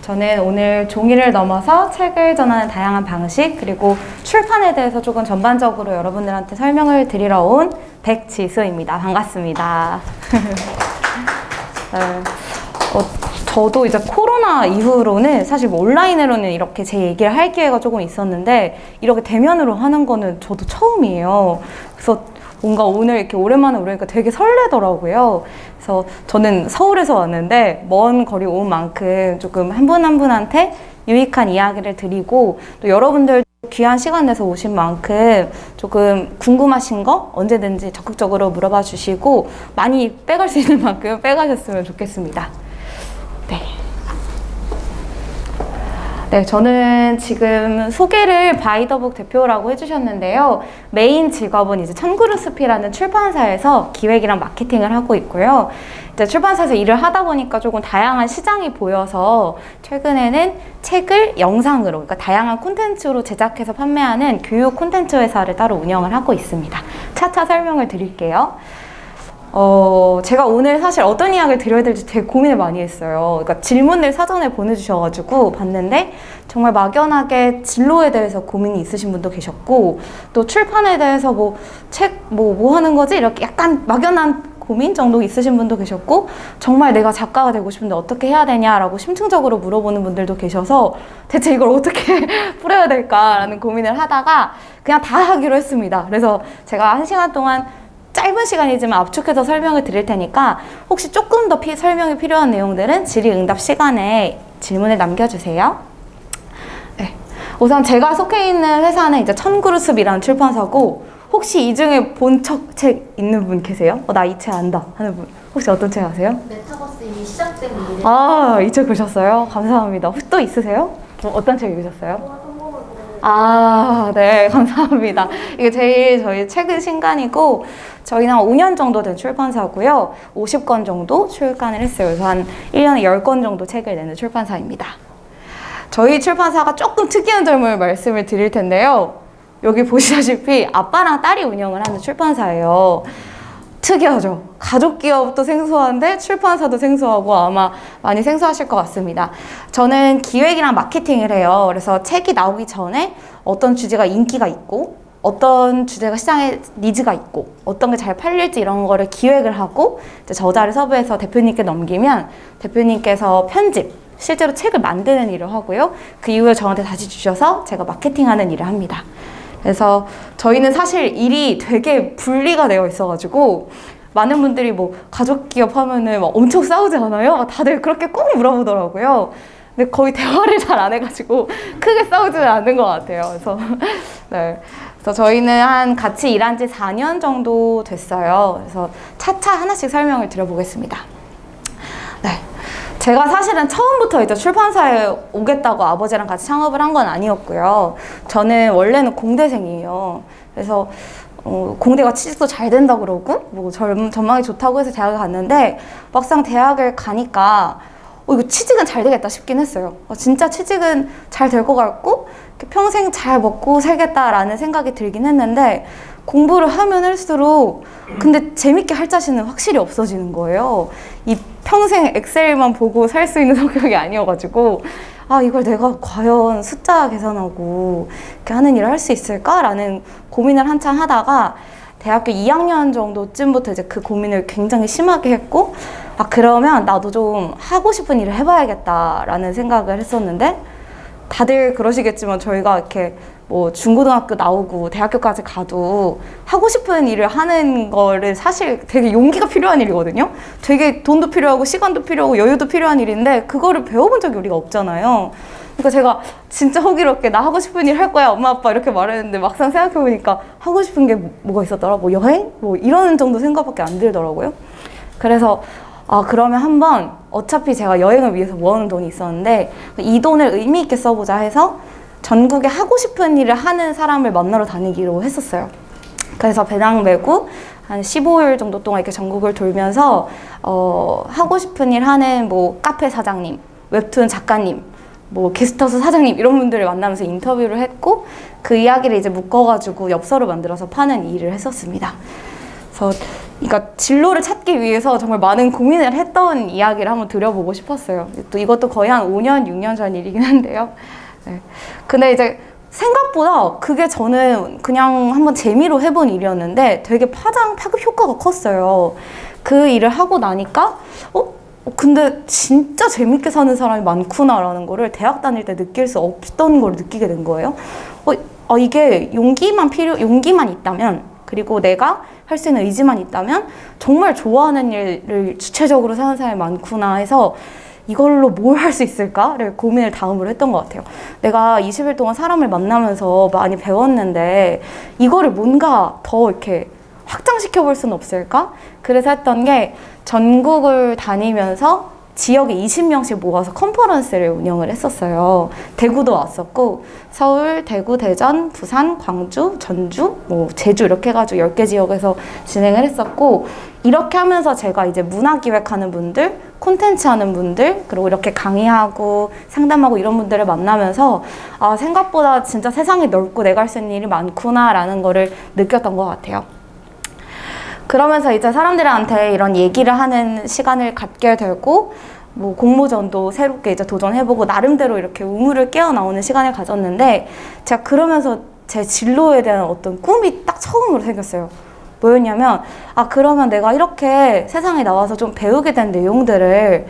저는 오늘 종이를 넘어서 책을 전하는 다양한 방식, 그리고 출판에 대해서 조금 전반적으로 여러분들한테 설명을 드리러 온 백지수입니다. 반갑습니다. 저도 이제 코로나 이후로는 사실 뭐 온라인으로는 이렇게 제 얘기를 할 기회가 조금 있었는데, 이렇게 대면으로 하는 거는 저도 처음이에요. 그래서 뭔가 오늘 이렇게 오랜만에 오려니까 되게 설레더라고요. 그래서 저는 서울에서 왔는데 먼 거리 온 만큼 조금 한 분 한 분한테 유익한 이야기를 드리고, 또 여러분들 귀한 시간 내서 오신 만큼 조금 궁금하신 거 언제든지 적극적으로 물어봐 주시고, 많이 빼갈 수 있는 만큼 빼가셨으면 좋겠습니다. 네, 저는 지금 소개를 바이더북 대표라고 해주셨는데요. 메인 직업은 이제 천그루스피라는 출판사에서 기획이랑 마케팅을 하고 있고요. 이제 출판사에서 일을 하다 보니까 조금 다양한 시장이 보여서 최근에는 책을 영상으로, 그러니까 다양한 콘텐츠로 제작해서 판매하는 교육 콘텐츠 회사를 따로 운영을 하고 있습니다. 차차 설명을 드릴게요. 제가 오늘 사실 어떤 이야기를 드려야 될지 되게 고민을 많이 했어요. 그러니까 질문을 사전에 보내주셔가지고 봤는데, 정말 막연하게 진로에 대해서 고민이 있으신 분도 계셨고, 또 출판에 대해서 뭐 하는 거지? 이렇게 약간 막연한 고민 정도 있으신 분도 계셨고, 정말 내가 작가가 되고 싶은데 어떻게 해야 되냐라고 심층적으로 물어보는 분들도 계셔서 대체 이걸 어떻게 풀어야 될까라는 고민을 하다가 그냥 다 하기로 했습니다. 그래서 제가 1시간 동안 짧은 시간이지만 압축해서 설명을 드릴 테니까, 혹시 조금 더 설명이 필요한 내용들은 질의응답 시간에 질문을 남겨주세요. 네. 우선 제가 속해 있는 회사는 이제 천그루스비라는 출판사고, 혹시 이 중에 본 책 있는 분 계세요? 나 이 책 안다 하는 분 혹시 어떤 책 아세요? 메타버스 이미 시작된 미래. 아, 이 책 보셨어요? 감사합니다. 혹시 또 있으세요? 어떤 책 읽으셨어요? 아, 네, 감사합니다. 이게 제일 저희 최근 신간이고, 저희는 한 5년 정도 된 출판사고요. 50권 정도 출간을 했어요. 그래서 한 1년에 10권 정도 책을 내는 출판사입니다. 저희 출판사가 조금 특이한 점을 말씀을 드릴 텐데요. 여기 보시다시피 아빠랑 딸이 운영을 하는 출판사예요. 특이하죠? 가족 기업도 생소한데 출판사도 생소하고 아마 많이 생소하실 것 같습니다. 저는 기획이랑 마케팅을 해요. 그래서 책이 나오기 전에 어떤 주제가 인기가 있고, 어떤 주제가 시장에 니즈가 있고, 어떤 게 잘 팔릴지 이런 거를 기획을 하고, 이제 저자를 섭외해서 대표님께 넘기면 대표님께서 편집, 실제로 책을 만드는 일을 하고요. 그 이후에 저한테 다시 주셔서 제가 마케팅하는 일을 합니다. 그래서 저희는 사실 일이 되게 분리가 되어 있어가지고, 많은 분들이 뭐 가족 기업 하면은 막 엄청 싸우지 않아요? 다들 그렇게 꼭 물어보더라고요. 근데 거의 대화를 잘 안 해가지고 크게 싸우지는 않는 것 같아요. 그래서 네. 그래서 저희는 같이 일한 지 4년 정도 됐어요. 그래서 차차 하나씩 설명을 드려보겠습니다. 네. 제가 사실은 처음부터 이제 출판사에 오겠다고 아버지랑 같이 창업을 한 건 아니었고요. 저는 원래는 공대생이에요. 그래서 공대가 취직도 잘 된다고 그러고, 뭐 전망이 좋다고 해서 대학을 갔는데, 막상 대학을 가니까 이거 취직은 잘 되겠다 싶긴 했어요. 진짜 취직은 잘 될 것 같고, 평생 잘 먹고 살겠다라는 생각이 들긴 했는데, 공부를 하면 할수록 근데 재밌게 할 자신은 확실히 없어지는 거예요. 이 평생 엑셀만 보고 살 수 있는 성격이 아니어가지고, 이걸 내가 과연 숫자 계산하고 이렇게 하는 일을 할 수 있을까라는 고민을 한참 하다가, 대학교 2학년 정도쯤부터 이제 그 고민을 굉장히 심하게 했고, 그러면 나도 좀 하고 싶은 일을 해봐야겠다라는 생각을 했었는데, 다들 그러시겠지만 저희가 이렇게 뭐 중고등학교 나오고 대학교까지 가도 하고 싶은 일을 하는 거를 사실 되게 용기가 필요한 일이거든요. 되게 돈도 필요하고 시간도 필요하고 여유도 필요한 일인데, 그거를 배워본 적이 우리가 없잖아요. 그러니까 제가 진짜 호기롭게 나 하고 싶은 일 할 거야 엄마 아빠 이렇게 말했는데, 막상 생각해보니까 하고 싶은 게 뭐가 있었더라? 뭐 여행? 뭐 이런 정도 생각밖에 안 들더라고요. 그래서 그러면 한번, 어차피 제가 여행을 위해서 모아놓은 돈이 있었는데 이 돈을 의미 있게 써보자 해서 전국에 하고 싶은 일을 하는 사람을 만나러 다니기로 했었어요. 그래서 배낭 메고 한 15일 정도 동안 이렇게 전국을 돌면서 하고 싶은 일 하는 뭐 카페 사장님, 웹툰 작가님, 뭐 게스트하우스 사장님 이런 분들을 만나면서 인터뷰를 했고, 그 이야기를 이제 묶어가지고 엽서를 만들어서 파는 일을 했었습니다. 그래서 그러니까 진로를 찾기 위해서 정말 많은 고민을 했던 이야기를 한번 드려보고 싶었어요. 또 이것도 거의 한 5년, 6년 전 일이긴 한데요. 네. 근데 이제 생각보다 그게 저는 그냥 한번 재미로 해본 일이었는데 되게 파급 효과가 컸어요. 그 일을 하고 나니까 근데 진짜 재밌게 사는 사람이 많구나라는 거를 대학 다닐 때 느낄 수 없던 걸 느끼게 된 거예요. 이게 용기만 있다면, 그리고 내가 할 수 있는 의지만 있다면 정말 좋아하는 일을 주체적으로 사는 사람이 많구나 해서 이걸로 뭘 할 수 있을까를 고민을 다음으로 했던 것 같아요. 내가 20일 동안 사람을 만나면서 많이 배웠는데 이거를 뭔가 더 이렇게 확장시켜 볼 수는 없을까? 그래서 했던 게 전국을 다니면서 지역에 20명씩 모아서 컨퍼런스를 운영을 했었어요. 대구도 왔었고 서울, 대구, 대전, 부산, 광주, 전주, 제주 이렇게 해가지고 10개 지역에서 진행을 했었고, 이렇게 하면서 제가 이제 문화 기획하는 분들, 콘텐츠 하는 분들, 그리고 이렇게 강의하고 상담하고 이런 분들을 만나면서 생각보다 진짜 세상이 넓고 내가 할 수 있는 일이 많구나라는 거를 느꼈던 것 같아요. 그러면서 이제 사람들한테 이런 얘기를 하는 시간을 갖게 되고, 공모전도 새롭게 이제 도전해보고 나름대로 이렇게 우물을 깨어 나오는 시간을 가졌는데, 제가 그러면서 제 진로에 대한 어떤 꿈이 딱 처음으로 생겼어요. 뭐였냐면, 그러면 내가 이렇게 세상에 나와서 좀 배우게 된 내용들을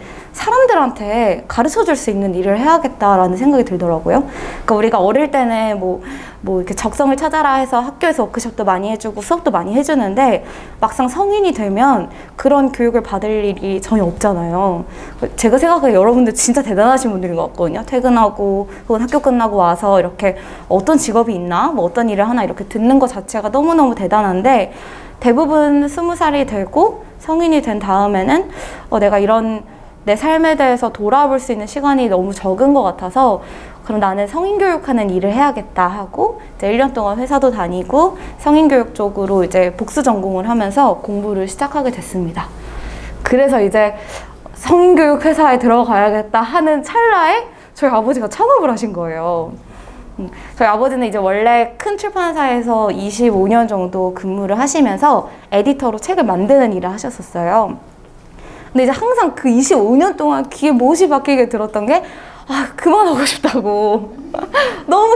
사람들한테 가르쳐 줄 수 있는 일을 해야겠다라는 생각이 들더라고요. 그러니까 우리가 어릴 때는 이렇게 적성을 찾아라 해서 학교에서 워크숍도 많이 해주고 수업도 많이 해주는데, 막상 성인이 되면 그런 교육을 받을 일이 전혀 없잖아요. 제가 생각하기에 여러분들 진짜 대단하신 분들인 것 같거든요. 퇴근하고 혹은 학교 끝나고 와서 이렇게 어떤 직업이 있나, 어떤 일을 하나 이렇게 듣는 것 자체가 너무너무 대단한데, 대부분 20살이 되고 성인이 된 다음에는 내가 이런 내 삶에 대해서 돌아볼 수 있는 시간이 너무 적은 것 같아서, 그럼 나는 성인교육하는 일을 해야겠다 하고 이제 1년 동안 회사도 다니고 성인교육 쪽으로 이제 복수 전공을 하면서 공부를 시작하게 됐습니다. 그래서 이제 성인교육 회사에 들어가야겠다 하는 찰나에 저희 아버지가 창업을 하신 거예요. 저희 아버지는 이제 원래 큰 출판사에서 25년 정도 근무를 하시면서 에디터로 책을 만드는 일을 하셨었어요. 근데 이제 항상 그 25년 동안 귀에 못이 박히게 들었던 게 그만하고 싶다고 너무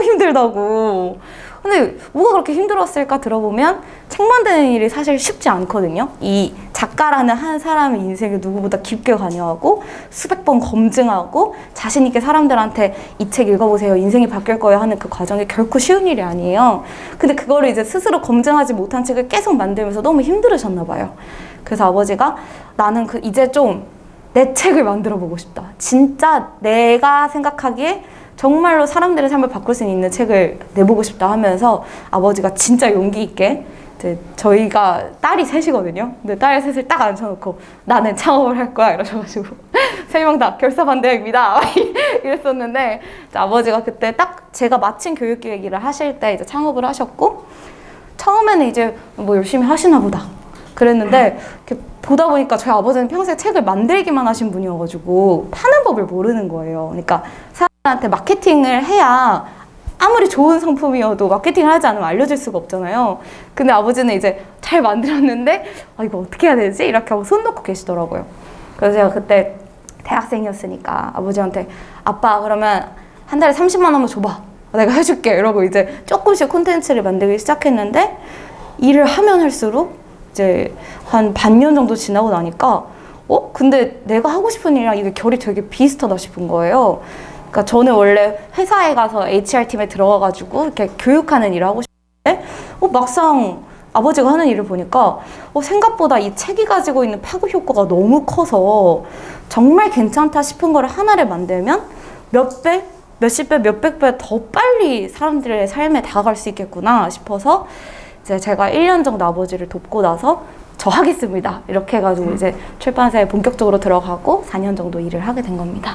힘들다고. 근데 뭐가 그렇게 힘들었을까 들어보면 책 만드는 일이 사실 쉽지 않거든요. 이 작가라는 한 사람의 인생에 누구보다 깊게 관여하고 수백 번 검증하고 자신 있게 사람들한테 이 책 읽어보세요, 인생이 바뀔 거예요 하는 그 과정이 결코 쉬운 일이 아니에요. 근데 그거를 이제 스스로 검증하지 못한 책을 계속 만들면서 너무 힘들으셨나 봐요. 그래서 아버지가 나는 이제 좀 내 책을 만들어 보고 싶다. 진짜 내가 생각하기에 정말로 사람들의 삶을 바꿀 수 있는 책을 내보고 싶다 하면서 아버지가 진짜 용기 있게, 이제 저희가 딸이 셋이거든요. 근데 딸 셋을 딱 앉혀놓고 나는 창업을 할 거야 이러셔가지고 3명 다 결사반대입니다 이랬었는데, 아버지가 그때 딱 제가 마친 교육기획 일을 하실 때 이제 창업을 하셨고, 처음에는 이제 열심히 하시나 보다 그랬는데, 이렇게 보다 보니까 저희 아버지는 평소에 책을 만들기만 하신 분이어가지고 파는 법을 모르는 거예요. 그러니까 사람한테 마케팅을 해야, 아무리 좋은 상품이어도 마케팅을 하지 않으면 알려질 수가 없잖아요. 근데 아버지는 이제 잘 만들었는데 이거 어떻게 해야 되지? 이렇게 하고 손 놓고 계시더라고요. 그래서 제가 그때 대학생이었으니까 아버지한테 아빠 그러면 한 달에 30만 원만 줘봐, 내가 해줄게 이러고 이제 조금씩 콘텐츠를 만들기 시작했는데, 일을 하면 할수록 이제 한 반년 정도 지나고 나니까 근데 내가 하고 싶은 일이랑 이게 결이 되게 비슷하다 싶은 거예요. 그러니까 저는 원래 회사에 가서 HR팀에 들어가가지고 이렇게 교육하는 일을 하고 싶은데 막상 아버지가 하는 일을 보니까 생각보다 이 책이 가지고 있는 파급 효과가 너무 커서 정말 괜찮다 싶은 거를 하나를 만들면 몇 배, 몇십 배, 몇백 배 더 빨리 사람들의 삶에 다가갈 수 있겠구나 싶어서 이제 제가 1년 정도 아버지를 돕고 나서 저 하겠습니다 이렇게 해가지고 이제 출판사에 본격적으로 들어가고 4년 정도 일을 하게 된 겁니다.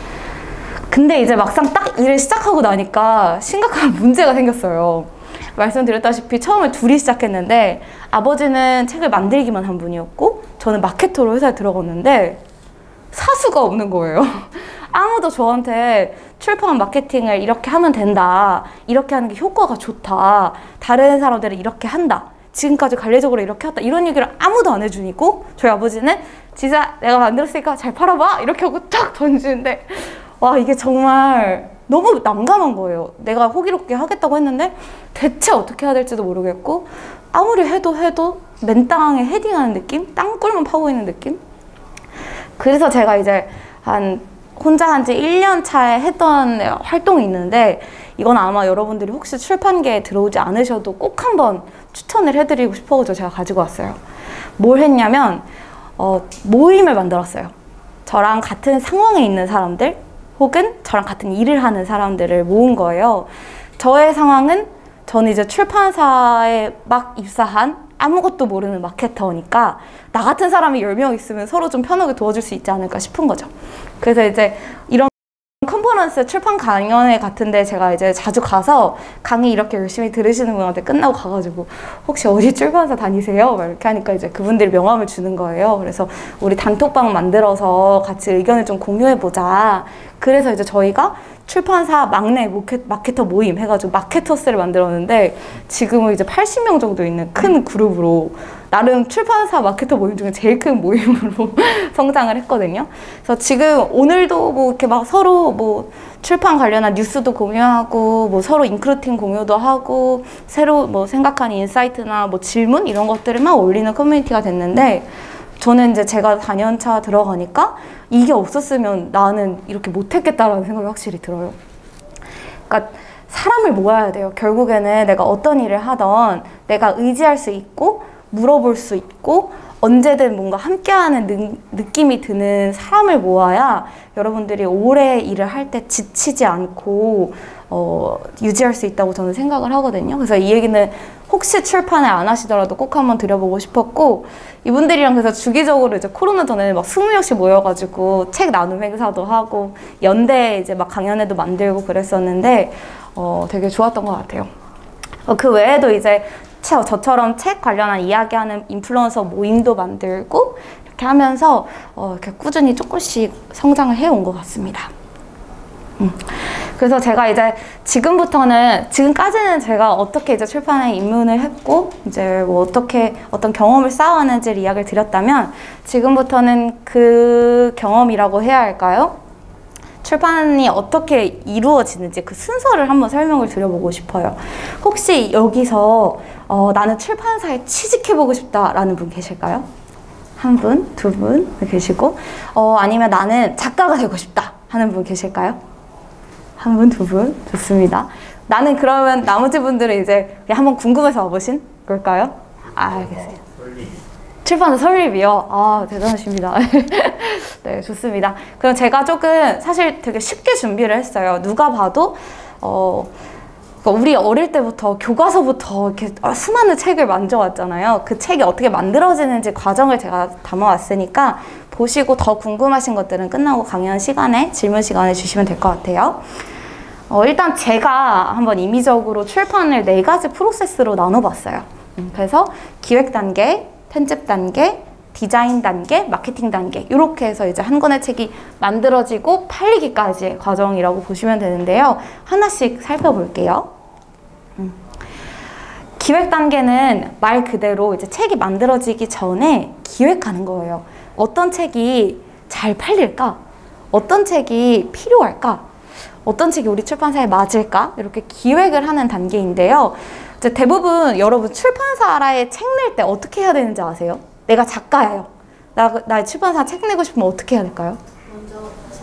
근데 이제 막상 딱 일을 시작하고 나니까 심각한 문제가 생겼어요. 말씀드렸다시피 처음에 둘이 시작했는데 아버지는 책을 만들기만 한 분이었고 저는 마케터로 회사에 들어갔는데 사수가 없는 거예요. 아무도 저한테 출판 마케팅을 이렇게 하면 된다, 이렇게 하는 게 효과가 좋다, 다른 사람들은 이렇게 한다, 지금까지 관례적으로 이렇게 했다 이런 얘기를 아무도 안 해주니까 저희 아버지는 지수야 내가 만들었으니까 잘 팔아봐 이렇게 하고 탁 던지는데 와 이게 정말 너무 난감한 거예요. 내가 호기롭게 하겠다고 했는데 대체 어떻게 해야 될지도 모르겠고 아무리 해도 맨땅에 헤딩하는 느낌? 땅굴만 파고 있는 느낌? 그래서 제가 이제 혼자 한 지 1년 차에 했던 활동이 있는데 이건 아마 여러분들이 혹시 출판계에 들어오지 않으셔도 꼭 한번 추천을 해드리고 싶어서 제가 가지고 왔어요. 뭘 했냐면 모임을 만들었어요. 저랑 같은 상황에 있는 사람들 혹은 저랑 같은 일을 하는 사람들을 모은 거예요. 저의 상황은 저는 이제 출판사에 막 입사한 아무것도 모르는 마케터니까 나 같은 사람이 10명 있으면 서로 좀 편하게 도와줄 수 있지 않을까 싶은 거죠. 그래서 이제 이런 컨퍼런스 출판 강연회 같은데 제가 이제 자주 가서 강의 이렇게 열심히 들으시는 분한테 끝나고 가가지고 혹시 어디 출판사 다니세요? 막 이렇게 하니까 이제 그분들이 명함을 주는 거예요. 그래서 우리 단톡방 만들어서 같이 의견을 좀 공유해보자. 그래서 이제 저희가 출판사 막내 마케터 모임 해가지고 마케터스를 만들었는데 지금은 이제 80명 정도 있는 큰 그룹으로 나름 출판사 마케터 모임 중에 제일 큰 모임으로 성장을 했거든요. 그래서 지금 오늘도 뭐 이렇게 막 서로 뭐 출판 관련한 뉴스도 공유하고 뭐 서로 인크루팅 공유도 하고 새로 뭐 생각하는 인사이트나 뭐 질문 이런 것들을 막 올리는 커뮤니티가 됐는데 저는 이제 제가 4년차 들어가니까 이게 없었으면 나는 이렇게 못했겠다라는 생각이 확실히 들어요. 그러니까 사람을 모아야 돼요. 결국에는 내가 어떤 일을 하던 내가 의지할 수 있고 물어볼 수 있고 언제든 뭔가 함께하는 느낌이 드는 사람을 모아야 여러분들이 오래 일을 할 때 지치지 않고 유지할 수 있다고 저는 생각을 하거든요. 그래서 이 얘기는 혹시 출판을 안 하시더라도 꼭 한번 드려보고 싶었고 이분들이랑 그래서 주기적으로 이제 코로나 전에는 막 20명씩 모여가지고 책 나눔 행사도 하고 연대 이제 막 강연회도 만들고 그랬었는데 되게 좋았던 것 같아요. 그 외에도 이제 저처럼 책 관련한 이야기하는 인플루언서 모임도 만들고 이렇게 하면서 이렇게 꾸준히 조금씩 성장을 해온 것 같습니다. 그래서 제가 이제 지금까지는 제가 어떻게 이제 출판에 입문을 했고 이제 뭐 어떻게 어떤 경험을 쌓아왔는지를 이야기를 드렸다면 지금부터는 그 경험이라고 해야 할까요? 출판이 어떻게 이루어지는지 그 순서를 한번 설명을 드려보고 싶어요. 혹시 여기서 나는 출판사에 취직해보고 싶다라는 분 계실까요? 한 분, 두 분 계시고 아니면 나는 작가가 되고 싶다 하는 분 계실까요? 한 분, 두 분? 좋습니다. 나는 그러면 나머지 분들은 이제 한번 궁금해서 와보신 걸까요? 알겠어요. 출판사 설립이요? 아, 대단하십니다. 네, 좋습니다. 그럼 제가 조금 사실 되게 쉽게 준비를 했어요. 누가 봐도 우리 어릴 때부터 교과서부터 이렇게 수많은 책을 만져왔잖아요. 그 책이 어떻게 만들어지는지 과정을 제가 담아왔으니까 보시고 더 궁금하신 것들은 끝나고 강연 시간에 질문 시간에 주시면 될 것 같아요. 일단 제가 한번 임의적으로 출판을 4가지 프로세스로 나눠봤어요. 그래서 기획 단계, 편집 단계, 디자인 단계, 마케팅 단계 이렇게 해서 이제 한 권의 책이 만들어지고 팔리기까지의 과정이라고 보시면 되는데요. 하나씩 살펴볼게요. 기획 단계는 말 그대로 이제 책이 만들어지기 전에 기획하는 거예요. 어떤 책이 잘 팔릴까? 어떤 책이 필요할까? 어떤 책이 우리 출판사에 맞을까? 이렇게 기획을 하는 단계인데요. 이제 대부분 여러분 출판사에 책 낼 때 어떻게 해야 되는지 아세요? 내가 작가예요. 나 출판사 책 내고 싶으면 어떻게 해야 될까요? 먼저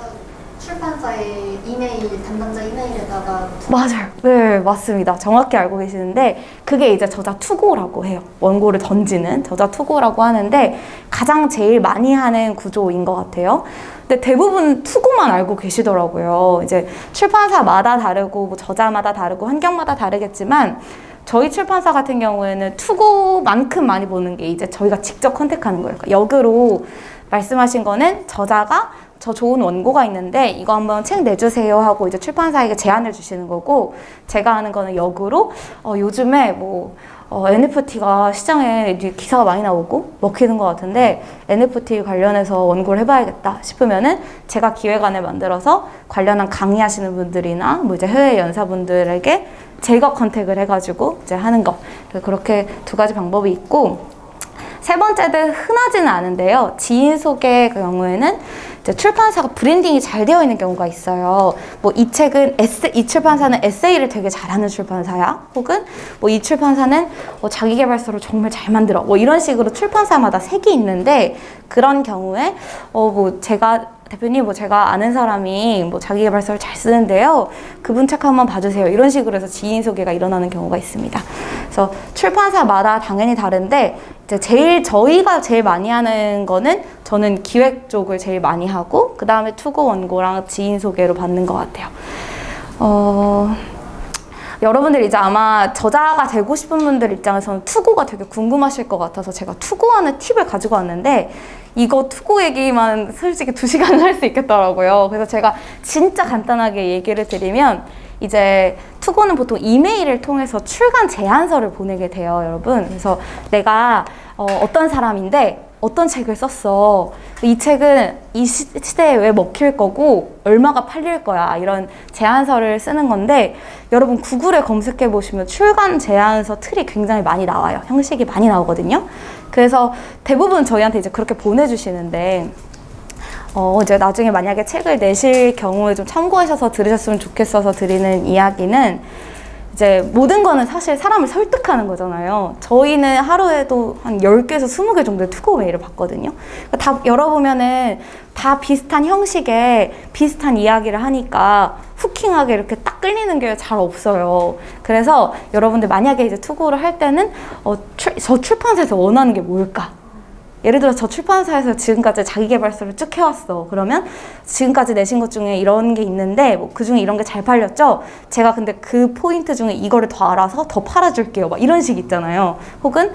출판사의 이메일, 담당자 이메일에다가 맞아요. 네, 맞습니다. 정확히 알고 계시는데 그게 이제 저자 투고라고 해요. 원고를 던지는 저자 투고라고 하는데 가장 제일 많이 하는 구조인 것 같아요. 근데 대부분 투고만 알고 계시더라고요. 이제 출판사마다 다르고 뭐 저자마다 다르고 환경마다 다르겠지만 저희 출판사 같은 경우에는 투고만큼 많이 보는 게 이제 저희가 직접 컨택하는 거예요. 그러니까 역으로 말씀하신 거는 저자가 저 좋은 원고가 있는데 이거 한번 책 내주세요 하고 이제 출판사에게 제안을 주시는 거고, 제가 하는 거는 역으로 요즘에 뭐 NFT가 시장에 기사가 많이 나오고 먹히는 것 같은데 NFT 관련해서 원고를 해봐야겠다 싶으면은 제가 기획안을 만들어서 관련한 강의하시는 분들이나 뭐 이제 해외 연사분들에게 제가 컨택을 해가지고 이제 하는 거. 그렇게 두 가지 방법이 있고, 세 번째는 흔하지는 않은데요. 지인 소개의 경우에는 이제 출판사가 브랜딩이 잘 되어 있는 경우가 있어요. 뭐 이 책은 이 출판사는 에세이를 되게 잘하는 출판사야. 혹은 뭐 이 출판사는 자기계발서를 정말 잘 만들어. 뭐 이런 식으로 출판사마다 색이 있는데, 그런 경우에 뭐 대표님, 뭐 제가 아는 사람이 뭐 자기계발서를 잘 쓰는데요, 그분 책 한번 봐주세요. 이런 식으로 해서 지인 소개가 일어나는 경우가 있습니다. 그래서 출판사마다 당연히 다른데, 이제 저희가 제일 많이 하는 거는, 저는 기획 쪽을 제일 많이 하고, 그 다음에 투고 원고랑 지인 소개로 받는 것 같아요. 여러분들 이제 아마 저자가 되고 싶은 분들 입장에서는 투고가 되게 궁금하실 것 같아서 제가 투고하는 팁을 가지고 왔는데, 이거 투고 얘기만 솔직히 2시간은 할 수 있겠더라고요. 그래서 제가 진짜 간단하게 얘기를 드리면, 이제 투고는 보통 이메일을 통해서 출간 제안서를 보내게 돼요, 여러분. 그래서 내가 어떤 사람인데 어떤 책을 썼어. 이 책은 이 시대에 왜 먹힐 거고 얼마가 팔릴 거야. 이런 제안서를 쓰는 건데, 여러분 구글에 검색해 보시면 출간 제안서 틀이 굉장히 많이 나와요. 형식이 많이 나오거든요. 그래서 대부분 저희한테 이제 그렇게 보내주시는데, 이제 나중에 만약에 책을 내실 경우에 좀 참고하셔서 들으셨으면 좋겠어서 드리는 이야기는, 이제 모든 거는 사실 사람을 설득하는 거잖아요. 저희는 하루에도 한 10개에서 20개 정도의 투고 메일을 받거든요. 그러니까 다 열어보면은 다 비슷한 형식의 비슷한 이야기를 하니까 후킹하게 이렇게 딱 끌리는 게 잘 없어요. 그래서 여러분들 만약에 이제 투고를 할 때는 저 출판사에서 원하는 게 뭘까? 예를 들어 저 출판사에서 지금까지 자기계발서를 쭉 해왔어. 그러면 지금까지 내신 것 중에 이런 게 있는데 뭐 그중에 이런 게 잘 팔렸죠? 제가 근데 그 포인트 중에 이거를 더 알아서 더 팔아줄게요. 막 이런 식 있잖아요. 혹은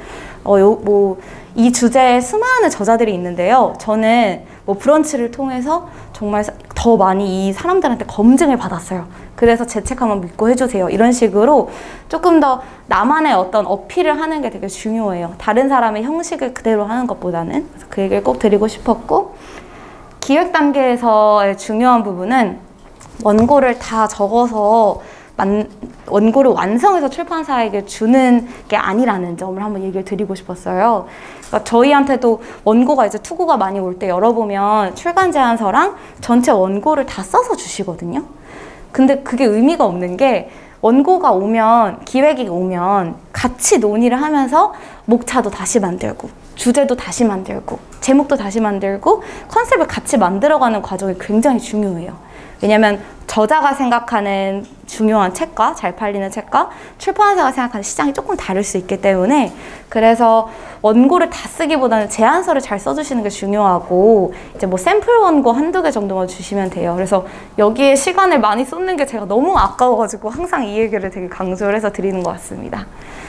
이 주제에 수많은 저자들이 있는데요. 저는 뭐 브런치를 통해서 정말 더 많이 이 사람들한테 검증을 받았어요. 그래서 제 책 한번 믿고 해주세요. 이런 식으로 조금 더 나만의 어떤 어필을 하는 게 되게 중요해요. 다른 사람의 형식을 그대로 하는 것보다는. 그래서 그 얘기를 꼭 드리고 싶었고, 기획 단계에서의 중요한 부분은 원고를 다 적어서 원고를 완성해서 출판사에게 주는 게 아니라는 점을 한번 얘기를 드리고 싶었어요. 그러니까 저희한테도 원고가 이제 투고가 많이 올 때 열어보면 출간 제안서랑 전체 원고를 다 써서 주시거든요. 근데 그게 의미가 없는 게, 원고가 오면, 기획이 오면 같이 논의를 하면서 목차도 다시 만들고 주제도 다시 만들고 제목도 다시 만들고 컨셉을 같이 만들어가는 과정이 굉장히 중요해요. 왜냐면 저자가 생각하는 중요한 책과 잘 팔리는 책과 출판사가 생각하는 시장이 조금 다를 수 있기 때문에, 그래서 원고를 다 쓰기보다는 제안서를 잘 써주시는 게 중요하고, 이제 뭐 샘플 원고 한두 개 정도만 주시면 돼요. 그래서 여기에 시간을 많이 쏟는 게 제가 너무 아까워가지고 항상 이 얘기를 되게 강조를 해서 드리는 것 같습니다.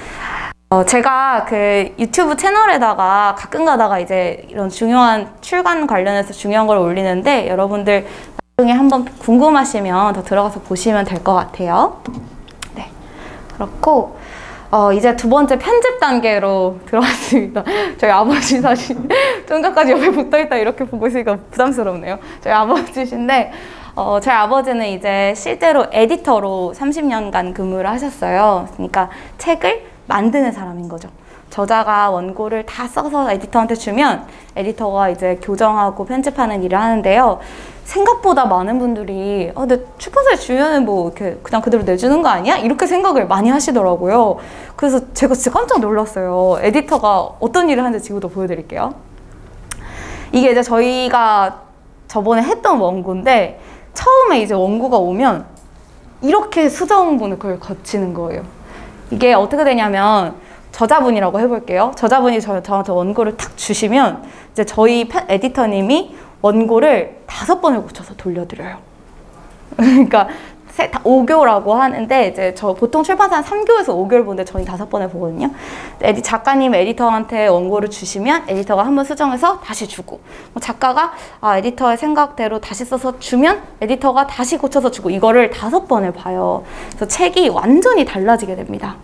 제가 그 유튜브 채널에다가 가끔 가다가 이제 이런 중요한 출간 관련해서 중요한 걸 올리는데, 여러분들 나중에 한번 궁금하시면 더 들어가서 보시면 될 것 같아요. 네, 그렇고 이제 두 번째 편집 단계로 들어왔습니다. 저희 아버지 사진 좀 전까지 옆에 붙어있다 이렇게 보고 있으니까 부담스럽네요. 저희 아버지신데, 저희 아버지는 이제 실제로 에디터로 30년간 근무를 하셨어요. 그러니까 책을 만드는 사람인 거죠. 저자가 원고를 다 써서 에디터한테 주면 에디터가 이제 교정하고 편집하는 일을 하는데요. 생각보다 많은 분들이 근데 출판사에 주면은 뭐 이렇게 그냥 그대로 내주는 거 아니야? 이렇게 생각을 많이 하시더라고요. 그래서 제가 진짜 깜짝 놀랐어요. 에디터가 어떤 일을 하는지 지금부터 보여드릴게요. 이게 이제 저희가 저번에 했던 원고인데, 처음에 이제 원고가 오면 이렇게 수정본을 그걸 거치는 거예요. 이게 어떻게 되냐면, 저자분이라고 해볼게요. 저자분이 저한테 원고를 탁 주시면 이제 저희 에디터님이 원고를 5번을 고쳐서 돌려드려요. 그러니까 5교라고 하는데 이제 저 보통 출판사는 3교에서 5교를 보는데 저희 5번을 보거든요. 작가님 에디터한테 원고를 주시면 에디터가 한번 수정해서 다시 주고, 작가가 에디터의 생각대로 다시 써서 주면 에디터가 다시 고쳐서 주고, 이거를 5번을 봐요. 그래서 책이 완전히 달라지게 됩니다.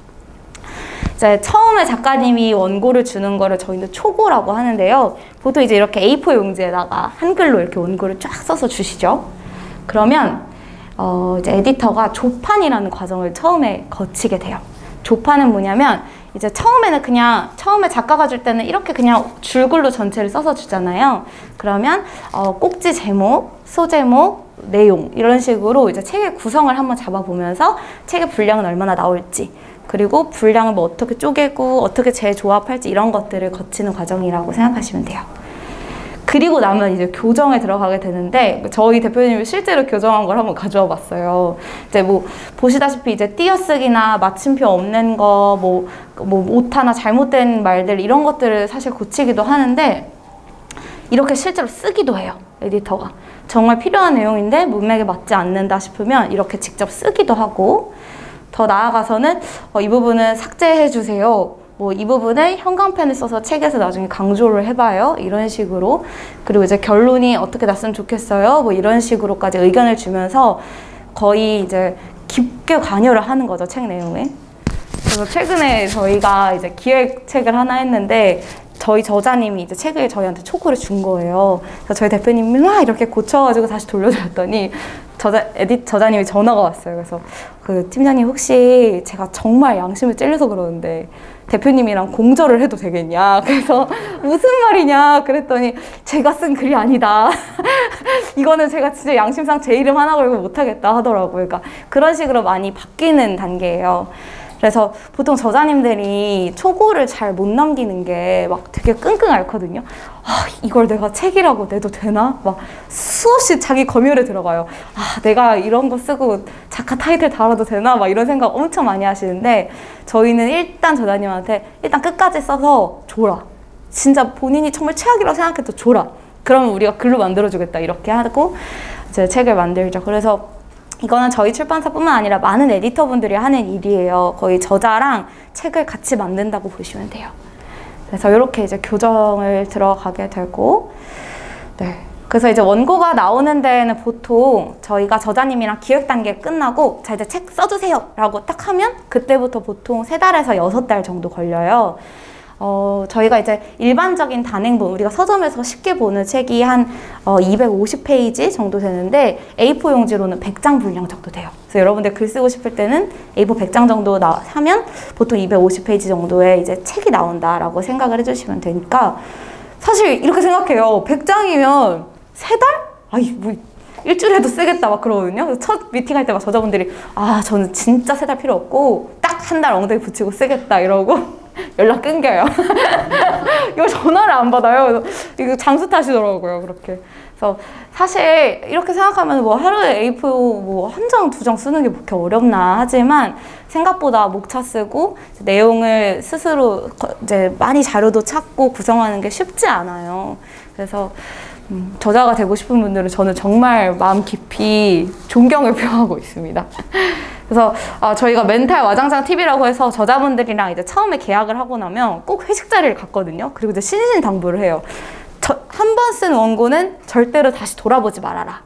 이제 처음에 작가님이 원고를 주는 거를 저희는 초고라고 하는데요. 보통 이제 이렇게 A4 용지에다가 한글로 이렇게 원고를 쫙 써서 주시죠. 그러면 이제 에디터가 조판이라는 과정을 처음에 거치게 돼요. 조판은 뭐냐면 이제 처음에는 그냥 처음에 작가가 줄 때는 이렇게 그냥 줄글로 전체를 써서 주잖아요. 그러면 꼭지 제목, 소제목, 내용 이런 식으로 이제 책의 구성을 한번 잡아보면서 책의 분량은 얼마나 나올지, 그리고 분량을 뭐 어떻게 쪼개고 어떻게 재조합할지 이런 것들을 거치는 과정이라고 생각하시면 돼요. 그리고 나면 이제 교정에 들어가게 되는데, 저희 대표님이 실제로 교정한 걸 한번 가져와 봤어요. 이제 뭐 보시다시피 이제 띄어쓰기나 마침표 없는 거, 뭐 오타나 잘못된 말들 이런 것들을 사실 고치기도 하는데, 이렇게 실제로 쓰기도 해요. 에디터가 정말 필요한 내용인데 문맥에 맞지 않는다 싶으면 이렇게 직접 쓰기도 하고, 더 나아가서는 이 부분은 삭제해 주세요. 뭐 이 부분에 형광펜을 써서 책에서 나중에 강조를 해봐요. 이런 식으로. 그리고 이제 결론이 어떻게 났으면 좋겠어요. 뭐 이런 식으로까지 의견을 주면서 거의 이제 깊게 관여를 하는 거죠, 책 내용에. 그래서 최근에 저희가 이제 기획책을 하나 했는데, 저희 저자님이 이제 책을 저희한테 초고를 준 거예요. 그래서 저희 대표님이 막 이렇게 고쳐가지고 다시 돌려드렸더니 저자님이 전화가 왔어요. 그래서 그 팀장님, 혹시 제가 정말 양심을 찔려서 그러는데 대표님이랑 공절을 해도 되겠냐? 그래서 무슨 말이냐? 그랬더니 제가 쓴 글이 아니다. 이거는 제가 진짜 양심상 제 이름 하나 걸고 못하겠다 하더라고요. 그러니까 그런 식으로 많이 바뀌는 단계예요. 그래서 보통 저자님들이 초고를 잘 못 넘기는 게 막 되게 끙끙 앓거든요. 이걸 내가 책이라고 내도 되나? 막 수없이 자기 검열에 들어가요. 내가 이런 거 쓰고 작가 타이틀 달아도 되나? 막 이런 생각 엄청 많이 하시는데, 저희는 일단 저자님한테 일단 끝까지 써서 줘라. 진짜 본인이 정말 최악이라고 생각해도 줘라. 그러면 우리가 글로 만들어주겠다. 이렇게 하고 이제 책을 만들죠. 그래서 이거는 저희 출판사뿐만 아니라 많은 에디터분들이 하는 일이에요. 거의 저자랑 책을 같이 만든다고 보시면 돼요. 그래서 이렇게 이제 교정을 들어가게 되고, 네. 그래서 이제 원고가 나오는 데는 보통 저희가 저자님이랑 기획 단계 끝나고 자 이제 책 써주세요 라고 딱 하면 그때부터 보통 3달에서 6달 정도 걸려요. 저희가 이제 일반적인 단행본, 우리가 서점에서 쉽게 보는 책이 한 250페이지 정도 되는데 A4 용지로는 100장 분량 정도 돼요. 그래서 여러분들 글 쓰고 싶을 때는 A4 100장 정도 하면 보통 250페이지 정도의 이제 책이 나온다라고 생각을 해주시면 되니까, 사실 이렇게 생각해요. 100장이면 3달? 뭐 일주일에도 쓰겠다 막 그러거든요. 그래서 첫 미팅할 때 막 저자분들이 저는 진짜 3달 필요 없고 딱 한 달 엉덩이 붙이고 쓰겠다 이러고 연락 끊겨요. 이거 전화를 안 받아요. 이거 장수 타시더라고요, 그렇게. 그래서 사실 이렇게 생각하면 뭐 하루에 A4 뭐 한 장, 2장 쓰는 게 그렇게 어렵나 하지만 생각보다 목차 쓰고 내용을 스스로 이제 많이 자료도 찾고 구성하는 게 쉽지 않아요. 그래서 저자가 되고 싶은 분들은 저는 정말 마음 깊이 존경을 표하고 있습니다. 그래서 저희가 멘탈 와장창 TV라고 해서 저자분들이랑 이제 처음에 계약을 하고 나면 꼭 회식 자리를 갔거든요. 그리고 이제 신신당부를 해요. 한 번 쓴 원고는 절대로 다시 돌아보지 말아라.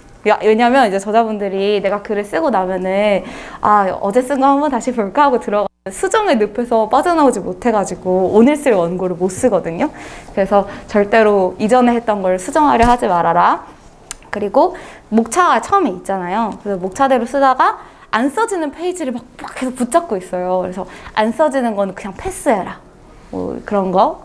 왜냐면 이제 저자분들이 내가 글을 쓰고 나면은 어제 쓴 거 한번 다시 볼까 하고 들어가 수정의 늪에서 빠져나오지 못해가지고 오늘 쓸 원고를 못 쓰거든요. 그래서 절대로 이전에 했던 걸 수정하려 하지 말아라. 그리고 목차가 처음에 있잖아요. 그래서 목차대로 쓰다가 안 써지는 페이지를 막 계속 붙잡고 있어요. 그래서 안 써지는 거는 그냥 패스해라. 뭐 그런 거.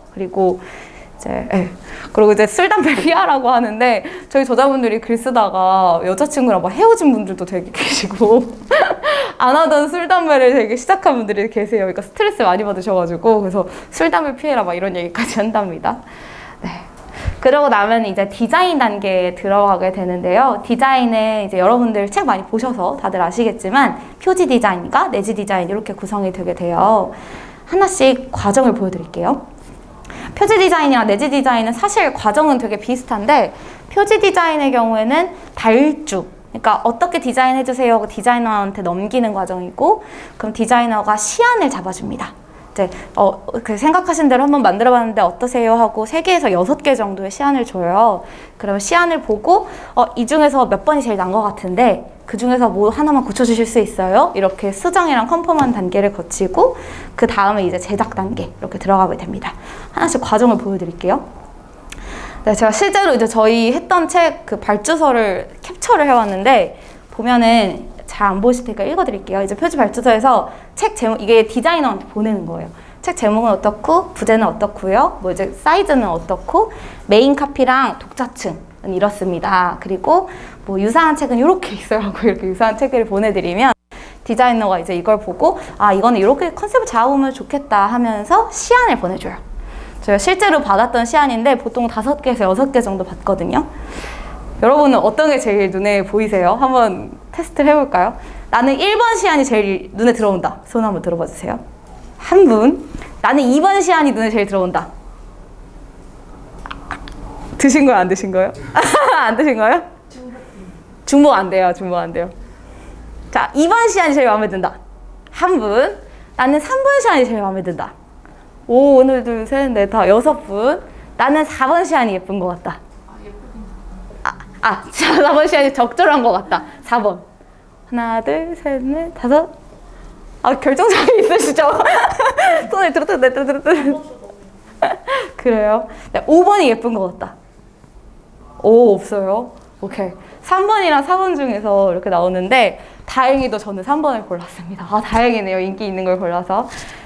그리고 이제 술, 담배 피하라고 하는데 저희 저자분들이 글 쓰다가 여자친구랑 막 헤어진 분들도 되게 계시고 안 하던 술, 담배를 되게 시작한 분들이 계세요. 그러니까 스트레스 많이 받으셔가지고 그래서 술, 담배 피해라 막 이런 얘기까지 한답니다. 네. 그러고 나면 이제 디자인 단계에 들어가게 되는데요. 디자인은 이제 여러분들 책 많이 보셔서 다들 아시겠지만 표지 디자인과 내지 디자인 이렇게 구성이 되게 돼요. 하나씩 과정을 보여드릴게요. 표지 디자인이랑 내지 디자인은 사실 과정은 되게 비슷한데 표지 디자인의 경우에는 발주, 그러니까 어떻게 디자인해주세요 하고 디자이너한테 넘기는 과정이고, 그럼 디자이너가 시안을 잡아줍니다. 이제 그 생각하신 대로 한번 만들어봤는데 어떠세요 하고 3개에서 6개 정도의 시안을 줘요. 그러면 시안을 보고 이 중에서 몇 번이 제일 난 것 같은데 그 중에서 뭐 하나만 고쳐주실 수 있어요? 이렇게 수정이랑 컨펌한 단계를 거치고 그 다음에 이제 제작 단계 이렇게 들어가게 됩니다. 하나씩 과정을 보여드릴게요. 네, 제가 실제로 이제 저희 했던 책 그 발주서를 캡처를 해왔는데 보면은 잘 안 보이실 테니까 읽어드릴게요. 이제 표지 발주서에서 책 제목, 이게 디자이너한테 보내는 거예요. 책 제목은 어떻고, 부제는 어떻고요, 뭐 이제 사이즈는 어떻고, 메인 카피랑 독자층은 이렇습니다. 그리고 뭐 유사한 책은 이렇게 있어요 하고 이렇게 유사한 책을 보내드리면 디자이너가 이제 이걸 보고 아, 이거는 이렇게 컨셉을 잡으면 좋겠다 하면서 시안을 보내줘요. 제가 실제로 받았던 시안인데 보통 5개에서 6개 정도 받거든요. 여러분은 어떤 게 제일 눈에 보이세요? 한번 테스트를 해볼까요? 나는 1번 시안이 제일 눈에 들어온다. 손 한번 들어봐 주세요. 한 분. 나는 2번 시안이 눈에 제일 들어온다. 드신 거예요? 안 드신 거예요? 안 드신 거예요? 중복 안 돼요. 중복 안 돼요. 자, 2번 시안이 제일 마음에 든다. 한 분. 나는 3번 시안이 제일 마음에 든다. 오, 오늘 둘, 셋, 넷, 다 6분. 나는 4번 시안이 예쁜 것 같다. 4번 시안이 적절한 것 같다. 4번. 하나, 둘, 셋, 넷, 5. 결정장애 있으시죠? 손을 들었다. 그래요? 네, 5번이 예쁜 것 같다. 오, 없어요? 오케이. 3번이랑 4번 중에서 이렇게 나오는데 다행히도 저는 3번을 골랐습니다. 다행이네요. 인기 있는 걸 골라서.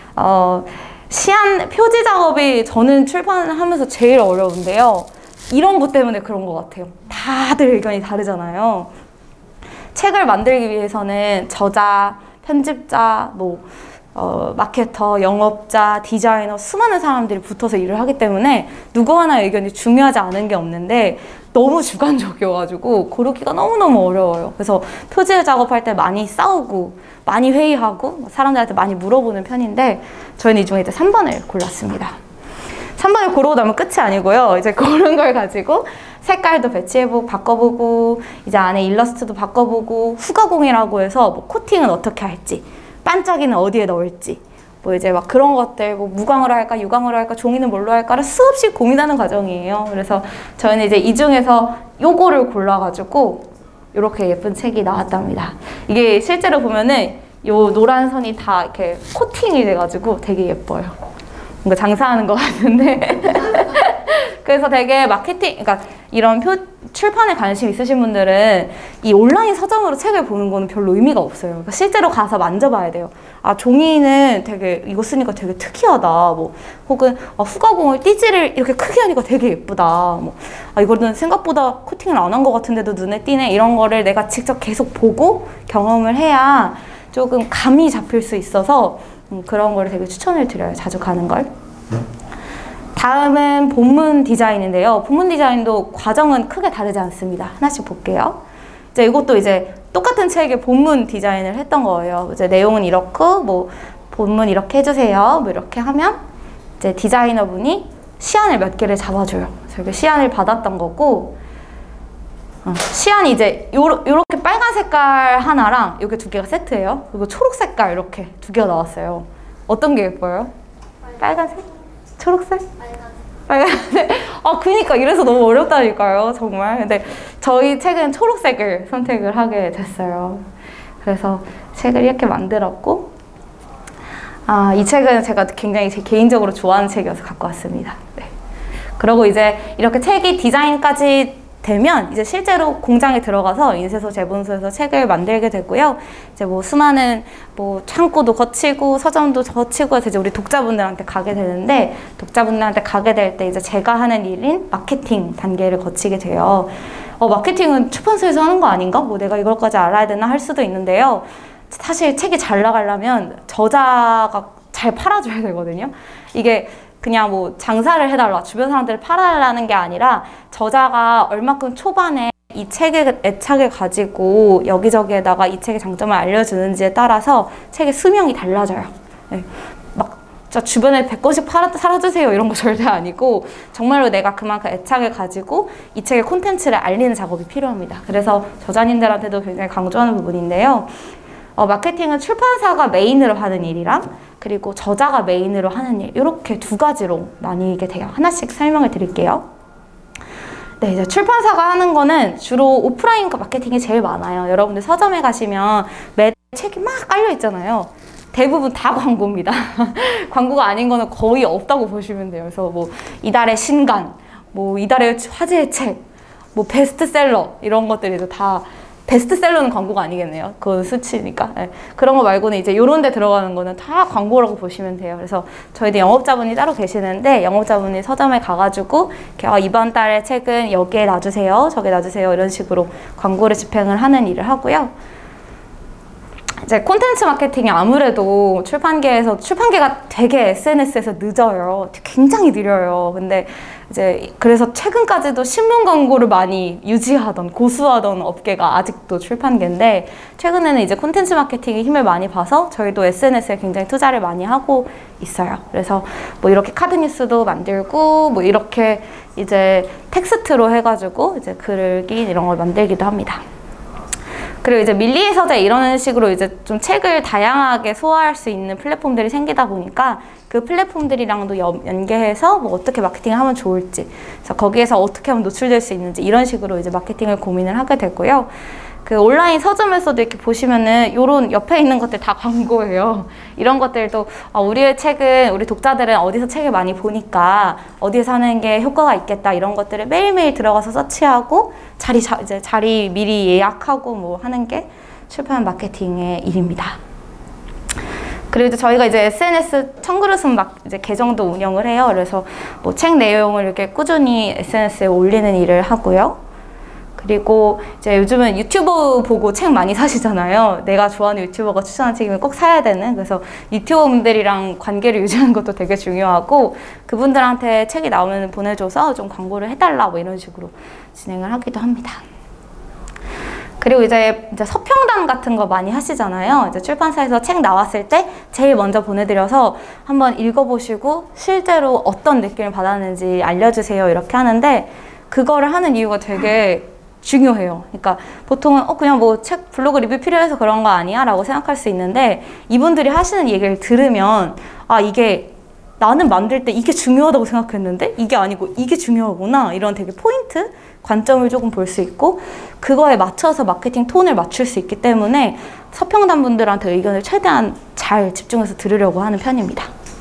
시안 표지 작업이 저는 출판하면서 제일 어려운데요. 이런 것 때문에 그런 것 같아요. 다들 의견이 다르잖아요. 책을 만들기 위해서는 저자, 편집자, 마케터, 영업자, 디자이너 수많은 사람들이 붙어서 일을 하기 때문에 누구 하나의 의견이 중요하지 않은 게 없는데 너무 주관적이어가지고 고르기가 너무너무 어려워요. 그래서 표지 작업할 때 많이 싸우고 많이 회의하고 사람들한테 많이 물어보는 편인데 저희는 이 중에 이제 3번을 골랐습니다. 3번을 고르고 나면 끝이 아니고요. 이제 고른 걸 가지고 색깔도 배치해보고 바꿔보고 이제 안에 일러스트도 바꿔보고 후가공이라고 해서 뭐 코팅은 어떻게 할지 반짝이는 어디에 넣을지 뭐 이제 막 그런 것들 뭐 무광으로 할까 유광으로 할까 종이는 뭘로 할까를 수없이 고민하는 과정이에요. 그래서 저희는 이제 이 중에서 요거를 골라가지고 이렇게 예쁜 책이 나왔답니다. 이게 실제로 보면은 요 노란 선이 다 이렇게 코팅이 돼가지고 되게 예뻐요. 뭔가 장사하는 것 같은데 그래서 되게 마케팅, 그러니까 이런 출판에 관심 있으신 분들은 이 온라인 서점으로 책을 보는 거는 별로 의미가 없어요. 그러니까 실제로 가서 만져봐야 돼요. 종이는 되게 이거 쓰니까 되게 특이하다. 뭐 혹은 후가공을 띠지를 이렇게 크게 하니까 되게 예쁘다. 뭐 이거는 생각보다 코팅을 안 한 것 같은데도 눈에 띄네. 이런 거를 내가 직접 계속 보고 경험을 해야 조금 감이 잡힐 수 있어서 그런 거를 되게 추천을 드려요. 자주 가는 걸. 다음은 본문 디자인인데요. 본문 디자인도 과정은 크게 다르지 않습니다. 하나씩 볼게요. 이제 이것도 이제 똑같은 책의 본문 디자인을 했던 거예요. 이제 내용은 이렇고, 뭐 본문 이렇게 해주세요. 뭐 이렇게 하면 이제 디자이너분이 시안을 몇 개를 잡아줘요. 그래서 시안을 받았던 거고, 시안이 이제 요렇게 빨간 색깔 하나랑 이렇게 2개가 세트예요. 그리고 초록 색깔 이렇게 2개가 나왔어요. 어떤 게 예뻐요? 빨간색? 초록색? 빨간색? 그니까 이래서 너무 어렵다니까요, 정말. 근데 저희 책은 초록색을 선택을 하게 됐어요. 그래서 책을 이렇게 만들었고, 이 책은 제가 굉장히 제 개인적으로 좋아하는 책이어서 갖고 왔습니다. 네. 그리고 이제 이렇게 책이 디자인까지 되면 이제 실제로 공장에 들어가서 인쇄소, 제본소에서 책을 만들게 되고요. 이제 뭐 수많은 뭐 창고도 거치고 서점도 거치고 해서 이제 우리 독자분들한테 가게 되는데 독자분들한테 가게 될 때 이제 제가 하는 일인 마케팅 단계를 거치게 돼요. 마케팅은 출판사에서 하는 거 아닌가? 뭐 내가 이걸까지 알아야 되나 할 수도 있는데요. 사실 책이 잘 나가려면 저자가 잘 팔아줘야 되거든요. 이게 그냥 뭐 장사를 해달라, 주변 사람들을 팔아달라는 게 아니라 저자가 얼마큼 초반에 이 책의 애착을 가지고 여기저기에다가 이 책의 장점을 알려주는지에 따라서 책의 수명이 달라져요. 네. 막 진짜 주변에 100권씩 팔아주세요 이런 거 절대 아니고 정말로 내가 그만큼 애착을 가지고 이 책의 콘텐츠를 알리는 작업이 필요합니다. 그래서 저자님들한테도 굉장히 강조하는 부분인데요. 마케팅은 출판사가 메인으로 하는 일이랑 그리고 저자가 메인으로 하는 일 이렇게 두 가지로 나뉘게 돼요. 하나씩 설명을 드릴게요. 네, 이제 출판사가 하는 거는 주로 오프라인 마케팅이 제일 많아요. 여러분들 서점에 가시면 매 책이 막 깔려 있잖아요. 대부분 다 광고입니다. 광고가 아닌 거는 거의 없다고 보시면 돼요. 그래서 뭐 이달의 신간, 뭐 이달의 화제의 책, 뭐 베스트셀러 이런 것들이 다 베스트셀러는 광고가 아니겠네요. 그건 수치니까. 네. 그런 거 말고는 이제 요런 데 들어가는 거는 다 광고라고 보시면 돼요. 그래서 저희도 영업자분이 따로 계시는데 영업자분이 서점에 가가지고 이번 달의 책은 여기에 놔주세요. 저기에 놔주세요. 이런 식으로 광고를 집행을 하는 일을 하고요. 이제 콘텐츠 마케팅이 아무래도 출판계가 되게 SNS에서 늦어요. 굉장히 느려요. 근데 이제 그래서 최근까지도 신문 광고를 많이 유지하던 고수하던 업계가 아직도 출판계인데 최근에는 이제 콘텐츠 마케팅에 힘을 많이 봐서 저희도 SNS에 굉장히 투자를 많이 하고 있어요. 그래서 뭐 이렇게 카드 뉴스도 만들고 뭐 이렇게 이제 텍스트로 해가지고 이제 글기 이런 걸 만들기도 합니다. 그리고 이제 밀리의 서재 이런 식으로 이제 좀 책을 다양하게 소화할 수 있는 플랫폼들이 생기다 보니까 그 플랫폼들이랑도 연계해서 뭐 어떻게 마케팅을 하면 좋을지, 그래서 거기에서 어떻게 하면 노출될 수 있는지 이런 식으로 이제 마케팅을 고민을 하게 되고요. 그 온라인 서점에서도 이렇게 보시면은 요런 옆에 있는 것들 다 광고예요. 이런 것들도 우리의 책은 우리 독자들은 어디서 책을 많이 보니까 어디에서 하는 게 효과가 있겠다 이런 것들을 매일매일 들어가서 서치하고 자리 미리 예약하고 뭐 하는 게 출판 마케팅의 일입니다. 그리고 이제 저희가 이제 SNS 청그릇은 이제 계정도 운영을 해요. 그래서 뭐 책 내용을 이렇게 꾸준히 SNS에 올리는 일을 하고요. 그리고 이제 요즘은 유튜버 보고 책 많이 사시잖아요. 내가 좋아하는 유튜버가 추천한 책이면 꼭 사야 되는. 그래서 유튜버분들이랑 관계를 유지하는 것도 되게 중요하고 그분들한테 책이 나오면 보내줘서 좀 광고를 해달라 뭐 이런 식으로 진행을 하기도 합니다. 그리고 이제 서평단 같은 거 많이 하시잖아요. 이제 출판사에서 책 나왔을 때 제일 먼저 보내드려서 한번 읽어보시고 실제로 어떤 느낌을 받았는지 알려주세요 이렇게 하는데 그거를 하는 이유가 되게 중요해요. 그러니까 보통은 그냥 뭐 책 블로그 리뷰 필요해서 그런 거 아니야? 라고 생각할 수 있는데 이분들이 하시는 얘기를 들으면 이게 나는 만들 때 이게 중요하다고 생각했는데 이게 아니고 이게 중요하구나 이런 되게 포인트? 관점을 조금 볼 수 있고 그거에 맞춰서 마케팅 톤을 맞출 수 있기 때문에 서평단 분들한테 의견을 최대한 잘 집중해서 들으려고 하는 편입니다.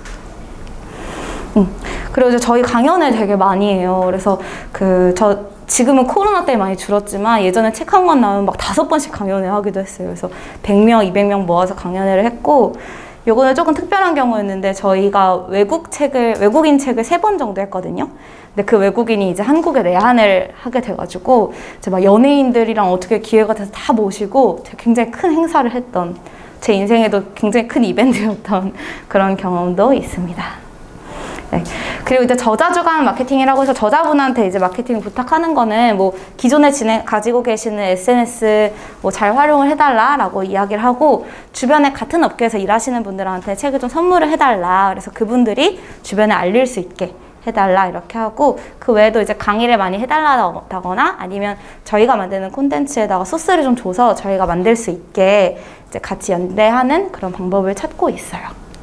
그리고 이제 저희 강연을 되게 많이 해요. 그래서 지금은 코로나 때문에 많이 줄었지만 예전에 책 한 권 나오면 막 5번씩 강연을 하기도 했어요. 그래서 100명, 200명 모아서 강연회를 했고 요거는 조금 특별한 경우였는데 저희가 외국인 책을 3번 정도 했거든요. 근데 그 외국인이 이제 한국에 내한을 하게 돼가지고 이제 막 연예인들이랑 어떻게 기회가 돼서 다 모시고 굉장히 큰 행사를 했던 제 인생에도 굉장히 큰 이벤트였던 그런 경험도 있습니다. 네. 그리고 이제 저자 주간 마케팅이라고 해서 저자분한테 이제 마케팅 부탁하는 거는 뭐 기존에 가지고 계시는 SNS 뭐 잘 활용을 해달라라고 이야기를 하고 주변에 같은 업계에서 일하시는 분들한테 책을 좀 선물을 해달라. 그래서 그분들이 주변에 알릴 수 있게 해달라 이렇게 하고 그 외에도 이제 강의를 많이 해달라거나 아니면 저희가 만드는 콘텐츠에다가 소스를 좀 줘서 저희가 만들 수 있게 이제 같이 연대하는 그런 방법을 찾고 있어요.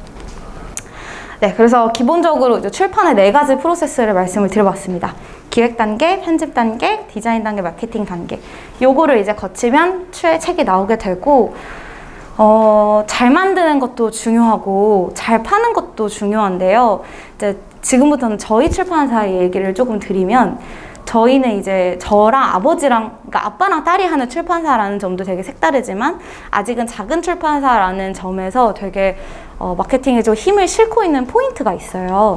네, 그래서 기본적으로 이제 출판의 4가지 프로세스를 말씀을 드려봤습니다. 기획 단계, 편집 단계, 디자인 단계, 마케팅 단계. 요거를 이제 거치면 책이 나오게 되고, 잘 만드는 것도 중요하고, 잘 파는 것도 중요한데요. 이제 지금부터는 저희 출판사의 얘기를 조금 드리면, 저희는 이제 저랑 아버지랑, 그러니까 아빠랑 딸이 하는 출판사라는 점도 되게 색다르지만 아직은 작은 출판사라는 점에서 되게 마케팅에 좀 힘을 싣고 있는 포인트가 있어요.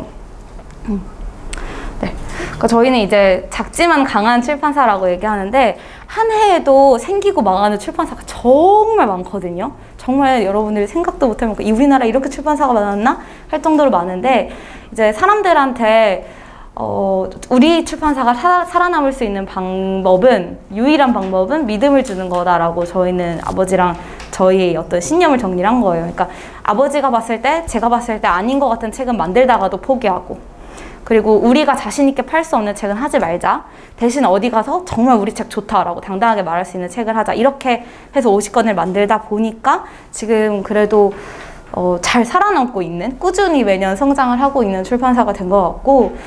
네. 그러니까 저희는 이제 작지만 강한 출판사라고 얘기하는데 한 해에도 생기고 망하는 출판사가 정말 많거든요. 정말 여러분들이 생각도 못할 만큼 우리나라 이렇게 출판사가 많았나? 할 정도로 많은데 이제 사람들한테 우리 출판사가 살아남을 수 있는 유일한 방법은 믿음을 주는 거다라고 저희는 아버지랑 저희의 어떤 신념을 정리를 한 거예요. 그러니까 아버지가 봤을 때, 제가 봤을 때 아닌 것 같은 책은 만들다가도 포기하고, 그리고 우리가 자신 있게 팔 수 없는 책은 하지 말자. 대신 어디 가서 정말 우리 책 좋다라고 당당하게 말할 수 있는 책을 하자. 이렇게 해서 50권을 만들다 보니까 지금 그래도 잘 살아남고 있는, 꾸준히 매년 성장을 하고 있는 출판사가 된 것 같고,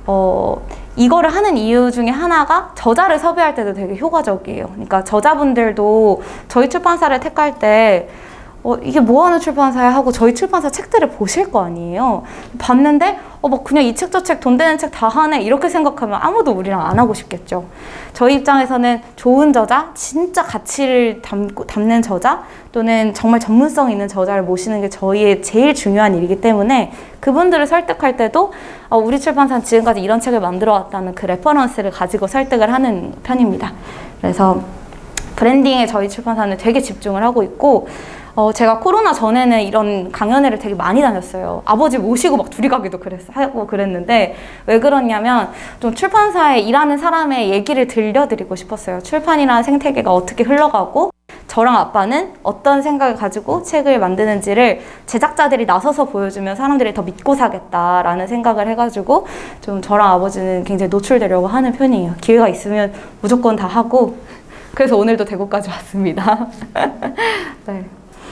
이거를 하는 이유 중에 하나가 저자를 섭외할 때도 되게 효과적이에요. 그러니까 저자분들도 저희 출판사를 택할 때 이게 뭐하는 출판사야 하고 저희 출판사 책들을 보실 거 아니에요. 봤는데 막 그냥 이 책 저 책 돈 되는 책 다 하네 이렇게 생각하면 아무도 우리랑 안 하고 싶겠죠. 저희 입장에서는 좋은 저자, 진짜 가치를 담는 저자 또는 정말 전문성 있는 저자를 모시는 게 저희의 제일 중요한 일이기 때문에 그분들을 설득할 때도 우리 출판사는 지금까지 이런 책을 만들어 왔다는 그 레퍼런스를 가지고 설득을 하는 편입니다. 그래서 브랜딩에 저희 출판사는 되게 집중을 하고 있고, 제가 코로나 전에는 이런 강연회를 되게 많이 다녔어요. 아버지 모시고 막 둘이 가기도 하고 그랬는데, 왜 그러냐면 좀 출판사에 일하는 사람의 얘기를 들려드리고 싶었어요. 출판이라는 생태계가 어떻게 흘러가고 저랑 아빠는 어떤 생각을 가지고 책을 만드는지를 제작자들이 나서서 보여주면 사람들이 더 믿고 사겠다라는 생각을 해가지고 좀 저랑 아버지는 굉장히 노출되려고 하는 편이에요. 기회가 있으면 무조건 다 하고, 그래서 오늘도 대구까지 왔습니다. 네.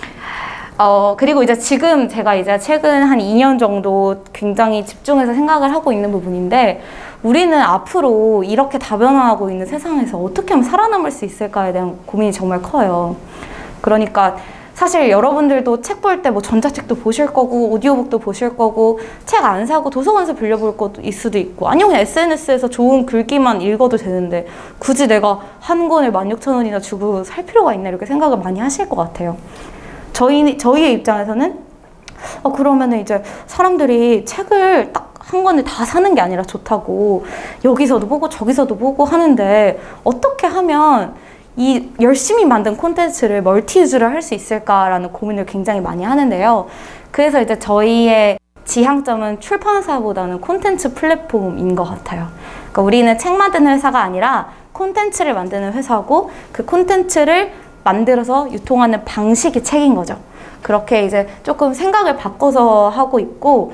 그리고 이제 지금 제가 이제 최근 한 2년 정도 굉장히 집중해서 생각을 하고 있는 부분인데, 우리는 앞으로 이렇게 다변화하고 있는 세상에서 어떻게 하면 살아남을 수 있을까에 대한 고민이 정말 커요. 그러니까 사실 여러분들도 책 볼 때 뭐 전자책도 보실 거고 오디오북도 보실 거고 책 안 사고 도서관에서 빌려볼 것도 있을 수도 있고, 아니면 그냥 SNS에서 좋은 글귀만 읽어도 되는데 굳이 내가 한 권을 16,000원이나 주고 살 필요가 있나 이렇게 생각을 많이 하실 것 같아요. 저희의 입장에서는 그러면은 이제 사람들이 책을 딱 한 권을 다 사는 게 아니라 좋다고 여기서도 보고 저기서도 보고 하는데 어떻게 하면 이 열심히 만든 콘텐츠를 멀티 유즈를 할 수 있을까라는 고민을 굉장히 많이 하는데요. 그래서 이제 저희의 지향점은 출판사보다는 콘텐츠 플랫폼인 것 같아요. 그러니까 우리는 책 만드는 회사가 아니라 콘텐츠를 만드는 회사고, 그 콘텐츠를 만들어서 유통하는 방식이 책인 거죠. 그렇게 이제 조금 생각을 바꿔서 하고 있고,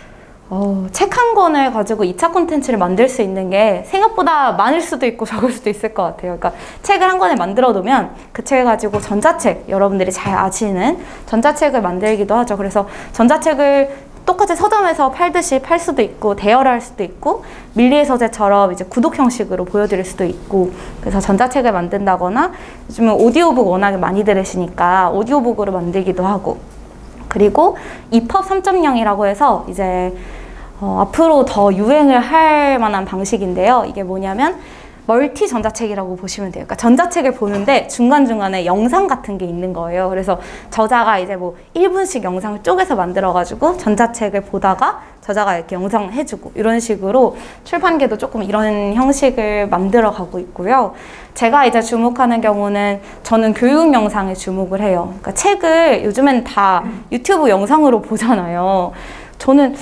책 한 권을 가지고 2차 콘텐츠를 만들 수 있는 게 생각보다 많을 수도 있고 적을 수도 있을 것 같아요. 그러니까 책을 한 권을 만들어 놓으면 그 책을 가지고 전자책, 여러분들이 잘 아시는 전자책을 만들기도 하죠. 그래서 전자책을 똑같이 서점에서 팔듯이 팔 수도 있고, 대여를 할 수도 있고, 밀리의 서재처럼 이제 구독 형식으로 보여드릴 수도 있고, 그래서 전자책을 만든다거나, 요즘은 오디오북 워낙에 많이 들으시니까 오디오북으로 만들기도 하고, 그리고 EPUB 3.0이라고 해서 이제 앞으로 더 유행을 할 만한 방식인데요. 이게 뭐냐면 멀티 전자책이라고 보시면 돼요. 그러니까 전자책을 보는데 중간중간에 영상 같은 게 있는 거예요. 그래서 저자가 이제 뭐 1분씩 영상을 쪼개서 만들어가지고 전자책을 보다가 저자가 이렇게 영상 해주고, 이런 식으로 출판계도 조금 이런 형식을 만들어 가고 있고요. 제가 이제 주목하는 경우는 저는 교육 영상에 주목을 해요. 그러니까 책을 요즘엔 다 유튜브 영상으로 보잖아요. 저는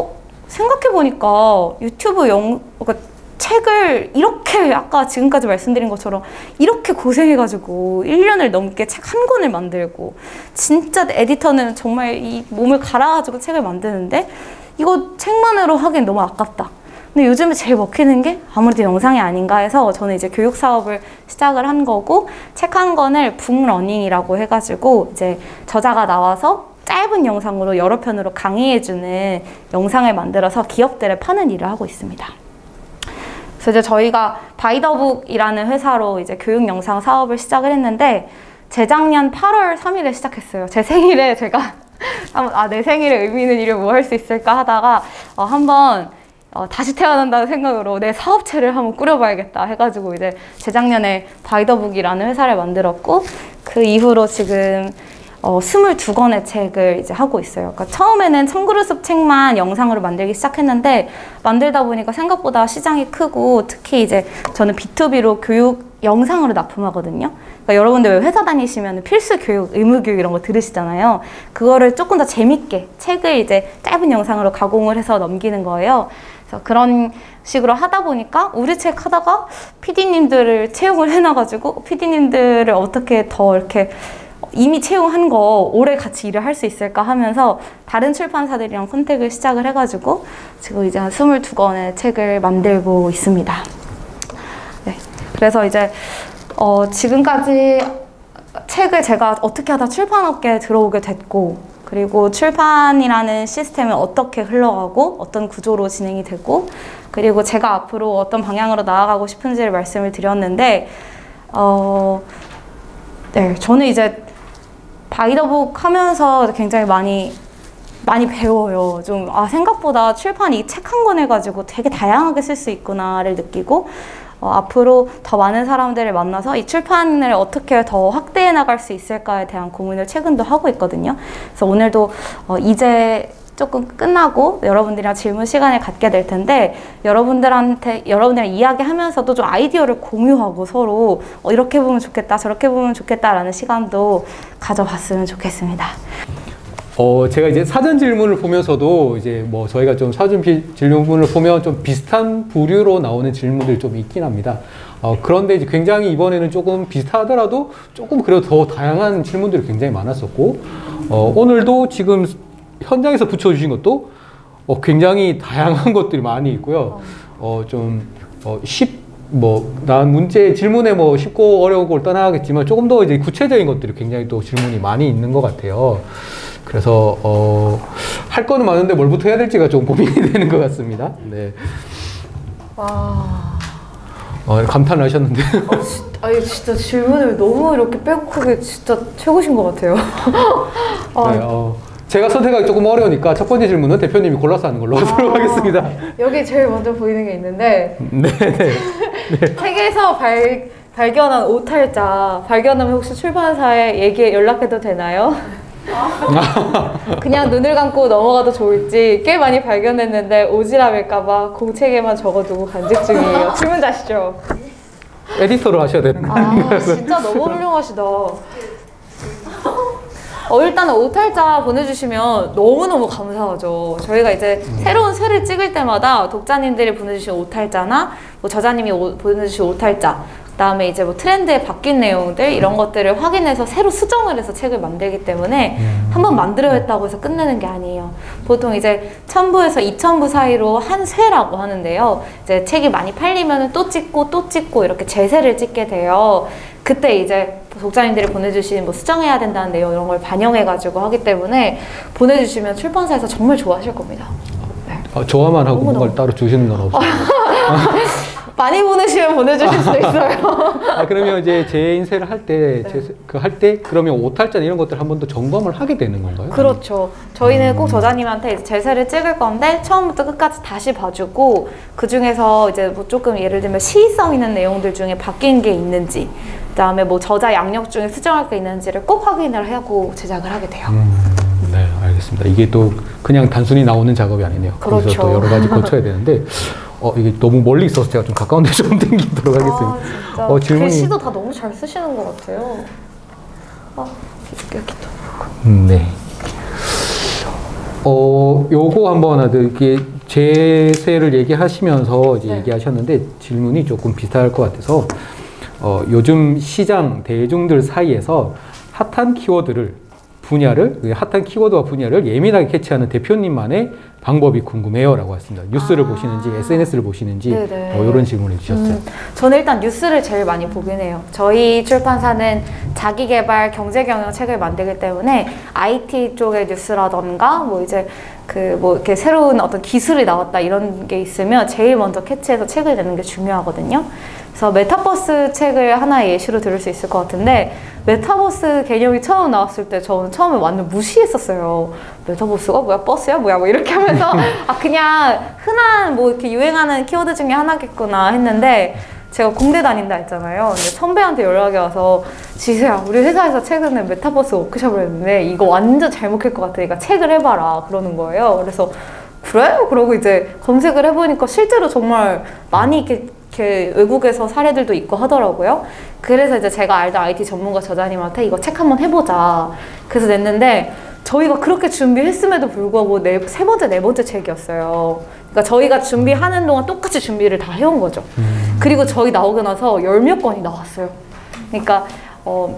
생각해보니까 그러니까 책을 이렇게 아까 지금까지 말씀드린 것처럼 이렇게 고생해가지고 1년을 넘게 책 한 권을 만들고, 진짜 에디터는 정말 이 몸을 갈아가지고 책을 만드는데 이거 책만으로 하기엔 너무 아깝다. 근데 요즘에 제일 먹히는 게 아무래도 영상이 아닌가 해서 저는 이제 교육 사업을 시작을 한 거고, 책 한 권을 북러닝이라고 해가지고 이제 저자가 나와서 짧은 영상으로 여러 편으로 강의해주는 영상을 만들어서 기업들에 파는 일을 하고 있습니다. 그래서 이제 저희가 바이더북이라는 회사로 이제 교육 영상 사업을 시작을 했는데, 재작년 8월 3일에 시작했어요. 제 생일에 제가 내 생일에 의미 있는 일을 뭐 할 수 있을까 하다가 한번 다시 태어난다는 생각으로 내 사업체를 한번 꾸려봐야겠다 해가지고 이제 재작년에 바이더북이라는 회사를 만들었고, 그 이후로 지금 22권의 책을 이제 하고 있어요. 그러니까 처음에는 청그루숲 책만 영상으로 만들기 시작했는데, 만들다 보니까 생각보다 시장이 크고, 특히 이제 저는 B2B로 교육 영상으로 납품하거든요. 그러니까 여러분들 왜 회사 다니시면 필수 교육, 의무 교육 이런 거 들으시잖아요. 그거를 조금 더 재밌게 책을 이제 짧은 영상으로 가공을 해서 넘기는 거예요. 그래서 그런 식으로 하다 보니까 우리 책 하다가 PD님들을 채용을 해놔가지고 PD님들을 어떻게 더 이렇게 이미 채용한 거 오래 같이 일을 할 수 있을까 하면서 다른 출판사들이랑 컨택을 시작을 해가지고 지금 이제 한 22권의 책을 만들고 있습니다. 네. 그래서 이제 지금까지 책을 제가 어떻게 하다 출판업계에 들어오게 됐고, 그리고 출판이라는 시스템이 어떻게 흘러가고 어떤 구조로 진행이 되고, 그리고 제가 앞으로 어떤 방향으로 나아가고 싶은지를 말씀을 드렸는데, 네, 저는 이제 바이더북 하면서 굉장히 많이 배워요. 좀 생각보다 출판이 책 한 권 해가지고 되게 다양하게 쓸 수 있구나를 느끼고, 앞으로 더 많은 사람들을 만나서 이 출판을 어떻게 더 확대해 나갈 수 있을까에 대한 고민을 최근도 하고 있거든요. 그래서 오늘도 이제 조금 끝나고 여러분들이랑 질문 시간을 갖게 될 텐데, 여러분들이랑 이야기하면서도 좀 아이디어를 공유하고 서로 이렇게 보면 좋겠다, 저렇게 보면 좋겠다라는 시간도 가져봤으면 좋겠습니다. 제가 이제 사전 질문을 보면서도 이제 뭐 저희가 좀 사전 질문을 보면 좀 비슷한 부류로 나오는 질문들이 좀 있긴 합니다. 그런데 이제 굉장히 이번에는 조금 비슷하더라도 조금 그래도 더 다양한 질문들이 굉장히 많았었고, 오늘도 지금 현장에서 붙여주신 것도 굉장히 다양한 것들이 많이 있고요. 난 문제 질문에 뭐 쉽고 어려운 걸 떠나겠지만 조금 더 이제 구체적인 것들이 굉장히 또 질문이 많이 있는 것 같아요. 그래서 할 거는 많은데 뭘부터 해야 될지가 좀 고민이 되는 것 같습니다. 네. 와. 감탄을 하셨는데. 진짜 질문을 너무 이렇게 빼곡하게 진짜 최고신 것 같아요. 네, 제가 선택하기 조금 어려우니까 첫 번째 질문은 대표님이 골라서 하는 걸로 하도록 하겠습니다. 여기 제일 먼저 보이는 게 있는데, 네. 책에서 발견한 오탈자, 발견하면 혹시 출판사에 연락해도 되나요? 그냥 눈을 감고 넘어가도 좋을지 꽤 많이 발견했는데 오지랖일까봐 공책에만 적어두고 간직 중이에요. 질문자시죠? 에디터로 하셔야 되는 거예요. 진짜 너무 훌륭하시다. 일단은 오탈자 보내주시면 너무너무 감사하죠. 저희가 이제 새로운 쇠를 찍을 때마다 독자님들이 보내주신 오탈자나 뭐 저자님이 보내주신 오탈자, 그다음에 이제 뭐 트렌드에 바뀐 내용들 이런 것들을 확인해서 새로 수정을 해서 책을 만들기 때문에 한번 만들어냈다고 해서 끝내는 게 아니에요. 보통 이제 1000부에서 2000부 사이로 한 쇄라고 하는데요. 이제 책이 많이 팔리면 또 찍고 이렇게 재쇄를 찍게 돼요. 그때 이제 독자님들이 보내주신 뭐 수정해야 된다는 내용 이런 걸 반영해가지고 하기 때문에 보내주시면 출판사에서 정말 좋아하실 겁니다. 네. 좋아만 하고 뭔가를 따로 주시는 건 없어요. 많이 보내시면 보내주실 수 있어요. 그러면 이제 재인쇄를 할 때, 그러면 오탈자 이런 것들 한 번 더 점검을 하게 되는 건가요? 그렇죠. 저희는 꼭 저자님한테 재쇄를 찍을 건데 처음부터 끝까지 다시 봐주고, 그 중에서 이제 뭐 조금 예를 들면 시의성 있는 내용들 중에 바뀐 게 있는지, 그다음에 뭐 저자 양력 중에 수정할 게 있는지를 꼭 확인을 하고 제작을 하게 돼요. 네, 알겠습니다. 이게 또 그냥 단순히 나오는 작업이 아니네요. 그렇죠. 거기서 또 여러 가지 고쳐야 되는데, 이게 너무 멀리 있어서 제가 좀 가까운 데 좀 땡기도록 하겠습니다. 진짜. 질문이... 글씨도 다 너무 잘 쓰시는 것 같아요. 여기 또. 네. 요거 한번 이렇게 재쇄를 얘기하시면서 이제 얘기하셨는데 질문이 조금 비슷할 것 같아서, 요즘 시장 대중들 사이에서 핫한 키워드와 분야를 예민하게 캐치하는 대표님만의 방법이 궁금해요 라고 했습니다. 뉴스를 보시는지 SNS를 보시는지 이런 질문을 주셨어요. 저는 일단 뉴스를 제일 많이 보긴 해요. 저희 출판사는 자기개발 경제경영 책을 만들기 때문에 IT 쪽의 뉴스라던가 뭐 이제 이렇게 새로운 어떤 기술이 나왔다 이런 게 있으면 제일 먼저 캐치해서 책을 내는 게 중요하거든요. 그래서 메타버스 책을 하나의 예시로 들을 수 있을 것 같은데, 메타버스 개념이 처음 나왔을 때 저는 처음에 완전 무시했었어요. 메타버스가 뭐야? 버스야? 뭐야? 뭐 이렇게 하면서 그냥 흔한 뭐 이렇게 유행하는 키워드 중에 하나겠구나 했는데, 제가 공대 다닌다 했잖아요. 근데 선배한테 연락이 와서 지수야, 우리 회사에서 최근에 메타버스 워크숍을 했는데 이거 완전 잘 먹힐 것 같으니까 책을 해봐라 그러는 거예요. 그래서 그래? 그러고 이제 검색을 해보니까 실제로 정말 많이 이렇게 외국에서 사례들도 있고 하더라고요. 그래서 이제 제가 알던 IT 전문가 저자님한테 이거 책 한번 해보자. 그래서 냈는데 저희가 그렇게 준비했음에도 불구하고 세 번째, 네 번째 책이었어요. 그러니까 저희가 준비하는 동안 똑같이 준비를 다 해온 거죠. 그리고 저희 나오고 나서 10몇 권이 나왔어요. 그러니까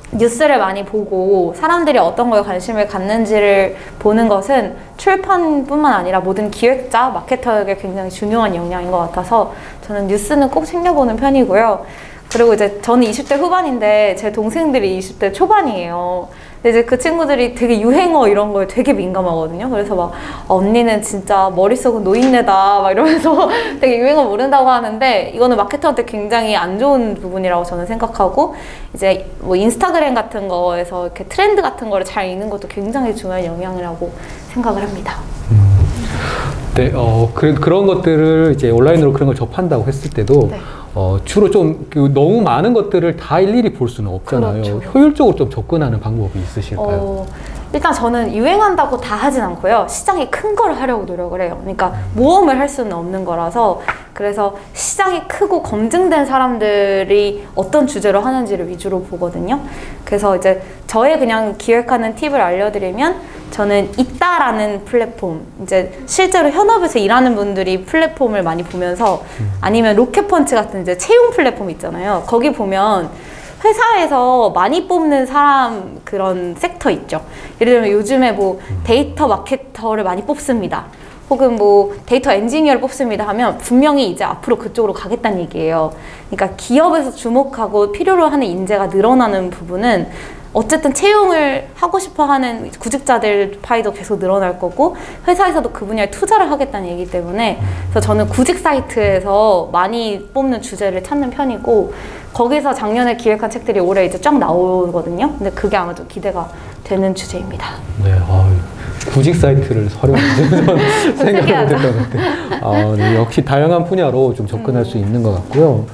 뉴스를 많이 보고 사람들이 어떤 거에 관심을 갖는지를 보는 것은 출판뿐만 아니라 모든 기획자, 마케터에게 굉장히 중요한 역량인 것 같아서 저는 뉴스는 꼭 챙겨보는 편이고요. 그리고 이제 저는 20대 후반인데 제 동생들이 20대 초반이에요. 근데 이제 그 친구들이 되게 유행어 이런 거에 되게 민감하거든요. 그래서 막 언니는 진짜 머릿속은 노인네다 막 이러면서 되게 유행어 모른다고 하는데 이거는 마케터한테 굉장히 안 좋은 부분이라고 저는 생각하고 이제 뭐 인스타그램 같은 거에서 이렇게 트렌드 같은 거를 잘 읽는 것도 굉장히 중요한 영향이라고 생각을 합니다. 네, 그런 것들을 이제 온라인으로 그런 걸 접한다고 했을 때도 네. 주로 좀 너무 많은 것들을 다 일일이 볼 수는 없잖아요. 그렇죠. 효율적으로 좀 접근하는 방법이 있으실까요? 일단 저는 유행한다고 다 하진 않고요. 시장이 큰 걸 하려고 노력을 해요. 그러니까 모험을 할 수는 없는 거라서 그래서 시장이 크고 검증된 사람들이 어떤 주제로 하는지를 위주로 보거든요. 그래서 이제 저의 그냥 기획하는 팁을 알려드리면 저는 있다라는 플랫폼, 이제 실제로 현업에서 일하는 분들이 플랫폼을 많이 보면서 아니면 로켓펀치 같은 이제 채용 플랫폼 있잖아요. 거기 보면 회사에서 많이 뽑는 사람 그런 섹터 있죠. 예를 들면 요즘에 뭐 데이터 마케터를 많이 뽑습니다. 혹은 뭐 데이터 엔지니어를 뽑습니다 하면 분명히 이제 앞으로 그쪽으로 가겠다는 얘기예요. 그러니까 기업에서 주목하고 필요로 하는 인재가 늘어나는 부분은 어쨌든 채용을 하고 싶어 하는 구직자들 파이도 계속 늘어날 거고 회사에서도 그 분야에 투자를 하겠다는 얘기 때문에 그래서 저는 구직 사이트에서 많이 뽑는 주제를 찾는 편이고 거기서 작년에 기획한 책들이 올해 이제 쫙 나오거든요. 근데 그게 아마 좀 기대가 되는 주제입니다. 네, 구직 사이트를 활용하는 생각을 못했던 것 같아요. 네, 역시 다양한 분야로 좀 접근할 수 있는 것 같고요.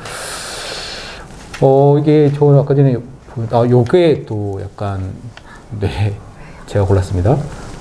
이게 저 아까 전에 요게 또 약간 네 제가 골랐습니다.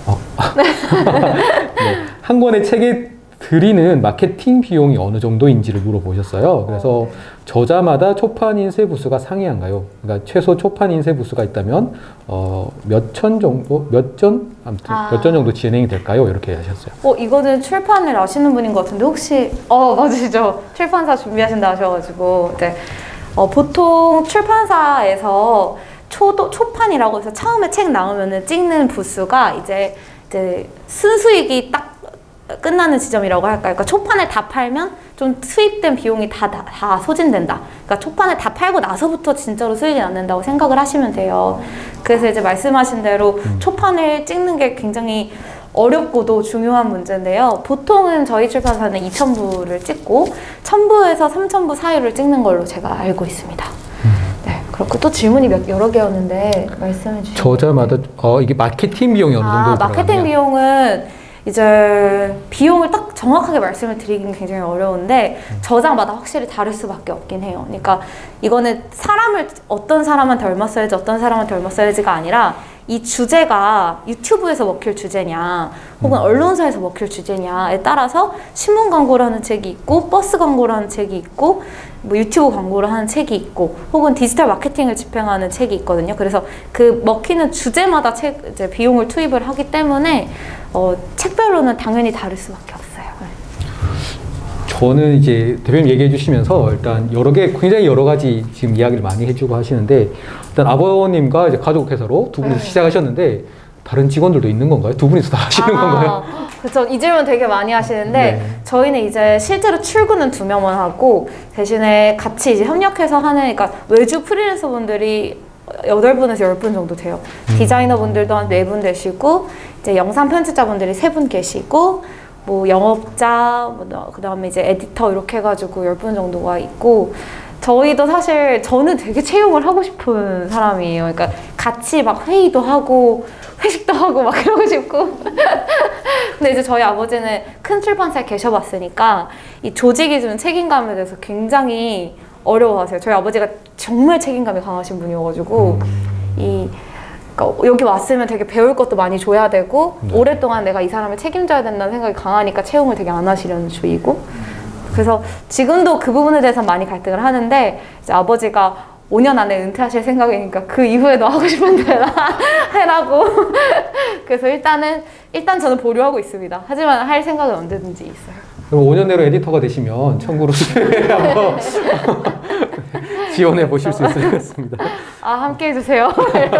네, 한 권의 책에 들이는 마케팅 비용이 어느 정도인지를 물어보셨어요. 그래서 저자마다 초판 인쇄 부수가 상이한가요? 그러니까 최소 초판 인쇄 부수가 있다면 몇 천 정도, 몇 전 정도 진행이 될까요? 이렇게 하셨어요. 이거는 출판을 아시는 분인 것 같은데 혹시 맞으시죠? 출판사 준비하신다 하셔가지고 네. 보통 출판사에서 초판이라고 해서 처음에 책 나오면은 찍는 부수가 이제 순수익이 딱 끝나는 지점이라고 할까요? 그러니까 초판을 다 팔면 좀 수입된 비용이 다 소진된다. 그러니까 초판을 다 팔고 나서부터 진짜로 수익이 남는다고 생각을 하시면 돼요. 그래서 이제 말씀하신 대로 초판을 찍는 게 굉장히 어렵고도 중요한 문제인데요. 보통은 저희 출판사는 2,000부를 찍고 1,000부에서 3,000부 사이를 찍는 걸로 제가 알고 있습니다. 네, 그렇고 또 질문이 여러 개였는데 말씀해 주시면 저자마다 이게 마케팅 비용이 어느 정도 들어가냐? 마케팅 비용은 이제 비용을 딱 정확하게 말씀을 드리기는 굉장히 어려운데 저자마다 확실히 다를 수밖에 없긴 해요. 그러니까 이거는 어떤 사람한테 얼마 써야지 어떤 사람한테 얼마 써야지가 아니라 이 주제가 유튜브에서 먹힐 주제냐 혹은 언론사에서 먹힐 주제냐에 따라서 신문 광고를 하는 책이 있고 버스 광고를 하는 책이 있고 뭐 유튜브 광고를 하는 책이 있고 혹은 디지털 마케팅을 집행하는 책이 있거든요. 그래서 그 먹히는 주제마다 이제 비용을 투입을 하기 때문에 책별로는 당연히 다를 수밖에 없어요. 저는 이제 대표님 얘기해 주시면서 일단 굉장히 여러 가지 지금 이야기를 많이 해주고 하시는데 일단 아버님과 이제 가족 회사로 두 분이서 시작하셨는데 다른 직원들도 있는 건가요? 두 분이서 다 하시는 건가요? 그렇죠. 이 질문 되게 많이 하시는데 네. 저희는 이제 실제로 출근은 2명만 하고 대신에 같이 이제 협력해서 하는 그러니까 외주 프리랜서 분들이 8분에서 10분 정도 돼요. 디자이너 분들도 한 4분 되시고 이제 영상 편집자 분들이 3분 계시고 뭐 영업자, 그 다음에 이제 에디터 이렇게 해가지고 10분 정도가 있고 저희도 사실 저는 되게 채용을 하고 싶은 사람이에요. 그러니까 같이 막 회의도 하고 회식도 하고 막 그러고 싶고 근데 이제 저희 아버지는 큰 출판사에 계셔봤으니까 이 조직이 주는 책임감에 대해서 굉장히 어려워하세요. 저희 아버지가 정말 책임감이 강하신 분이어가지고 그러니까 여기 왔으면 되게 배울 것도 많이 줘야 되고 오랫동안 내가 이 사람을 책임져야 된다는 생각이 강하니까 채용을 되게 안 하시려는 주의고 그래서 지금도 그 부분에 대해서 많이 갈등을 하는데 이제 아버지가 5년 안에 은퇴하실 생각이니까 그 이후에도 하고 싶은 대로 해라고 그래서 일단 저는 보류하고 있습니다. 하지만 할 생각은 언제든지 있어요. 그럼 5년 내로 에디터가 되시면 청구로 수혜하고 지원해 보실 수 있을 것 같습니다. 아, 함께 해주세요.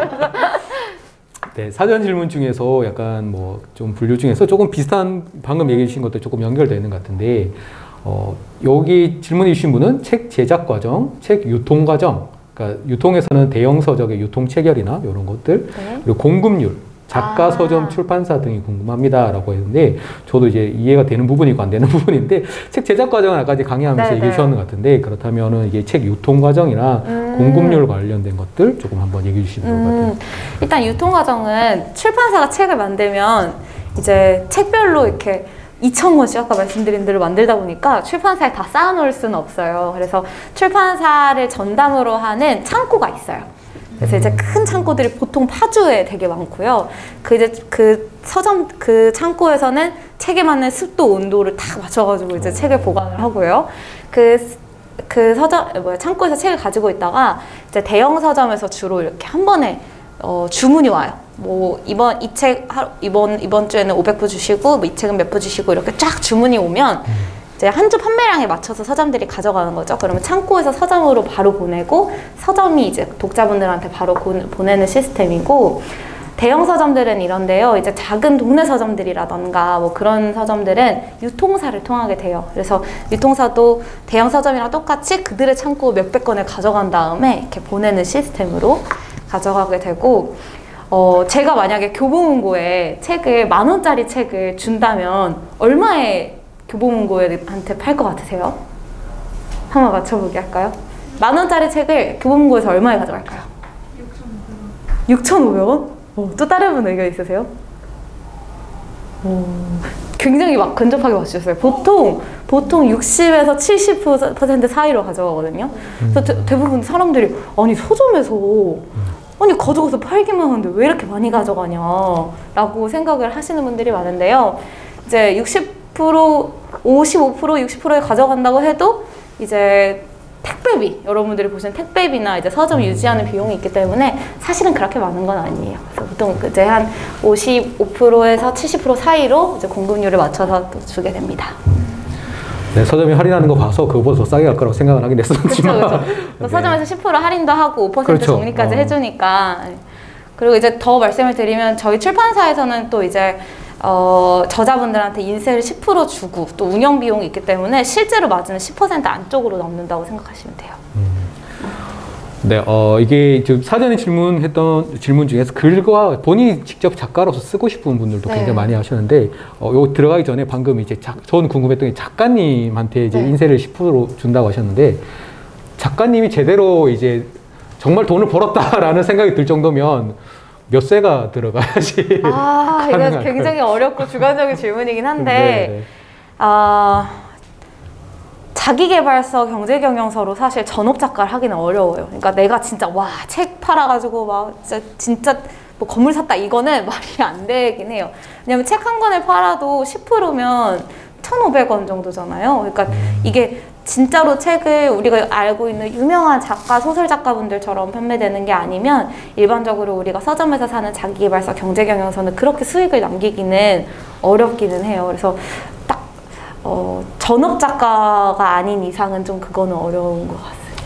네, 사전 질문 중에서 약간 뭐 좀 분류 중에서 조금 비슷한 방금 얘기해 주신 것도 조금 연결되는 것 같은데, 여기 질문해 주신 분은 책 제작 과정, 책 유통 과정, 그러니까 유통에서는 대형 서적의 유통 체결이나 이런 것들, 네. 그리고 공급률, 작가, 서점, 출판사 등이 궁금합니다라고 했는데, 저도 이제 이해가 되는 부분이고 안 되는 부분인데, 책 제작 과정은 아까 이제 강의하면서 네, 얘기해 네. 주셨는 것 같은데, 그렇다면은 이게 책 유통 과정이나 공급률 관련된 것들 조금 한번 얘기해 주시면 좋을 것 같아요. 일단 유통 과정은 출판사가 책을 만들면 이제 책별로 이렇게 2,000권씩 아까 말씀드린 대로 만들다 보니까 출판사에 다 쌓아놓을 수는 없어요. 그래서 출판사를 전담으로 하는 창고가 있어요. 그래서 이제 큰 창고들이 보통 파주에 되게 많고요. 그 서점 그 창고에서는 책에 맞는 습도 온도를 딱 맞춰가지고 이제 책을 보관을 하고요. 그 창고에서 책을 가지고 있다가 이제 대형 서점에서 주로 이렇게 한 번에 주문이 와요. 뭐 이번 주에는 500부 주시고 뭐 이 책은 몇 부 주시고 이렇게 쫙 주문이 오면 이제 한 주 판매량에 맞춰서 서점들이 가져가는 거죠. 그러면 창고에서 서점으로 바로 보내고 서점이 이제 독자분들한테 바로 보내는 시스템이고, 대형 서점들은 이런데요. 이제 작은 동네 서점들이라던가 뭐 그런 서점들은 유통사를 통하게 돼요. 그래서 유통사도 대형 서점이랑 똑같이 그들의 창고 몇백 권을 가져간 다음에 이렇게 보내는 시스템으로 가져가게 되고, 제가 만약에 교보문고에 책을 10,000원짜리 책을 준다면 얼마에 교보문고한테 팔 것 같으세요? 한번 맞춰보기 할까요? 10,000원짜리 책을 교보문고에서 얼마에 가져갈까요? 6,500원? 또 다른 분 의견 있으세요? 굉장히 막 근접하게 맞추셨어요. 보통 60에서 70% 사이로 가져가거든요. 그래서 대부분 사람들이 아니 서점에서 아니 가져가서 팔기만 하는데 왜 이렇게 많이 가져가냐 라고 생각을 하시는 분들이 많은데요. 이제 55%, 60%에 가져간다고 해도 이제 택배비, 여러분들이 보시는 택배비나 이제 서점 유지하는 비용이 있기 때문에 사실은 그렇게 많은 건 아니에요. 그래서 보통 이제 한 55%에서 70% 사이로 이제 공급률을 맞춰서 또 주게 됩니다. 네, 서점이 할인하는 거 봐서 그거보다 더 싸게 갈 거라고 생각을 하긴 했었지만. 그렇죠. 네. 서점에서 10% 할인도 하고 5% 그렇죠. 적립까지 해주니까. 그리고 이제 더 말씀을 드리면 저희 출판사에서는 또 이제 저자분들한테 인세를 10% 주고 또 운영 비용이 있기 때문에 실제로 마진은 10% 안쪽으로 남는다고 생각하시면 돼요. 네, 이게 지금 사전에 질문했던 질문 중에서 글과 본인이 직접 작가로서 쓰고 싶은 분들도 네. 굉장히 많이 하시는데, 요 들어가기 전에 방금 이제 저는 궁금했던 게 작가님한테 이제 네. 인세를 10% 준다고 하셨는데, 작가님이 제대로 이제 정말 돈을 벌었다라는 생각이 들 정도면 몇 세가 들어가야지. 아, 이거 가능할까요? 굉장히 어렵고 주관적인 질문이긴 한데, 네, 자기계발서, 경제경영서로 사실 전업 작가를 하기는 어려워요. 그러니까 내가 진짜 와, 책 팔아가지고 막 진짜 뭐 건물 샀다 이거는 말이 안 되긴 해요. 왜냐면 책 한 권을 팔아도 10%면 1,500원 정도잖아요. 그러니까 이게 진짜로 책을 우리가 알고 있는 유명한 작가, 소설 작가분들처럼 판매되는 게 아니면 일반적으로 우리가 서점에서 사는 자기계발서, 경제경영서는 그렇게 수익을 남기기는 어렵기는 해요. 그래서 딱 전업 작가가 아닌 이상은 좀 그거는 어려운 것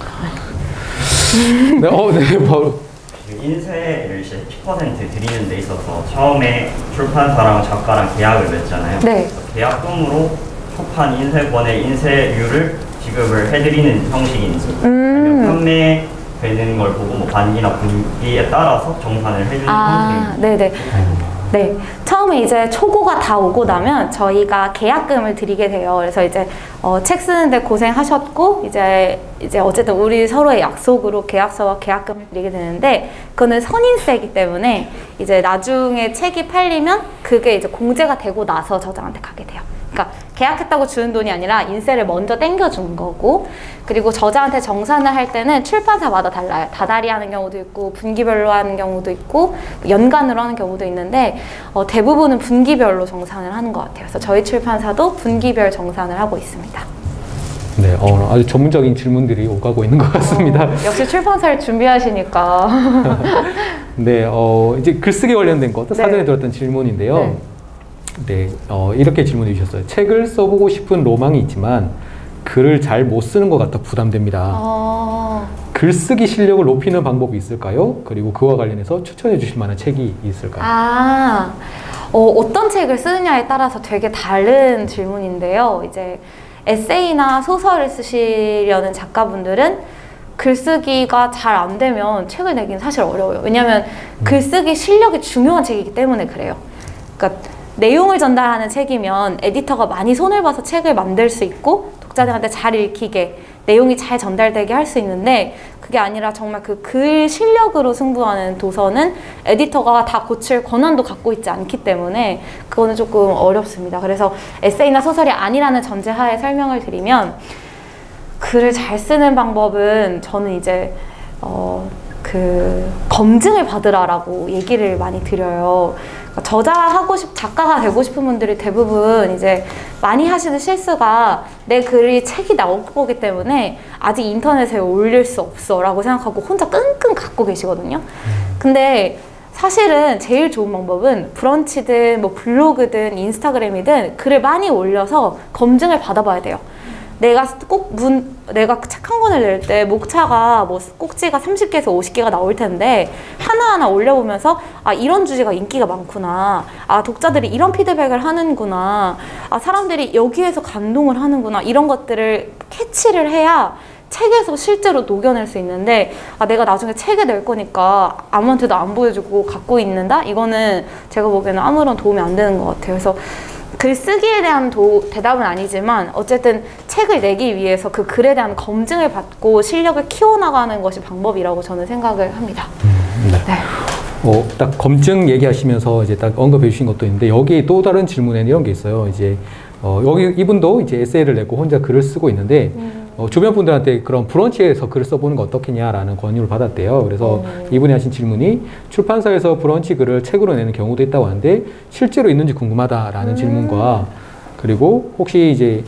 같습니다. 네, 바로. 인세를 이제 10% 드리는 데 있어서 처음에 출판사랑 작가랑 계약을 맺잖아요. 네. 계약금으로 초판 인쇄권의 인쇄율을 지급을 해드리는 형식인지, 아니면 판매되는 걸 보고 뭐 반기나 분기에 따라서 정산을 해주는 형식인지. 네네. 네, 처음에 이제 초고가 다 오고 나면 저희가 계약금을 드리게 돼요. 그래서 이제 책 쓰는데 고생하셨고 이제 어쨌든 우리 서로의 약속으로 계약서와 계약금을 드리게 되는데, 그거는 선인세이기 때문에 이제 나중에 책이 팔리면 그게 이제 공제가 되고 나서 저자한테 가게 돼요. 그러니까 계약했다고 주는 돈이 아니라 인세를 먼저 땡겨준 거고, 그리고 저자한테 정산을 할 때는 출판사마다 달라요. 다달이 하는 경우도 있고 분기별로 하는 경우도 있고 연간으로 하는 경우도 있는데 대부분은 분기별로 정산을 하는 것 같아요. 그래서 저희 출판사도 분기별 정산을 하고 있습니다. 네, 아주 전문적인 질문들이 오가고 있는 것 같습니다. 역시 출판사를 준비하시니까. 네, 이제 글쓰기 관련된 것도 네. 사전에 들었던 질문인데요. 네. 네, 이렇게 질문해 주셨어요. 책을 써보고 싶은 로망이 있지만 글을 잘 못 쓰는 것 같아 부담됩니다. 글쓰기 실력을 높이는 방법이 있을까요? 그리고 그와 관련해서 추천해 주실 만한 책이 있을까요? 어떤 책을 쓰느냐에 따라서 되게 다른 질문인데요. 이제 에세이나 소설을 쓰시려는 작가분들은 글쓰기가 잘 안 되면 책을 내기는 사실 어려워요. 왜냐하면 글쓰기 실력이 중요한 책이기 때문에 그래요. 그러니까 내용을 전달하는 책이면 에디터가 많이 손을 봐서 책을 만들 수 있고 독자들한테 잘 읽히게 내용이 잘 전달되게 할 수 있는데, 그게 아니라 정말 그 글 실력으로 승부하는 도서는 에디터가 다 고칠 권한도 갖고 있지 않기 때문에 그거는 조금 어렵습니다. 그래서 에세이나 소설이 아니라는 전제하에 설명을 드리면, 글을 잘 쓰는 방법은 저는 이제 검증을 받으라라고 얘기를 많이 드려요. 그러니까 작가가 되고 싶은 분들이 대부분 이제 많이 하시는 실수가, 내 글이 책이 나올 거기 때문에 아직 인터넷에 올릴 수 없어 라고 생각하고 혼자 끙끙 갖고 계시거든요. 근데 사실은 제일 좋은 방법은 브런치든 뭐 블로그든 인스타그램이든 글을 많이 올려서 검증을 받아봐야 돼요. 내가 책 한 권을 낼 때 목차가 뭐 꼭지가 30개에서 50개가 나올 텐데 하나하나 올려보면서 이런 주제가 인기가 많구나, 독자들이 이런 피드백을 하는구나, 사람들이 여기에서 감동을 하는구나, 이런 것들을 캐치를 해야 책에서 실제로 녹여낼 수 있는데, 내가 나중에 책에 낼 거니까 아무한테도 안 보여주고 갖고 있는다? 이거는 제가 보기에는 아무런 도움이 안 되는 것 같아요. 그래서 글쓰기에 대한 대답은 아니지만 어쨌든 책을 내기 위해서 그 글에 대한 검증을 받고 실력을 키워나가는 것이 방법이라고 저는 생각을 합니다. 네. 딱 검증 얘기하시면서 이제 딱 언급해 주신 것도 있는데, 여기 또 다른 질문에는 이런 게 있어요. 이제 여기 이분도 이제 에세이를 내고 혼자 글을 쓰고 있는데 주변 분들한테 그런 브런치에서 글을 써보는 거 어떻겠냐라는 권유를 받았대요. 그래서 이분이 하신 질문이, 출판사에서 브런치 글을 책으로 내는 경우도 있다고 하는데 실제로 있는지 궁금하다라는 질문과, 그리고 혹시 이제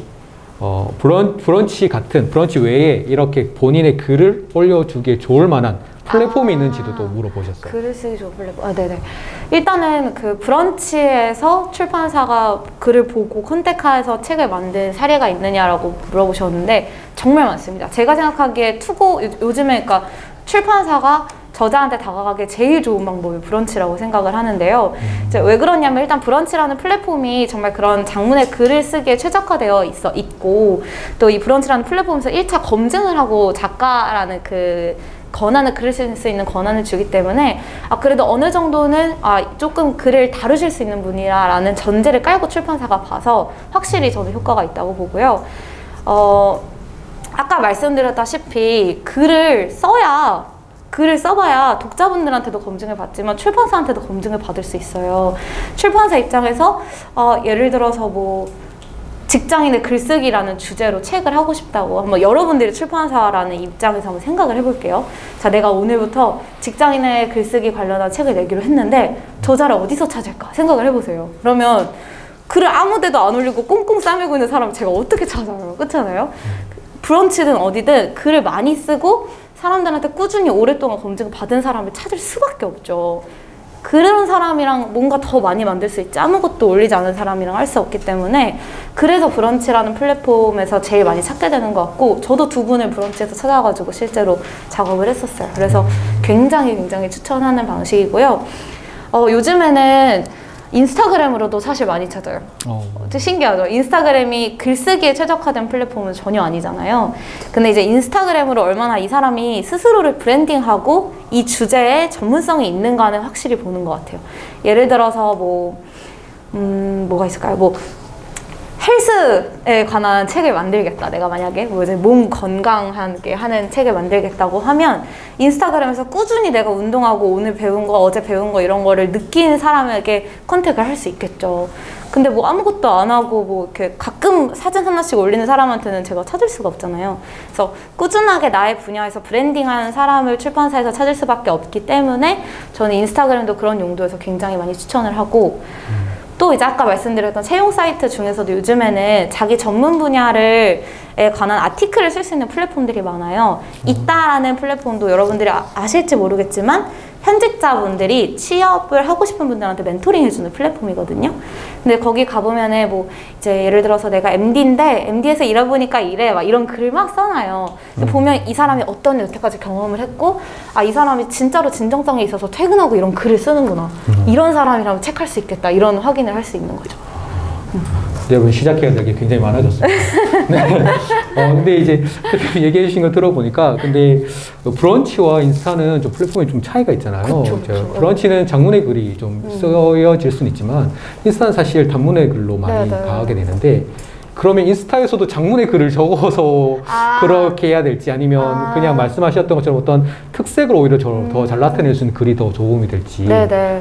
브런치 외에 이렇게 본인의 글을 올려주기에 좋을 만한 플랫폼이 있는지도 또 물어보셨어요. 글을 쓰기 좋은 플랫폼. 네네. 일단은 그 브런치에서 출판사가 글을 보고 컨택해서 책을 만든 사례가 있느냐라고 물어보셨는데 정말 많습니다. 제가 생각하기에 요즘에 그러니까 출판사가 저자한테 다가가기 제일 좋은 방법이 브런치라고 생각을 하는데요. 이제 왜 그러냐면, 일단 브런치라는 플랫폼이 정말 그런 장문의 글을 쓰기에 최적화되어 있고, 또 이 브런치라는 플랫폼에서 1차 검증을 하고 작가라는 그 글을 쓸 수 있는 권한을 주기 때문에 그래도 어느 정도는 조금 글을 다루실 수 있는 분이라는 전제를 깔고 출판사가 봐서 확실히 저는 효과가 있다고 보고요. 아까 말씀드렸다시피 글을 써봐야 독자분들한테도 검증을 받지만 출판사한테도 검증을 받을 수 있어요. 출판사 입장에서 예를 들어서 뭐 직장인의 글쓰기라는 주제로 책을 하고 싶다고, 한번 여러분들이 출판사라는 입장에서 한번 생각을 해볼게요. 자, 내가 오늘부터 직장인의 글쓰기 관련한 책을 내기로 했는데 저자를 어디서 찾을까 생각을 해보세요. 그러면 글을 아무 데도 안 올리고 꽁꽁 싸매고 있는 사람을 제가 어떻게 찾아요? 그렇잖아요? 브런치든 어디든 글을 많이 쓰고 사람들한테 꾸준히 오랫동안 검증을 받은 사람을 찾을 수밖에 없죠. 그런 사람이랑 뭔가 더 많이 만들 수 있지, 아무것도 올리지 않은 사람이랑 할 수 없기 때문에, 그래서 브런치라는 플랫폼에서 제일 많이 찾게 되는 것 같고, 저도 두 분을 브런치에서 찾아가지고 실제로 작업을 했었어요. 그래서 굉장히 추천하는 방식이고요. 요즘에는 인스타그램으로도 사실 많이 찾아요. 신기하죠? 인스타그램이 글쓰기에 최적화된 플랫폼은 전혀 아니잖아요. 근데 이제 인스타그램으로 얼마나 이 사람이 스스로를 브랜딩하고 이 주제에 전문성이 있는가는 확실히 보는 것 같아요. 예를 들어서 뭐가 있을까요? 헬스에 관한 책을 만들겠다. 내가 만약에 몸 건강하게 하는 책을 만들겠다고 하면 인스타그램에서 꾸준히 내가 운동하고 오늘 배운 거, 어제 배운 거 이런 거를 느낀 사람에게 컨택을 할 수 있겠죠. 근데 아무것도 안 하고 이렇게 가끔 사진 하나씩 올리는 사람한테는 제가 찾을 수가 없잖아요. 그래서 꾸준하게 나의 분야에서 브랜딩하는 사람을 출판사에서 찾을 수밖에 없기 때문에 저는 인스타그램도 그런 용도에서 굉장히 많이 추천을 하고, 또 이제 아까 말씀드렸던 채용 사이트 중에서도 요즘에는 자기 전문 분야에 관한 아티클을 쓸 수 있는 플랫폼들이 많아요. 있다라는 플랫폼도 여러분들이 아실지 모르겠지만 현직자분들이 취업을 하고 싶은 분들한테 멘토링 해주는 플랫폼이거든요. 근데 거기 가보면은 뭐 이제 예를 들어서 내가 MD인데 MD에서 일해보니까 이래 막 이런 글 막 써놔요. 근데 보면 이 사람이 어떤 여태까지 경험을 했고 아 이 사람이 진짜로 진정성이 있어서 퇴근하고 이런 글을 쓰는구나. 이런 사람이라면 책할 수 있겠다. 이런 확인을 할 수 있는 거죠. 여러분 시작해야 될 게 굉장히 많아졌습니다. 네. 근데 이제 얘기해 주신 거 들어보니까 근데 브런치와 인스타는 좀 플랫폼이 좀 차이가 있잖아요. 그쵸. 브런치는 장문의 글이 좀 쓰여질 수는 있지만 인스타는 사실 단문의 글로 많이 가게 되는데 그러면 인스타에서도 장문의 글을 적어서 그렇게 해야 될지 아니면 그냥 말씀하셨던 것처럼 어떤 특색을 오히려 더 잘 나타낼 수 있는 글이 더 도움이 될지. 네네.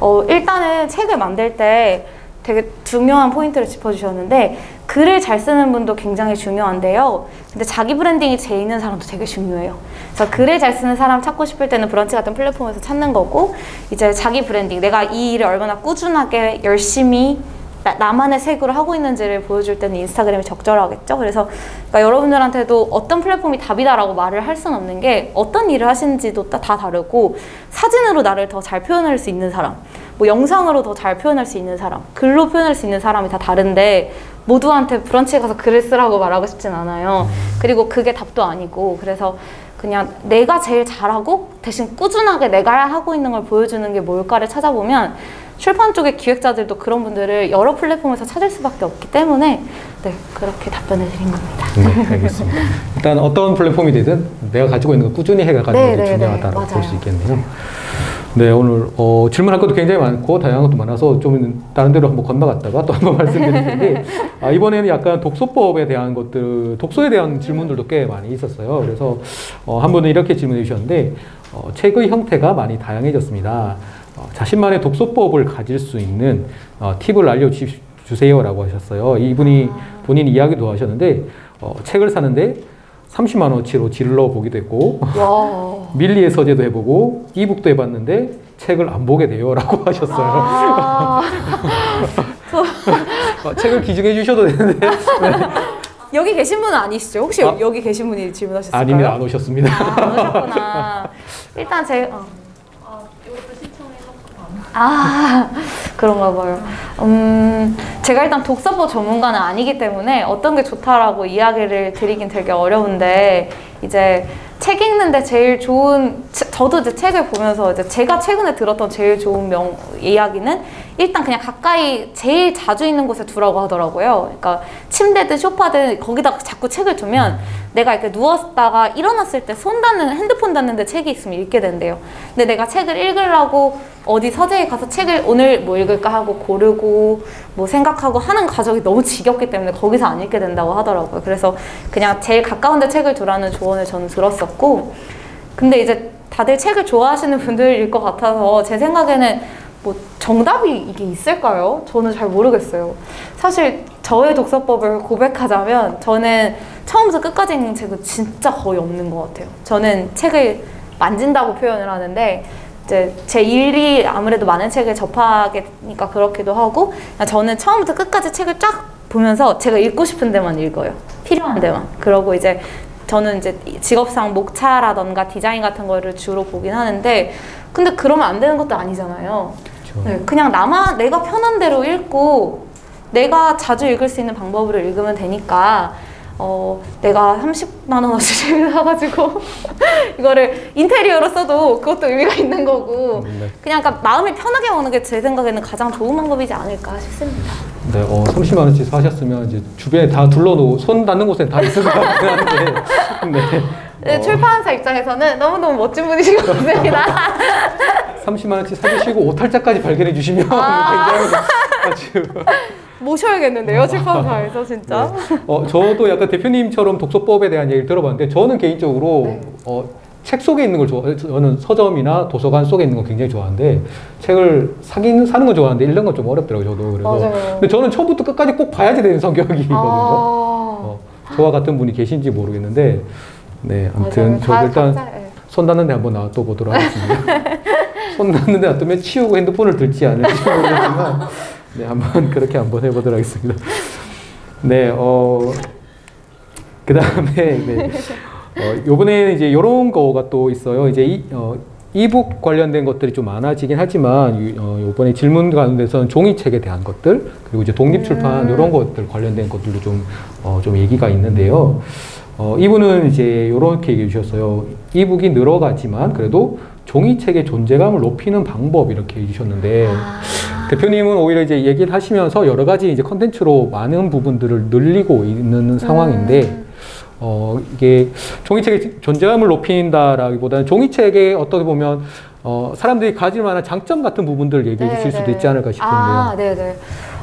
일단은 책을 만들 때 되게 중요한 포인트를 짚어주셨는데 글을 잘 쓰는 분도 굉장히 중요한데요. 근데 자기 브랜딩이 제 있는 사람도 되게 중요해요. 그래서 글을 잘 쓰는 사람 찾고 싶을 때는 브런치 같은 플랫폼에서 찾는 거고 이제 자기 브랜딩, 내가 이 일을 얼마나 꾸준하게 열심히 나만의 색으로 하고 있는지를 보여줄 때는 인스타그램이 적절하겠죠. 그래서 그러니까 여러분들한테도 어떤 플랫폼이 답이다라고 말을 할 수는 없는 게 어떤 일을 하시는지도 다 다르고 사진으로 나를 더 잘 표현할 수 있는 사람 뭐 영상으로 더 잘 표현할 수 있는 사람 글로 표현할 수 있는 사람이 다 다른데 모두한테 브런치에 가서 글을 쓰라고 말하고 싶진 않아요. 그리고 그게 답도 아니고 그래서 그냥 내가 제일 잘하고 대신 꾸준하게 내가 하고 있는 걸 보여주는 게 뭘까를 찾아보면 출판 쪽의 기획자들도 그런 분들을 여러 플랫폼에서 찾을 수밖에 없기 때문에 네, 그렇게 답변을 드린 겁니다. 네, 알겠습니다. 일단 어떤 플랫폼이 되든 내가 가지고 있는 걸 꾸준히 해가는 게 중요하다고 볼 수 있겠네요. 네, 오늘 질문할 것도 굉장히 많고 다양한 것도 많아서 좀 다른 데로 한번 건너갔다가 또 한번 말씀드릴 텐데 이번에는 약간 독서법에 대한 것들, 독서에 대한 질문들도 꽤 많이 있었어요. 그래서 한 분은 이렇게 질문해 주셨는데 책의 형태가 많이 다양해졌습니다. 자신만의 독서법을 가질 수 있는 팁을 알려주세요라고 하셨어요. 이분이 본인 이야기도 하셨는데 책을 사는데 30만 원어치로 질러 보기도 했고 밀리의 서재도 해보고 이북도 해봤는데 책을 안 보게 돼요 라고 하셨어요. 책을 기증해 주셔도 되는데 네. 여기 계신 분은 아니시죠? 혹시 여기 계신 분이 질문하셨을까요? 아닙니다. 안 오셨습니다. 안 오셨구나. 일단 이것도 신청해서 그런가 봐요. 제가 일단 독서법 전문가는 아니기 때문에 어떤 게 좋다라고 이야기를 드리긴 되게 어려운데 이제 책 읽는데 제일 좋은 저도 이제 책을 보면서 이제 제가 최근에 들었던 제일 좋은 이야기는 일단 그냥 가까이 제일 자주 있는 곳에 두라고 하더라고요. 그러니까 침대든 소파든 거기다가 자꾸 책을 두면 내가 이렇게 누웠다가 일어났을 때 핸드폰 닫는데 책이 있으면 읽게 된대요. 근데 내가 책을 읽으려고 어디 서재에 가서 책을 오늘 뭐 읽을까 하고 고르고 뭐 생각하고 하는 과정이 너무 지겹기 때문에 거기서 안 읽게 된다고 하더라고요. 그래서 그냥 제일 가까운 데 책을 두라는 조언을 저는 들었었고 근데 이제 다들 책을 좋아하시는 분들일 것 같아서 제 생각에는 뭐 정답이 이게 있을까요? 저는 잘 모르겠어요. 사실 저의 독서법을 고백하자면 저는 처음부터 끝까지 읽는 책은 진짜 거의 없는 것 같아요. 저는 책을 만진다고 표현을 하는데 이제 제 일이 아무래도 많은 책을 접하니까 그렇기도 하고 저는 처음부터 끝까지 책을 쫙 보면서 제가 읽고 싶은 데만 읽어요. 필요한 데만. 그러고 이제 저는 이제 직업상 목차라던가 디자인 같은 거를 주로 보긴 하는데 근데 그러면 안 되는 것도 아니잖아요. 그렇죠. 네, 그냥 내가 편한 대로 읽고 내가 자주 읽을 수 있는 방법으로 읽으면 되니까 내가 30만 원어치 책을 사가지고 이거를 인테리어로 써도 그것도 의미가 있는 거고 그냥 그러니까 마음이 편하게 먹는 게 제 생각에는 가장 좋은 방법이지 않을까 싶습니다. 네, 30만 원치 사셨으면 이제 주변에 다 둘러놓고 손 닿는 곳에 다 있을 것 같긴 한데 네, 출판사 입장에서는 너무너무 멋진 분이신 것 같습니다. 30만 원치 사주시고 오탈자까지 발견해 주시면 굉장히 아주 모셔야겠는데요, 출판사에서 진짜. 네. 저도 약간 대표님처럼 독서법에 대한 얘기를 들어봤는데 저는 개인적으로 책 속에 있는 걸 좋아해요. 저는 서점이나 도서관 속에 있는 건 굉장히 좋아하는데 책을 사는 건 좋아하는데 읽는 건 좀 어렵더라고요, 저도. 그래서 맞아요. 근데 저는 처음부터 끝까지 꼭 봐야지 되는 성격이거든요. 저와 같은 분이 계신지 모르겠는데 네, 아무튼 저 일단 손 닿는데 한번 놔둬 보도록 하겠습니다. 손 닿는데 놔두면 치우고 핸드폰을 들지 않을지 모르겠지만 네, 한번 그렇게 한번 해보도록 하겠습니다. 네, 그 다음에 네, 요번에 이제 이런 거가 또 있어요. 이제 이북 관련된 것들이 좀 많아지긴 하지만 이번에 질문 가운데서는 종이책에 대한 것들 그리고 이제 독립출판 이런 것들 관련된 것들도 좀 얘기가 있는데요. 이분은 이제 이렇게 얘기해 주셨어요. 이북이 늘어가지만 그래도 종이책의 존재감을 높이는 방법 이렇게 해주셨는데 대표님은 오히려 이제 얘기를 하시면서 여러 가지 이제 컨텐츠로 많은 부분들을 늘리고 있는 상황인데 이게 종이책의 존재감을 높인다라기보다는 종이책에 어떻게 보면 사람들이 가질 만한 장점 같은 부분들을 얘기해 주실 수도 있지 않을까 싶은데요. 네네.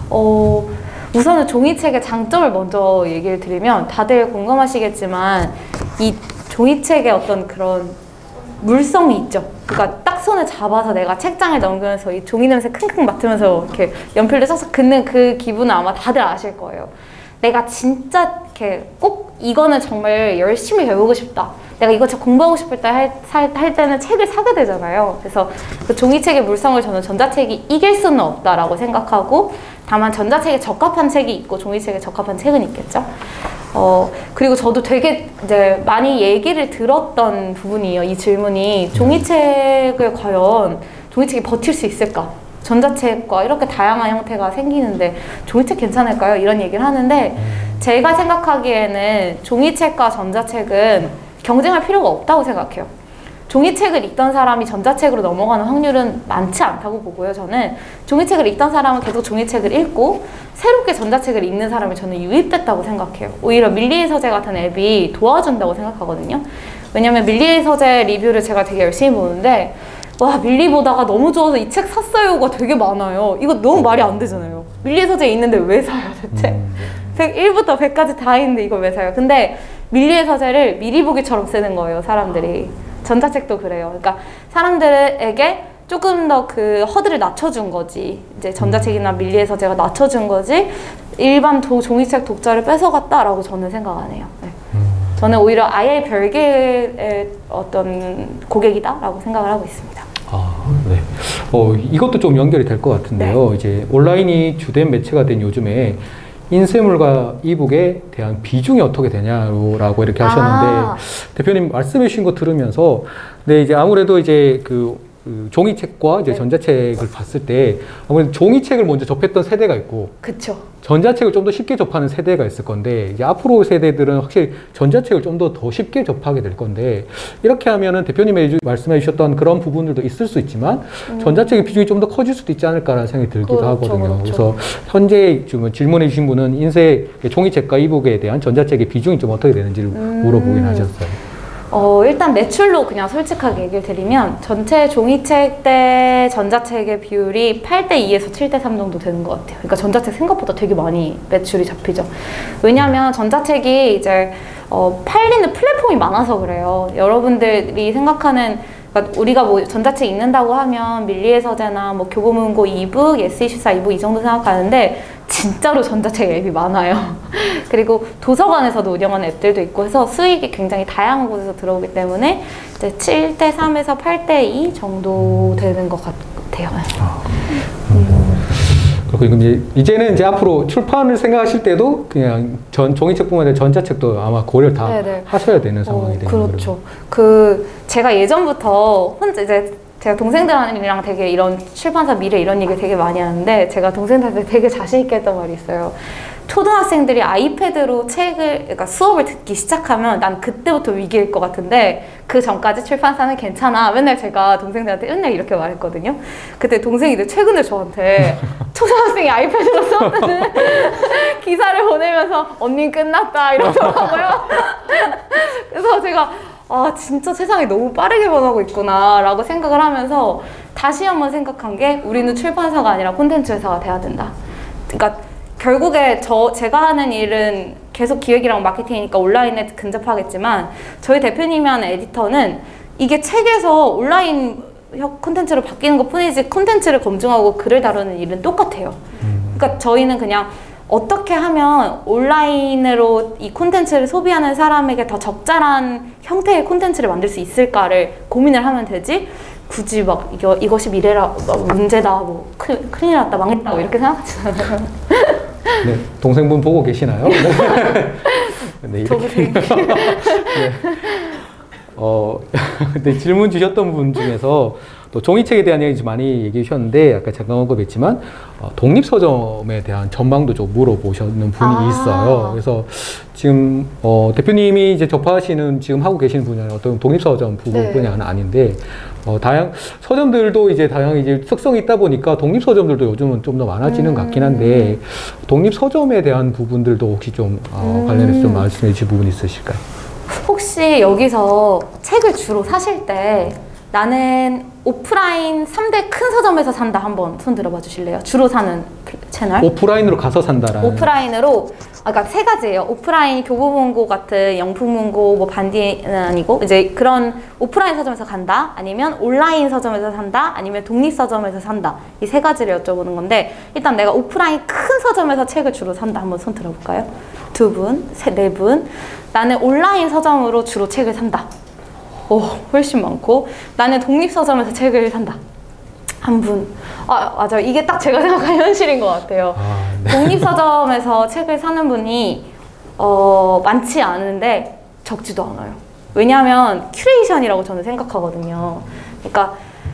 우선은 종이책의 장점을 먼저 얘기를 드리면 다들 공감하시겠지만 이 종이책의 어떤 그런 물성이 있죠. 그러니까 딱 손에 잡아서 내가 책장을 넘기면서 이 종이 냄새 킁킁 맡으면서 이렇게 연필로 쏙쏙 긋는 그 기분은 아마 다들 아실 거예요. 내가 진짜 이렇게 꼭 이거는 정말 열심히 배우고 싶다. 내가 이거 진짜 공부하고 싶을 때 할 때는 책을 사게 되잖아요. 그래서 그 종이책의 물성을 저는 전자책이 이길 수는 없다라고 생각하고 다만 전자책에 적합한 책이 있고 종이책에 적합한 책은 있겠죠. 그리고 저도 되게 이제 많이 얘기를 들었던 부분이에요. 이 질문이 종이책을 과연 종이책이 버틸 수 있을까? 전자책과 이렇게 다양한 형태가 생기는데 종이책 괜찮을까요? 이런 얘기를 하는데 제가 생각하기에는 종이책과 전자책은 경쟁할 필요가 없다고 생각해요. 종이책을 읽던 사람이 전자책으로 넘어가는 확률은 많지 않다고 보고요. 저는 종이책을 읽던 사람은 계속 종이책을 읽고 새롭게 전자책을 읽는 사람이 저는 유입됐다고 생각해요. 오히려 밀리의 서재 같은 앱이 도와준다고 생각하거든요. 왜냐면 밀리의 서재 리뷰를 제가 되게 열심히 보는데 와 밀리 보다가 너무 좋아서 이 책 샀어요가 되게 많아요. 이거 너무 말이 안 되잖아요. 밀리의 서재에 있는데 왜 사요 대체? 101부터 100까지 다 있는데 이걸 왜 사요? 근데 밀리의 서재를 미리 보기처럼 쓰는 거예요 사람들이. 전자책도 그래요. 그러니까 사람들에게 조금 더 그 허들을 낮춰준 거지. 이제 전자책이나 밀리의 서재가 낮춰준 거지. 일반 종이책 독자를 뺏어갔다라고 저는 생각 안 해요. 네. 저는 오히려 아예 별개의 어떤 고객이다라고 생각을 하고 있습니다. 네. 이것도 좀 연결이 될 것 같은데요. 네. 이제 온라인이 주된 매체가 된 요즘에 인쇄물과 이북에 대한 비중이 어떻게 되냐라고 이렇게 하셨는데 대표님 말씀해 주신 거 들으면서 네, 이제 아무래도 이제 그 종이책과 이제 전자책을 봤을 때 아무래도 종이책을 먼저 접했던 세대가 있고 그쵸. 전자책을 좀 더 쉽게 접하는 세대가 있을 건데 이제 앞으로 세대들은 확실히 전자책을 좀 더 쉽게 접하게 될 건데 이렇게 하면은 대표님이 말씀해 주셨던 그런 부분들도 있을 수 있지만 전자책의 비중이 좀 더 커질 수도 있지 않을까라는 생각이 들기도 하거든요. 그래서 현재 지금 질문해 주신 분은 인쇄 종이책과 이북에 대한 전자책의 비중이 좀 어떻게 되는지를 물어보긴 하셨어요. 일단 매출로 그냥 솔직하게 얘기를 드리면 전체 종이책 대 전자책의 비율이 8대2에서 7대3 정도 되는 것 같아요. 그러니까 전자책 생각보다 되게 많이 매출이 잡히죠. 왜냐하면 전자책이 이제 팔리는 플랫폼이 많아서 그래요. 여러분들이 생각하는 그러니까 우리가 뭐 전자책 읽는다고 하면 밀리의 서재나 뭐 교보문고 이북, 예스24 이북 이 정도 생각하는데 진짜로 전자책 앱이 많아요. 그리고 도서관에서도 운영하는 앱들도 있고 해서 수익이 굉장히 다양한 곳에서 들어오기 때문에 이제 7대3에서 8대2 정도 되는 것 같아요. 그리고 이제는 이제 앞으로 출판을 생각하실 때도 그냥 종이책뿐만 아니라 전자책도 아마 고려를 다 하셔야 되는 상황이 되는 거죠. 그렇죠. 제가 예전부터 혼자 이제 제가 동생들이랑 되게 이런 출판사 미래 이런 얘기 되게 많이 하는데 제가 동생들한테 되게 자신 있게 했던 말이 있어요. 초등학생들이 아이패드로 그러니까 수업을 듣기 시작하면 난 그때부터 위기일 것 같은데 그 전까지 출판사는 괜찮아. 맨날 제가 동생들한테 맨날 이렇게 말했거든요. 그때 동생이들 최근에 저한테 초등학생이 아이패드로 수업 듣는 기사를 보내면서 언니 끝났다 이러더라고요. 그래서 제가 진짜 세상이 너무 빠르게 변하고 있구나 라고 생각을 하면서 다시 한번 생각한 게 우리는 출판사가 아니라 콘텐츠 회사가 돼야 된다. 그러니까 결국에 제가 하는 일은 계속 기획이랑 마케팅이니까 온라인에 근접하겠지만 저희 대표님이 하는 에디터는 이게 책에서 온라인 콘텐츠로 바뀌는 것 뿐이지 콘텐츠를 검증하고 글을 다루는 일은 똑같아요. 그러니까 저희는 그냥 어떻게 하면 온라인으로 이 콘텐츠를 소비하는 사람에게 더 적절한 형태의 콘텐츠를 만들 수 있을까를 고민을 하면 되지 굳이 막 이것이 미래라 문제다 뭐 큰일 났다 망했다 뭐 이렇게 생각하잖아요. 네, 동생분 보고 계시나요? 네, 동생. 네. 근데 질문 주셨던 분 중에서 또 종이책에 대한 얘기 좀 많이 얘기해 주셨는데 아까 잠깐 언급했지만 독립서점에 대한 전망도 좀 물어보셨는 분이 있어요. 그래서 지금 대표님이 이제 접하시는 지금 하고 계시는 분야는 어떤 독립서점 부분 분야는 아닌데 다양 서점들도 이제 다양한 이제 특성이 있다 보니까 독립서점들도 요즘은 좀 더 많아지는 것 같긴 한데 독립서점에 대한 부분들도 혹시 좀 관련해서 좀 말씀해 주실 부분이 있으실까요? 혹시 여기서 책을 주로 사실 때 나는 오프라인 3대 큰 서점에서 산다 한번 손 들어봐 주실래요? 주로 사는 채널? 오프라인으로 가서 산다라는. 오프라인으로 그러니까 세 가지예요. 오프라인 교보문고 같은 영풍문고 뭐 반디는 아니고 이제 그런 오프라인 서점에서 간다 아니면 온라인 서점에서 산다 아니면 독립 서점에서 산다 이 세 가지를 여쭤보는 건데 일단 내가 오프라인 큰 서점에서 책을 주로 산다 한번 손 들어볼까요? 두 분, 네 분. 나는 온라인 서점으로 주로 책을 산다. 오, 훨씬 많고 나는 독립 서점에서 책을 산다. 한 분. 아, 맞아요. 이게 딱 제가 생각한 현실인 것 같아요. 네. 독립 서점에서 책을 사는 분이 많지 않은데 적지도 않아요. 왜냐하면 큐레이션이라고 저는 생각하거든요. 그러니까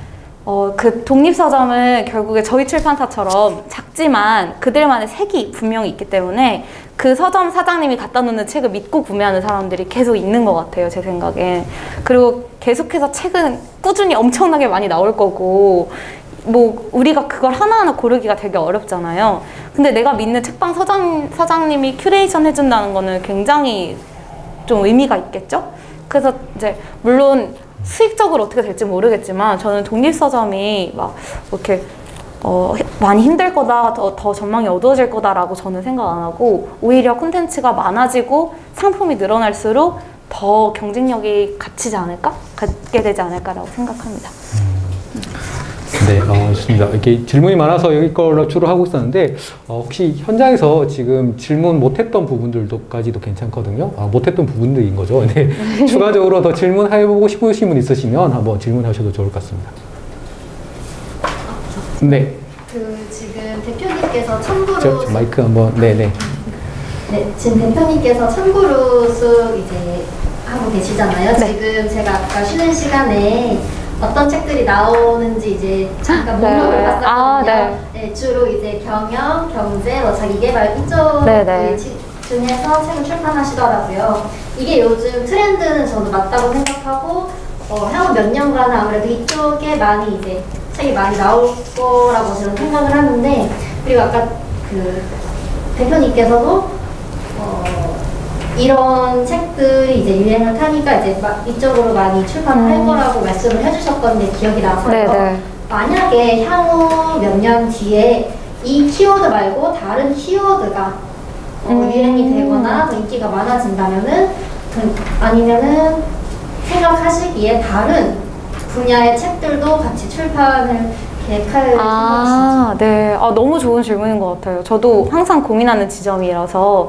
그 독립서점은 결국에 저희 출판사처럼 작지만 그들만의 색이 분명히 있기 때문에 그 서점 사장님이 갖다 놓는 책을 믿고 구매하는 사람들이 계속 있는 것 같아요, 제 생각에. 그리고 계속해서 책은 꾸준히 엄청나게 많이 나올 거고 뭐 우리가 그걸 하나하나 고르기가 되게 어렵잖아요. 근데 내가 믿는 책방 사장님이 큐레이션 해준다는 거는 굉장히 좀 의미가 있겠죠? 그래서 이제 물론 수익적으로 어떻게 될지 모르겠지만 저는 독립서점이 막 이렇게 많이 힘들 거다, 더 전망이 어두워질 거다라고 저는 생각 안 하고 오히려 콘텐츠가 많아지고 상품이 늘어날수록 더 경쟁력이 갖게 되지 않을까라고 생각합니다. 네, 좋습니다. 이렇게 질문이 많아서 여기 걸로 주로 하고 있었는데 혹시 현장에서 지금 질문 못했던 부분들도까지도 괜찮거든요. 못했던 부분들인 거죠. 네. 추가적으로 더 질문해보고 싶으신 분 있으시면 한번 질문하셔도 좋을 것 같습니다. 네. 지금 대표님께서 참고로 마이크 한번. 네네. 네, 지금 대표님께서 참고로 수 이제 하고 계시잖아요. 네. 지금 제가 아까 쉬는 시간에 어떤 책들이 나오는지 이제 잠깐 목록을 봤었거든요. 네, 주로 이제 경영, 경제, 자기개발 이쪽 중에서 책을 출판하시더라고요. 이게 요즘 트렌드는 저도 맞다고 생각하고 향후 몇 년간은 아무래도 이쪽에 많이 이제 책이 많이 나올 거라고 저는 생각을 하는데 그리고 아까 그 대표님께서도 이런 책들이 이제 유행을 타니까 이제 이쪽으로 많이 출판을 할 거라고 말씀을 해주셨건데 기억이 나서요. 만약에 향후 몇 년 뒤에 이 키워드 말고 다른 키워드가 유행이 되거나 더 인기가 많아진다면은 아니면은 생각하시기에 다른 분야의 책들도 같이 출판을 계획할 생각이신지? 네. 너무 좋은 질문인 것 같아요. 저도 항상 고민하는 지점이라서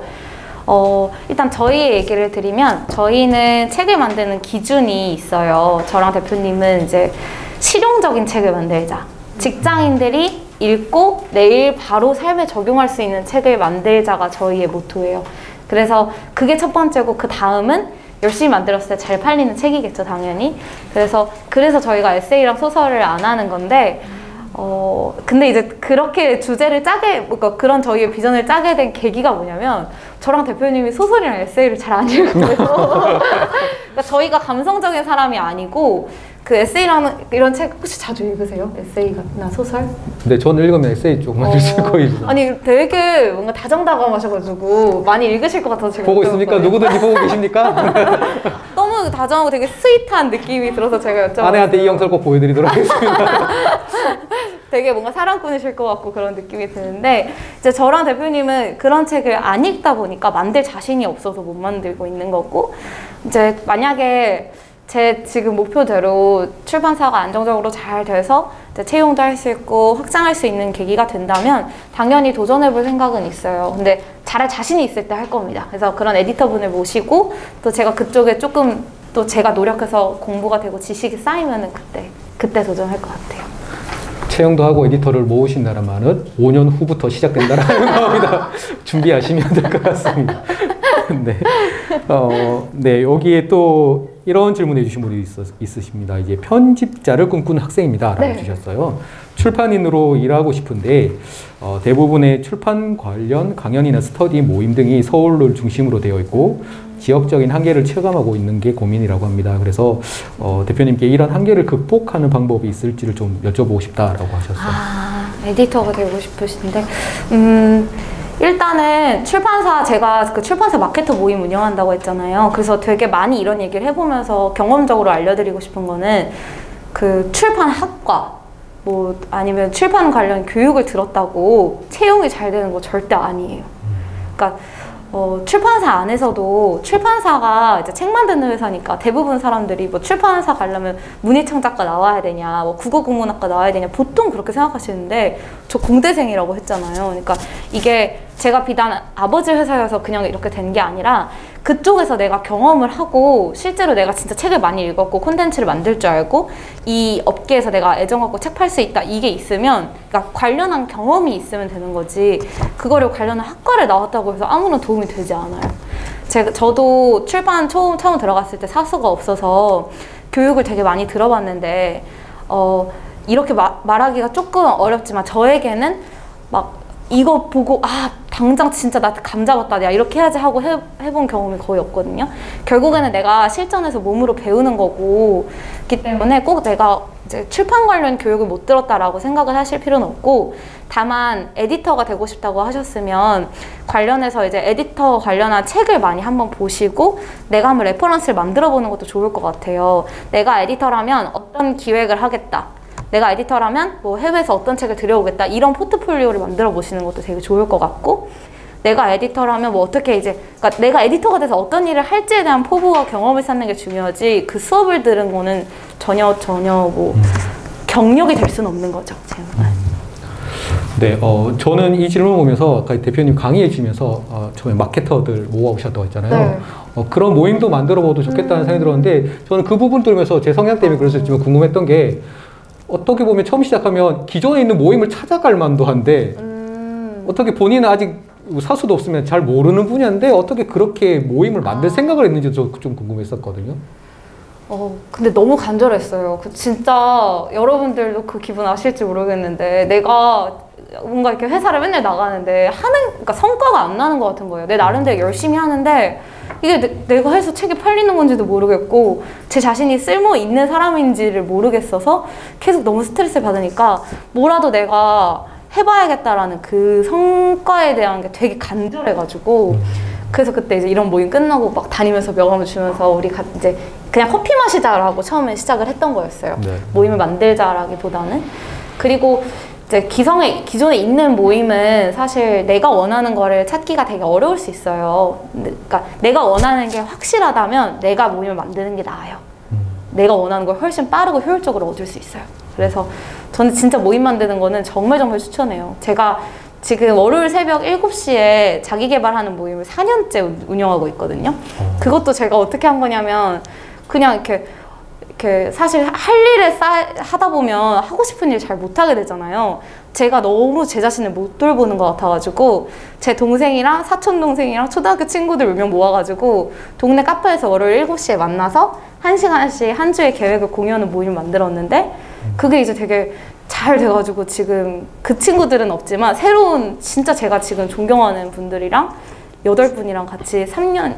일단 저희 얘기를 드리면 저희는 책을 만드는 기준이 있어요. 저랑 대표님은 이제 실용적인 책을 만들자. 직장인들이 읽고 내일 바로 삶에 적용할 수 있는 책을 만들자가 저희의 모토예요. 그래서 그게 첫 번째고 그 다음은 열심히 만들었을 때 잘 팔리는 책이겠죠, 당연히. 그래서 저희가 에세이랑 소설을 안 하는 건데 근데 이제 그렇게 주제를 그러니까 그런 저희의 비전을 짜게 된 계기가 뭐냐면 저랑 대표님이 소설이랑 에세이를 잘 안 읽어요. 그러니까 저희가 감성적인 사람이 아니고 그 에세이라는 이런 책 혹시 자주 읽으세요? 에세이나 소설? 네, 저는 읽으면 에세이 조금만 읽고 있어요. 아니 되게 뭔가 다정다감하셔가지고 많이 읽으실 것 같아서 제가 보고 있습니까? 누구든지 보고 계십니까? 너무 다정하고 되게 스윗한 느낌이 들어서 제가 여쭤봤어요. 아내한테 이 영상 꼭 보여드리도록 하겠습니다. 되게 뭔가 사랑꾼이실 것 같고 그런 느낌이 드는데 이제 저랑 대표님은 그런 책을 안 읽다 보니까 만들 자신이 없어서 못 만들고 있는 거고 이제 만약에 제 지금 목표대로 출판사가 안정적으로 잘 돼서 이제 채용도 할 수 있고 확장할 수 있는 계기가 된다면 당연히 도전해볼 생각은 있어요. 근데 잘할 자신이 있을 때 할 겁니다. 그래서 그런 에디터분을 모시고 또 제가 그쪽에 조금 또 제가 노력해서 공부가 되고 지식이 쌓이면은 그때 도전할 것 같아요. 채용도 하고 에디터를 모으신다는 말은 5년 후부터 시작된다라는 겁니다. 준비하시면 될 것 같습니다. 네. 네, 여기에 또 이런 질문해 주신 분이 있으십니다. 이제 편집자를 꿈꾸는 학생입니다. 라고 네. 주셨어요. 출판인으로 일하고 싶은데 대부분의 출판 관련 강연이나 스터디 모임 등이 서울을 중심으로 되어 있고 지역적인 한계를 체감하고 있는 게 고민이라고 합니다. 그래서 대표님께 이런 한계를 극복하는 방법이 있을지를 좀 여쭤보고 싶다라고 하셨어요. 아, 에디터가 되고 싶으신데 일단은 출판사, 제가 그 출판사 마케터 모임 운영한다고 했잖아요. 그래서 되게 많이 이런 얘기를 해보면서 경험적으로 알려드리고 싶은 거는 그 출판학과 뭐 아니면 출판 관련 교육을 들었다고 채용이 잘 되는 거 절대 아니에요. 그러니까 출판사 안에서도 출판사가 이제 책 만드는 회사니까 대부분 사람들이 뭐 출판사 가려면 문희창작가 나와야 되냐, 뭐 국어국문학과 나와야 되냐 보통 그렇게 생각하시는데 저 공대생이라고 했잖아요. 그러니까 이게 제가 비단 아버지 회사여서 그냥 이렇게 된 게 아니라 그쪽에서 내가 경험을 하고 실제로 내가 진짜 책을 많이 읽었고 콘텐츠를 만들 줄 알고 이 업계에서 내가 애정 갖고 책 팔 수 있다 이게 있으면 그러니까 관련한 경험이 있으면 되는 거지 그거를 관련한 학과를 나왔다고 해서 아무런 도움이 되지 않아요. 저도 출판 처음 들어갔을 때 사수가 없어서 교육을 되게 많이 들어봤는데 이렇게 말하기가 조금 어렵지만 저에게는 막 이거 보고 아 당장 진짜 나 감 잡았다 내가 이렇게 해야지 하고 해본 경험이 거의 없거든요. 결국에는 내가 실전에서 몸으로 배우는 거고 기 때문에 꼭 내가 이제 출판 관련 교육을 못 들었다라고 생각을 하실 필요는 없고 다만 에디터가 되고 싶다고 하셨으면 관련해서 이제 에디터 관련한 책을 많이 한번 보시고 내가 한번 레퍼런스를 만들어 보는 것도 좋을 것 같아요. 내가 에디터라면 어떤 기획을 하겠다. 내가 에디터라면 뭐 해외에서 어떤 책을 들여오겠다 이런 포트폴리오를 만들어 보시는 것도 되게 좋을 것 같고 내가 에디터라면 뭐 어떻게 이제 그러니까 내가 에디터가 돼서 어떤 일을 할지에 대한 포부와 경험을 쌓는 게 중요하지 그 수업을 들은 거는 전혀 뭐 경력이 될 수는 없는 거죠. 네, 저는 이 질문 보면서 아까 대표님 강의해 주면서 처음에 마케터들 모아오셨다고 했잖아요. 네. 그런 모임도 만들어 봐도 좋겠다는 생각이 들었는데 저는 그 부분 들으면서 제 성향 때문에 그럴 수 있지만 궁금했던 게 어떻게 보면 처음 시작하면 기존에 있는 모임을 찾아갈 만도 한데 어떻게 본인은 아직 사수도 없으면 잘 모르는 분야인데 어떻게 그렇게 모임을 만들 생각을 했는지 좀 궁금했었거든요. 근데 너무 간절했어요. 진짜 여러분들도 그 기분 아실지 모르겠는데 내가 뭔가 이렇게 회사를 맨날 나가는데 그러니까 성과가 안 나는 것 같은 거예요. 내 나름대로 열심히 하는데 이게 내가 해서 책이 팔리는 건지도 모르겠고 제 자신이 쓸모 있는 사람인지를 모르겠어서 계속 너무 스트레스를 받으니까 뭐라도 내가 해봐야겠다라는 그 성과에 대한 게 되게 간절해가지고 그래서 그때 이제 이런 모임 끝나고 막 다니면서 명함을 주면서 우리 이제 그냥 커피 마시자라고 처음에 시작을 했던 거였어요. 네. 모임을 만들자라기보다는. 그리고 이제 기존에 있는 모임은 사실 내가 원하는 거를 찾기가 되게 어려울 수 있어요. 그러니까 내가 원하는 게 확실하다면 내가 모임을 만드는 게 나아요. 내가 원하는 걸 훨씬 빠르고 효율적으로 얻을 수 있어요. 그래서 저는 진짜 모임 만드는 거는 정말 추천해요. 제가 지금 월요일 새벽 7시에 자기 개발하는 모임을 4년째 운영하고 있거든요. 그것도 제가 어떻게 한 거냐면 그냥 이렇게 사실 할 일을 하다 보면 하고 싶은 일 잘 못하게 되잖아요. 제가 너무 제 자신을 못 돌보는 것 같아가지고 제 동생이랑 사촌 동생이랑 초등학교 친구들 몇 명 모아가지고 동네 카페에서 월요일 7시에 만나서 1시간씩 한 주의 계획을 공유하는 모임을 만들었는데 그게 이제 되게 잘 돼가지고 지금 그 친구들은 없지만 새로운 진짜 제가 지금 존경하는 분들이랑 8분이랑 같이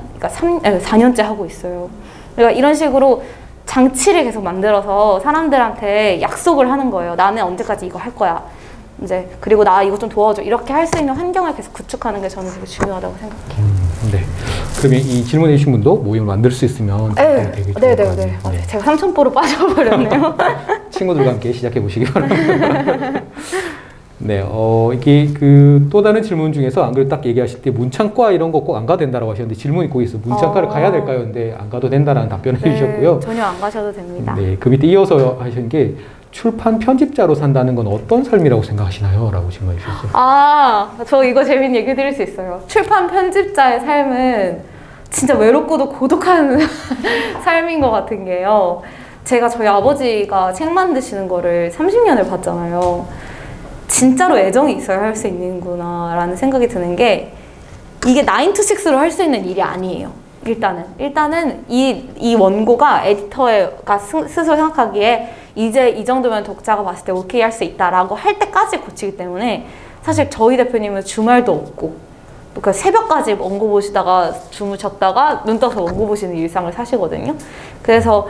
4년째 하고 있어요. 그러니까 이런 식으로 장치를 계속 만들어서 사람들한테 약속을 하는 거예요. 나는 언제까지 이거 할 거야. 이제 그리고 나 이거 좀 도와줘. 이렇게 할 수 있는 환경을 계속 구축하는 게 저는 되게 중요하다고 생각해요. 네. 그러면 이 질문해 주신 분도 모임을 만들 수 있으면 되게 좋을 것 같아요. 네. 제가 삼천포로 빠져버렸네요. 친구들과 함께 시작해 보시기 바랍니다. 네, 이게 또 다른 질문 중에서 안 그래도 딱 얘기하실 때 문창과 이런 거 꼭 안 가도 된다고 하셨는데 질문이 꼭 있어요. 문창과를 가야 될까요? 근데 안 가도 된다라는 답변을 해주셨고요. 전혀 안 가셔도 됩니다. 네, 그 밑에 이어서 하신 게 출판 편집자로 산다는 건 어떤 삶이라고 생각하시나요? 라고 질문해 주셨어요. 저 이거 재밌는 얘기 드릴 수 있어요. 출판 편집자의 삶은 진짜 외롭고도 고독한 삶인 것 같은 게요. 제가 저희 아버지가 책 만드시는 거를 30년을 봤잖아요. 진짜로 애정이 있어야 할 수 있는구나 라는 생각이 드는 게 이게 9 to 6로 할 수 있는 일이 아니에요. 일단은 이 원고가 에디터가 스스로 생각하기에 이제 이 정도면 독자가 봤을 때 오케이 할 수 있다라고 할 때까지 고치기 때문에 사실 저희 대표님은 주말도 없고 그러니까 새벽까지 원고 보시다가 주무셨다가 눈 떠서 원고 보시는 일상을 사시거든요. 그래서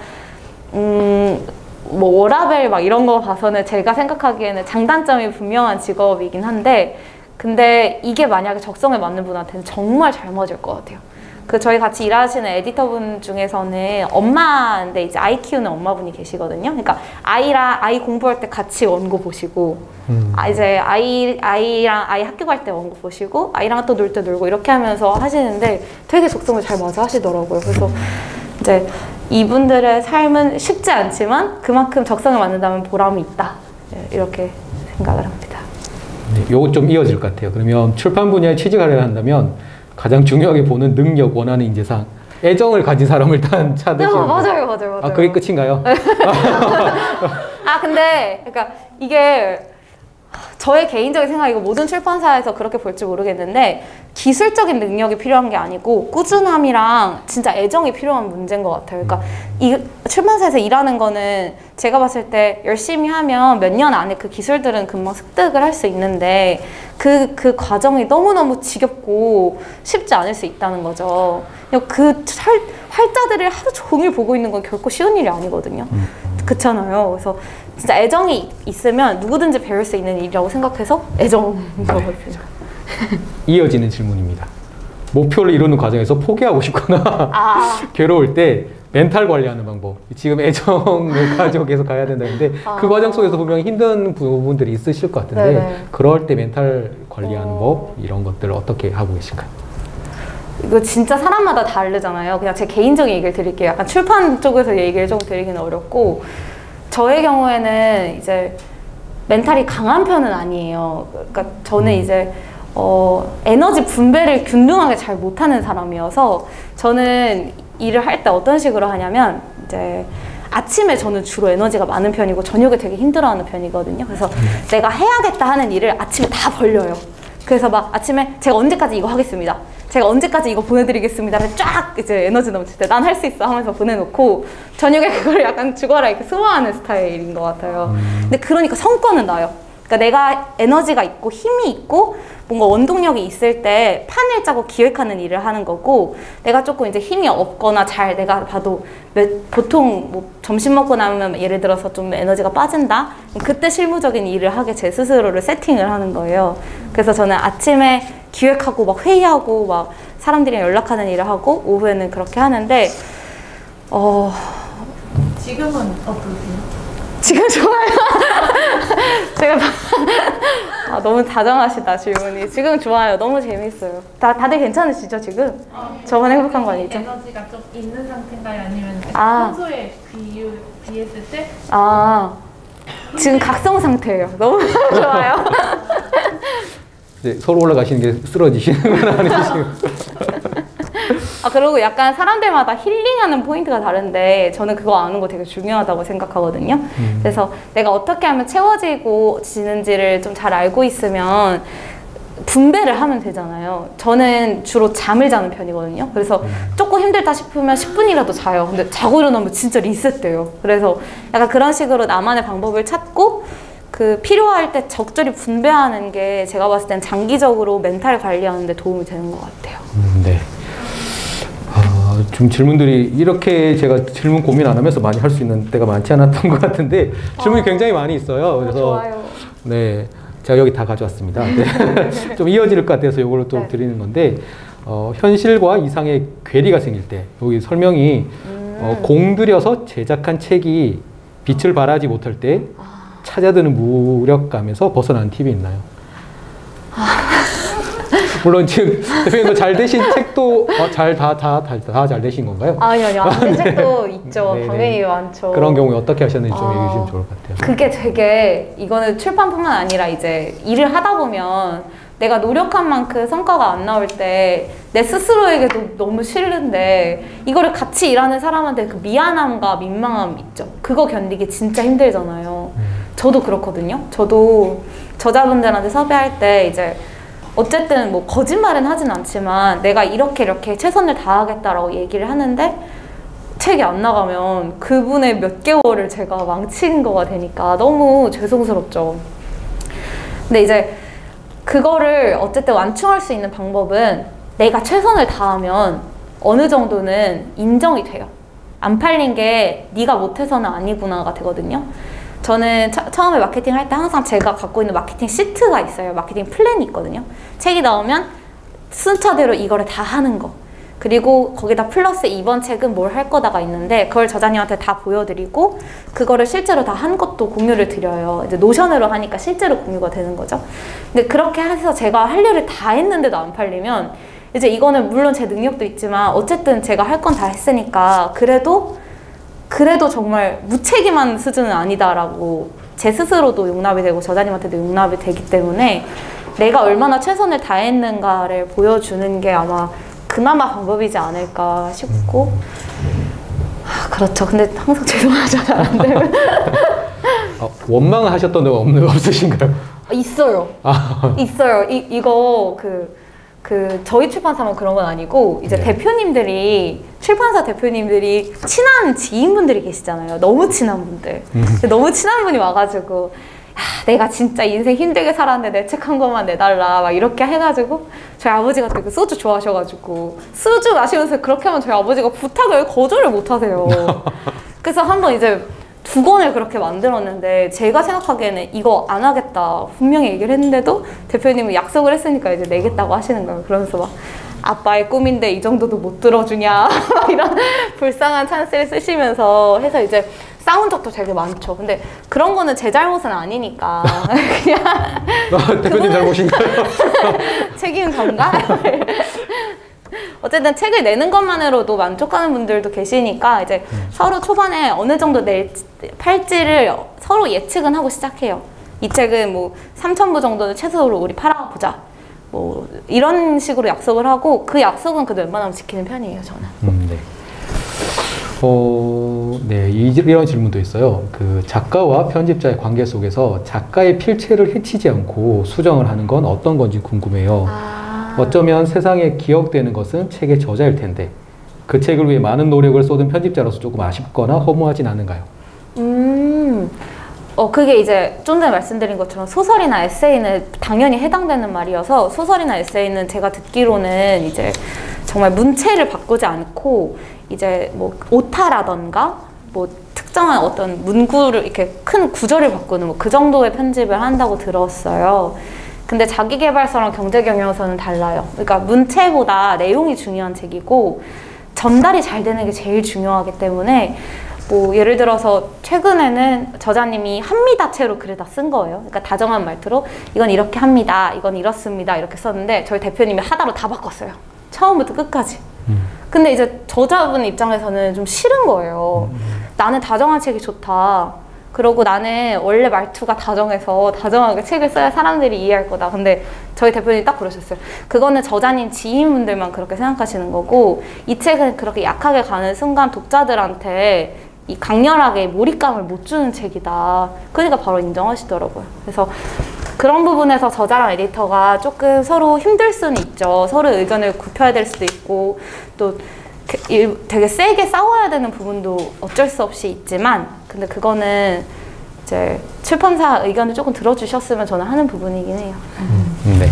뭐 워라밸 막 이런 거 봐서는 제가 생각하기에는 장단점이 분명한 직업이긴 한데 근데 이게 만약에 적성에 맞는 분한테는 정말 잘 맞을 것 같아요. 그 저희 같이 일하시는 에디터분 중에서는 엄마인데 이제 아이 키우는 엄마분이 계시거든요. 그러니까 아이 공부할 때 같이 원고 보시고 이제 아이랑 아이 학교 갈 때 원고 보시고 아이랑 또 놀 때 놀고 이렇게 하면서 하시는데 되게 적성을 잘 맞아 하시더라고요. 그래서 이제 이분들의 삶은 쉽지 않지만 그만큼 적성에 맞는다면 보람이 있다. 이렇게 생각을 합니다. 네, 요거 좀 이어질 것 같아요. 그러면 출판 분야에 취직하려 한다면 가장 중요하게 보는 능력, 원하는 인재상 애정을 가진 사람을 일단 찾으시는 맞아요. 아, 그게 끝인가요? 아, 근데 그러니까 이게 저의 개인적인 생각이고 모든 출판사에서 그렇게 볼지 모르겠는데 기술적인 능력이 필요한 게 아니고 꾸준함이랑 진짜 애정이 필요한 문제인 것 같아요. 그러니까 이 출판사에서 일하는 거는 제가 봤을 때 열심히 하면 몇 년 안에 그 기술들은 금방 습득을 할 수 있는데 그 과정이 너무너무 지겹고 쉽지 않을 수 있다는 거죠. 그 활자들을 하루 종일 보고 있는 건 결코 쉬운 일이 아니거든요. 그렇잖아요. 그래서 진짜 애정이 있으면 누구든지 배울 수 있는 일이라고 생각해서 애정인 것 같아요. 이어지는 질문입니다. 목표를 이루는 과정에서 포기하고 싶거나 괴로울 때 멘탈 관리하는 방법. 지금 애정을 가지고 계속 가야 된다는데 그 과정 속에서 분명히 힘든 부분들이 있으실 것 같은데 네네. 그럴 때 멘탈 관리하는 법 이런 것들을 어떻게 하고 계신가요? 이거 진짜 사람마다 다르잖아요. 그냥 제 개인적인 얘기를 드릴게요. 약간 출판 쪽에서 얘기를 좀 드리기는 어렵고 저의 경우에는 이제 멘탈이 강한 편은 아니에요. 그러니까 저는 이제 에너지 분배를 균등하게 잘 못하는 사람이어서 저는 일을 할 때 어떤 식으로 하냐면 이제 아침에 저는 주로 에너지가 많은 편이고 저녁에 되게 힘들어하는 편이거든요. 그래서 내가 해야겠다 하는 일을 아침에 다 벌려요. 그래서 막 아침에 제가 언제까지 이거 하겠습니다. 제가 언제까지 이거 보내드리겠습니다를 쫙 이제 에너지 넘칠 때 난 할 수 있어 하면서 보내놓고 저녁에 그걸 약간 죽어라 이렇게 소화하는 스타일인 것 같아요. 근데 그러니까 성과는 나요. 그러니까 내가 에너지가 있고 힘이 있고 뭔가 원동력이 있을 때 판을 짜고 기획하는 일을 하는 거고 내가 조금 이제 힘이 없거나 잘 내가 봐도 보통 뭐 점심 먹고 나면 예를 들어서 좀 에너지가 빠진다? 그때 실무적인 일을 하게 제 스스로를 세팅을 하는 거예요. 그래서 저는 아침에 기획하고 막 회의하고 막 사람들이랑 연락하는 일을 하고 오후에는 그렇게 하는데 지금은 어떠세요? 지금 좋아요. 제가 너무 다정하시다 질문이. 지금 좋아요. 너무 재밌어요. 다들 괜찮으시죠 지금? 저만 행복한 거 아니죠? 에너지가 좀 있는 상태인가요? 아니면 아. 평소에 비했을 때? 지금 각성 상태예요. 너무 좋아요. 이제 서로 올라가시는 게 쓰러지시는 건 아니시고 그리고 약간 사람들마다 힐링하는 포인트가 다른데 저는 그거 아는 거 되게 중요하다고 생각하거든요. 그래서 내가 어떻게 하면 채워지고 지는지를 좀 잘 알고 있으면 분배를 하면 되잖아요. 저는 주로 잠을 자는 편이거든요. 그래서 조금 힘들다 싶으면 10분이라도 자요. 근데 자고 일어나면 진짜 리셋돼요. 그래서 약간 그런 식으로 나만의 방법을 찾고 그 필요할 때 적절히 분배하는 게 제가 봤을 땐 장기적으로 멘탈 관리하는 데 도움이 되는 것 같아요. 네. 좀 질문들이 이렇게 제가 질문 고민 안 하면서 많이 할 수 있는 때가 많지 않았던 것 같은데 질문이 굉장히 많이 있어요. 그래서 좋아요. 네, 제가 여기 다 가져왔습니다. 네. 좀 이어질 것 같아서 이걸로 또 드리는 건데 현실과 이상의 괴리가 생길 때 여기 설명이 공들여서 제작한 책이 빛을 발하지 못할 때 찾아드는 무력감에서 벗어나는 팁이 있나요? 물론 지금 대표님도 잘 되신 책도 다 잘 되신 건가요? 아니요. 안 된 책도 있죠. 네네. 당연히 많죠. 그런 경우에 어떻게 하셨는지 좀 얘기해 주시면 좋을 것 같아요. 그게 되게 이거는 출판뿐만 아니라 이제 일을 하다 보면 내가 노력한 만큼 성과가 안 나올 때 내 스스로에게도 너무 싫은데 이거를 같이 일하는 사람한테 그 미안함과 민망함 있죠. 그거 견디기 진짜 힘들잖아요. 저도 그렇거든요. 저도 저자분들한테 섭외할 때 이제 어쨌든 뭐 거짓말은 하진 않지만 내가 이렇게 최선을 다하겠다라고 얘기를 하는데 책이 안 나가면 그분의 몇 개월을 제가 망친 거가 되니까 너무 죄송스럽죠. 근데 이제 그거를 어쨌든 완충할 수 있는 방법은 내가 최선을 다하면 어느 정도는 인정이 돼요. 안 팔린 게 네가 못해서는 아니구나가 되거든요. 저는 처음에 마케팅 할 때 항상 제가 갖고 있는 마케팅 시트가 있어요. 마케팅 플랜이 있거든요. 책이 나오면 순차대로 이거를 다 하는 거. 그리고 거기다 플러스 이번 책은 뭘 할 거다가 있는데 그걸 저자님한테 다 보여드리고 그거를 실제로 다 한 것도 공유를 드려요. 이제 노션으로 하니까 실제로 공유가 되는 거죠. 근데 그렇게 해서 제가 할 일을 다 했는데도 안 팔리면 이제 이거는 물론 제 능력도 있지만 어쨌든 제가 할 건 다 했으니까 그래도 정말 무책임한 수준은 아니다라고 제 스스로도 용납이 되고 저자님한테도 용납이 되기 때문에 내가 얼마나 최선을 다했는가를 보여주는 게 아마 그나마 방법이지 않을까 싶고 그렇죠. 근데 항상 죄송하잖아요. 안 되면. 원망을 하셨던 적 없으신가요? 있어요. 있어요. 이거 저희 출판사만 그런 건 아니고 이제 대표님들이 출판사 대표님들이 친한 지인분들이 계시잖아요. 너무 친한 분들. 너무 친한 분이 와가지고 내가 진짜 인생 힘들게 살았는데 내 책 한 권만 내달라 막 이렇게 해가지고 저희 아버지가 되게 소주 좋아하셔가지고 소주 마시면서 그렇게 하면 저희 아버지가 부탁을 거절을 못 하세요. 그래서 한번 이제 2권을 그렇게 만들었는데 제가 생각하기에는 이거 안 하겠다 분명히 얘기를 했는데도 대표님은 약속을 했으니까 이제 내겠다고 하시는 거예요. 그러면서 막 아빠의 꿈인데 이 정도도 못 들어주냐 이런 불쌍한 찬스를 쓰시면서 해서 이제 싸운 적도 되게 많죠. 근데 그런 거는 제 잘못은 아니니까 그냥 대표님 잘못인가요? 책임 전가? 어쨌든 책을 내는 것만으로도 만족하는 분들도 계시니까 이제 서로 초반에 어느 정도 팔지를 서로 예측은 하고 시작해요. 이 책은 뭐 3,000부 정도는 최소로 우리 팔아보자. 뭐 이런 식으로 약속을 하고 그 약속은 그래도 웬만하면 지키는 편이에요, 저는. 네. 네, 이런 질문도 있어요. 그 작가와 편집자의 관계 속에서 작가의 필체를 해치지 않고 수정을 하는 건 어떤 건지 궁금해요. 어쩌면 세상에 기억되는 것은 책의 저자일 텐데 그 책을 위해 많은 노력을 쏟은 편집자로서 조금 아쉽거나 허무하진 않은가요? 그게 이제 좀 전에 말씀드린 것처럼 소설이나 에세이는 당연히 해당되는 말이어서 소설이나 에세이는 제가 듣기로는 이제 정말 문체를 바꾸지 않고 이제 뭐 오타라던가 뭐 특정한 어떤 문구를 이렇게 큰 구절을 바꾸는 뭐 그 정도의 편집을 한다고 들었어요. 근데 자기계발서랑 경제경영서는 달라요. 그러니까 문체보다 내용이 중요한 책이고 전달이 잘 되는 게 제일 중요하기 때문에 뭐 예를 들어서 최근에는 저자님이 합니다체로 글을 다 쓴 거예요. 그러니까 다정한 말투로 이건 이렇게 합니다. 이건 이렇습니다. 이렇게 썼는데 저희 대표님이 하다로 다 바꿨어요. 처음부터 끝까지. 근데 이제 저자분 입장에서는 좀 싫은 거예요. 나는 다정한 책이 좋다. 그러고 나는 원래 말투가 다정해서 다정하게 책을 써야 사람들이 이해할 거다. 근데 저희 대표님이 딱 그러셨어요. 그거는 저자님 지인분들만 그렇게 생각하시는 거고 이 책은 그렇게 약하게 가는 순간 독자들한테 이 강렬하게 몰입감을 못 주는 책이다. 그러니까 바로 인정하시더라고요. 그래서 그런 부분에서 저자랑 에디터가 조금 서로 힘들 수는 있죠. 서로 의견을 굽혀야 될 수도 있고 또 되게 세게 싸워야 되는 부분도 어쩔 수 없이 있지만 근데 그거는 이제 출판사 의견을 조금 들어주셨으면 저는 하는 부분이긴 해요. 네.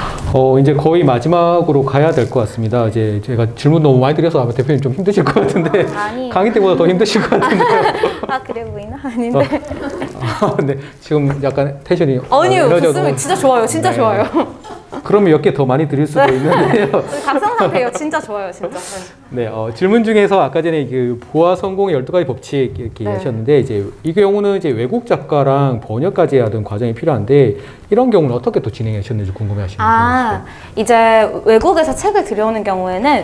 이제 거의 마지막으로 가야 될 것 같습니다. 이제 제가 질문 너무 많이 드려서 아마 대표님 좀 힘드실 것 같은데 강의 때보다 더 힘드실 것 같은데요. 그래 보이나? 아닌데. 네. 지금 약간 텐션이 아니요. 좋습니다. 진짜 좋아요. 진짜 좋아요. 그러면 몇 개 더 많이 드릴 수도 있는데요. 각성 상태예요. 진짜 좋아요. 진짜. 네. 질문 중에서 아까 전에 그 부와 성공의 12가지 법칙 이렇게 하셨는데 이제 이 경우는 이제 외국 작가랑 번역까지 하던 과정이 필요한데 이런 경우는 어떻게 또 진행하셨는지 궁금해하시는 분이 이제 외국에서 책을 들여오는 경우에는